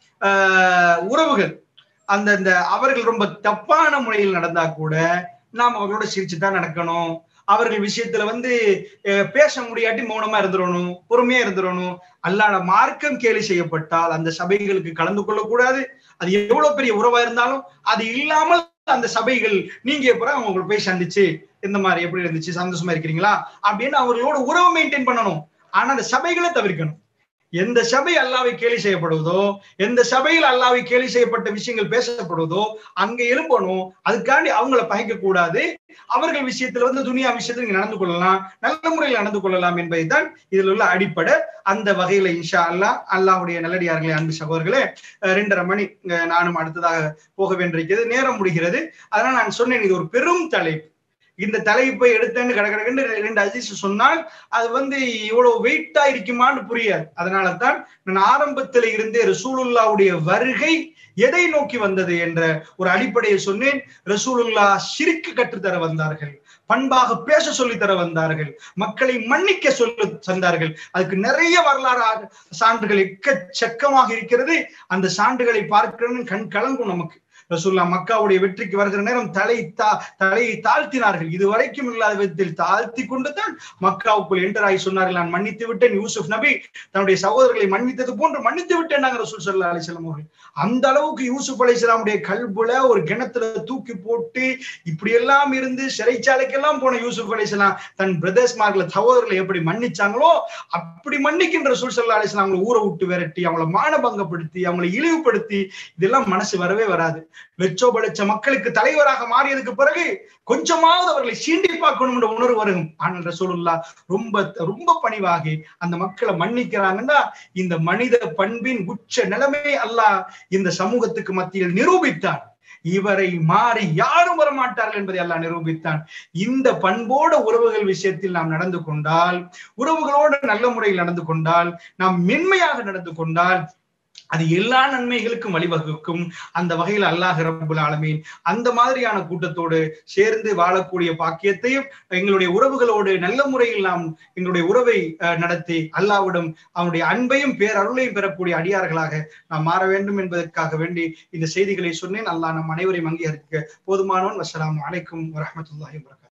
உறவுகள் அந்த அவர்கள் ரொம்ப தப்பான முறையில் நடந்தா கூட நாம் அவர்களோட சிரிச்சுதான் நடக்கணும். அவர்கள் விஷயத்துல வந்து பேச முடியாட்டி மௌனமா இருந்துடணும், பொறுமையா இருந்துடணும். அல்லாஹ்வுடைய மார்க்கம் கேலி செய்யப்பட்டால் அந்த சபைகளுக்கு கலந்து கொள்ளக்கூடாது. அது எவ்வளவு பெரிய உறவா இருந்தாலும் அது இல்லாமல் அந்த சபைகள் நீங்க அப்புறம் அவங்களை போய் சந்திச்சு இந்த மாதிரி எப்படி இருந்துச்சு, சந்தோஷமா இருக்கிறீங்களா அப்படின்னு அவர்களோட உறவு மெயின்டைன் பண்ணணும். ஆனா அந்த சபைகளை தவிர்க்கணும். எந்த சபை அல்லாஹ்வை கேலி செய்யப்படுவதோ, எந்த சபையில் அல்லாஹ்வை கேலி செய்யப்பட்ட விஷயங்கள் பேசப்படுவதோ அங்க எழும்பணும். அதுக்காண்டி அவங்கள பகைக்க கூடாது. அவர்கள் விஷயத்துல வந்து துனியா விஷயத்துல நீங்க நடந்து கொள்ளலாம், நல்ல முறையில் நடந்து கொள்ளலாம் என்பதுதான் இதுல உள்ள அடிப்படை. அந்த வகையில இன்ஷா அல்லாஹ், அல்லாஹ்வுடைய நல்லடியார்களே, அன்பு சகோதரர்களே, 2:30 மணி நானும் அடுத்ததாக போக வேண்டியிருக்கிறது, நேரம் முடிகிறது. அதனால நான் சொன்னேன் இது ஒரு பெரும் தலைப்பு. இந்த தலைப்பை எடுத்தேன்னு கடகடன்னு 2 ஹதீஸ் சொன்னால் அது வந்து இவ்வளவு வெயிட்டா இருக்குமான்னு புரியாது. அதனாலதான் நான் ஆரம்பத்தில் இருந்தே ரசூலுல்லாஹ்வுடைய வருகை எதை நோக்கி வந்தது என்ற ஒரு அடிப்படையை சொன்னேன். ரசூலுல்லாஹ் ஷிர்க் கற்றுத்தர வந்தார்கள், பண்பாக பேச சொல்லி தர வந்தார்கள், மக்களை மன்னிக்க சொல்லி தந்தார்கள். அதுக்கு நிறைய வரலாறு சான்றுகள் எக்கச்சக்கமாக இருக்கிறது. அந்த சான்றுகளை பார்க்கணும்னு கண் கலங்கும் நமக்கு. ரசூலுல்லாஹ் மக்காவுடைய வெற்றிக்கு வருகிற நேரம் தலையை தாழ்த்தினார்கள். இதுவரைக்கும் இல்லாத விதத்தில் தாழ்த்தி கொண்டுதான் மக்காவுக்குள் என்டராகி சொன்னார்கள், நான் மன்னித்து விட்டேன். யூசுப் நபி தன்னுடைய சகோதரர்களை மன்னித்தது போன்று மன்னித்து விட்டேன் ரசூல் ஸல்லல்லாஹு அலைஹி வஸல்லம் அவர்கள். அந்த அளவுக்கு யூசுப் அலைஹிஸ்ஸலாமுடைய கல்புல ஒரு கிணத்துல தூக்கி போட்டு இப்படி எல்லாம் இருந்து சிறைச்சாலைக்கெல்லாம் போன யூசுப் அலைஹிஸ்ஸலாம் தன் பிரதர்ஸ்மார்களை சகோதரர்களை எப்படி மன்னிச்சாங்களோ அப்படி மன்னிக்கின்ற ரசூல் ஸல்லல்லாஹு அலைஹி வஸல்லம் அவங்களை ஊரை விட்டு விரட்டி, அவங்களை மானபங்கப்படுத்தி, அவங்களை இழிவுபடுத்தி இதெல்லாம் மனசு வரவே வராது. லட்சோப லட்ச மக்களுக்கு தலைவராக மாறியதுக்கு பிறகு கொஞ்சமாவது அவர்களை சீண்டி பார்க்கணும் என்ற உணர்வு வரும். ஆனால் ரசூலுல்லாஹ் ரொம்ப ரொம்ப பணிவாகி அந்த மக்களை மன்னிக்கிறாங்கன்னா இந்த மனித பண்பின் உச்ச நிலைமை அல்லாஹ் இந்த சமூகத்துக்கு மத்தியில் நிரூபித்தான். இவரை மாறி யாரும் வரமாட்டார்கள் என்பதை அல்லாஹ் நிரூபித்தான். இந்த பண்போட உறவுகள் விஷயத்தில் நாம் நடந்து கொண்டால், உறவுகளோடு நல்ல முறையில் நடந்து கொண்டால், நாம் மென்மையாக நடந்து கொண்டால் அது எல்லா நன்மைகளுக்கும் வழிவகுக்கும். அந்த வகையில் அல்லாஹ் ரப்புல் ஆலமீன் அந்த மாதிரியான கூட்டத்தோடு சேர்ந்து வாழக்கூடிய பாக்கியத்தையும், எங்களுடைய உறவுகளோடு நல்ல முறையில் நாம் எங்களுடைய உறவை நடத்தி அல்லாஹ்விடம் அவனுடைய அன்பையும் பேரருளையும் பெறக்கூடிய அடியார்களாக நாம் மாற வேண்டும் என்பதற்காக வேண்டி இந்த செய்திகளை சொன்னேன். அல்லாஹ் நம் அனைவரையும் அங்கீகரிக்க போதுமானவன். வஸ்ஸலாமு அலைக்கும் வரஹ்மத்துல்லாஹி வபரகாத்துஹு.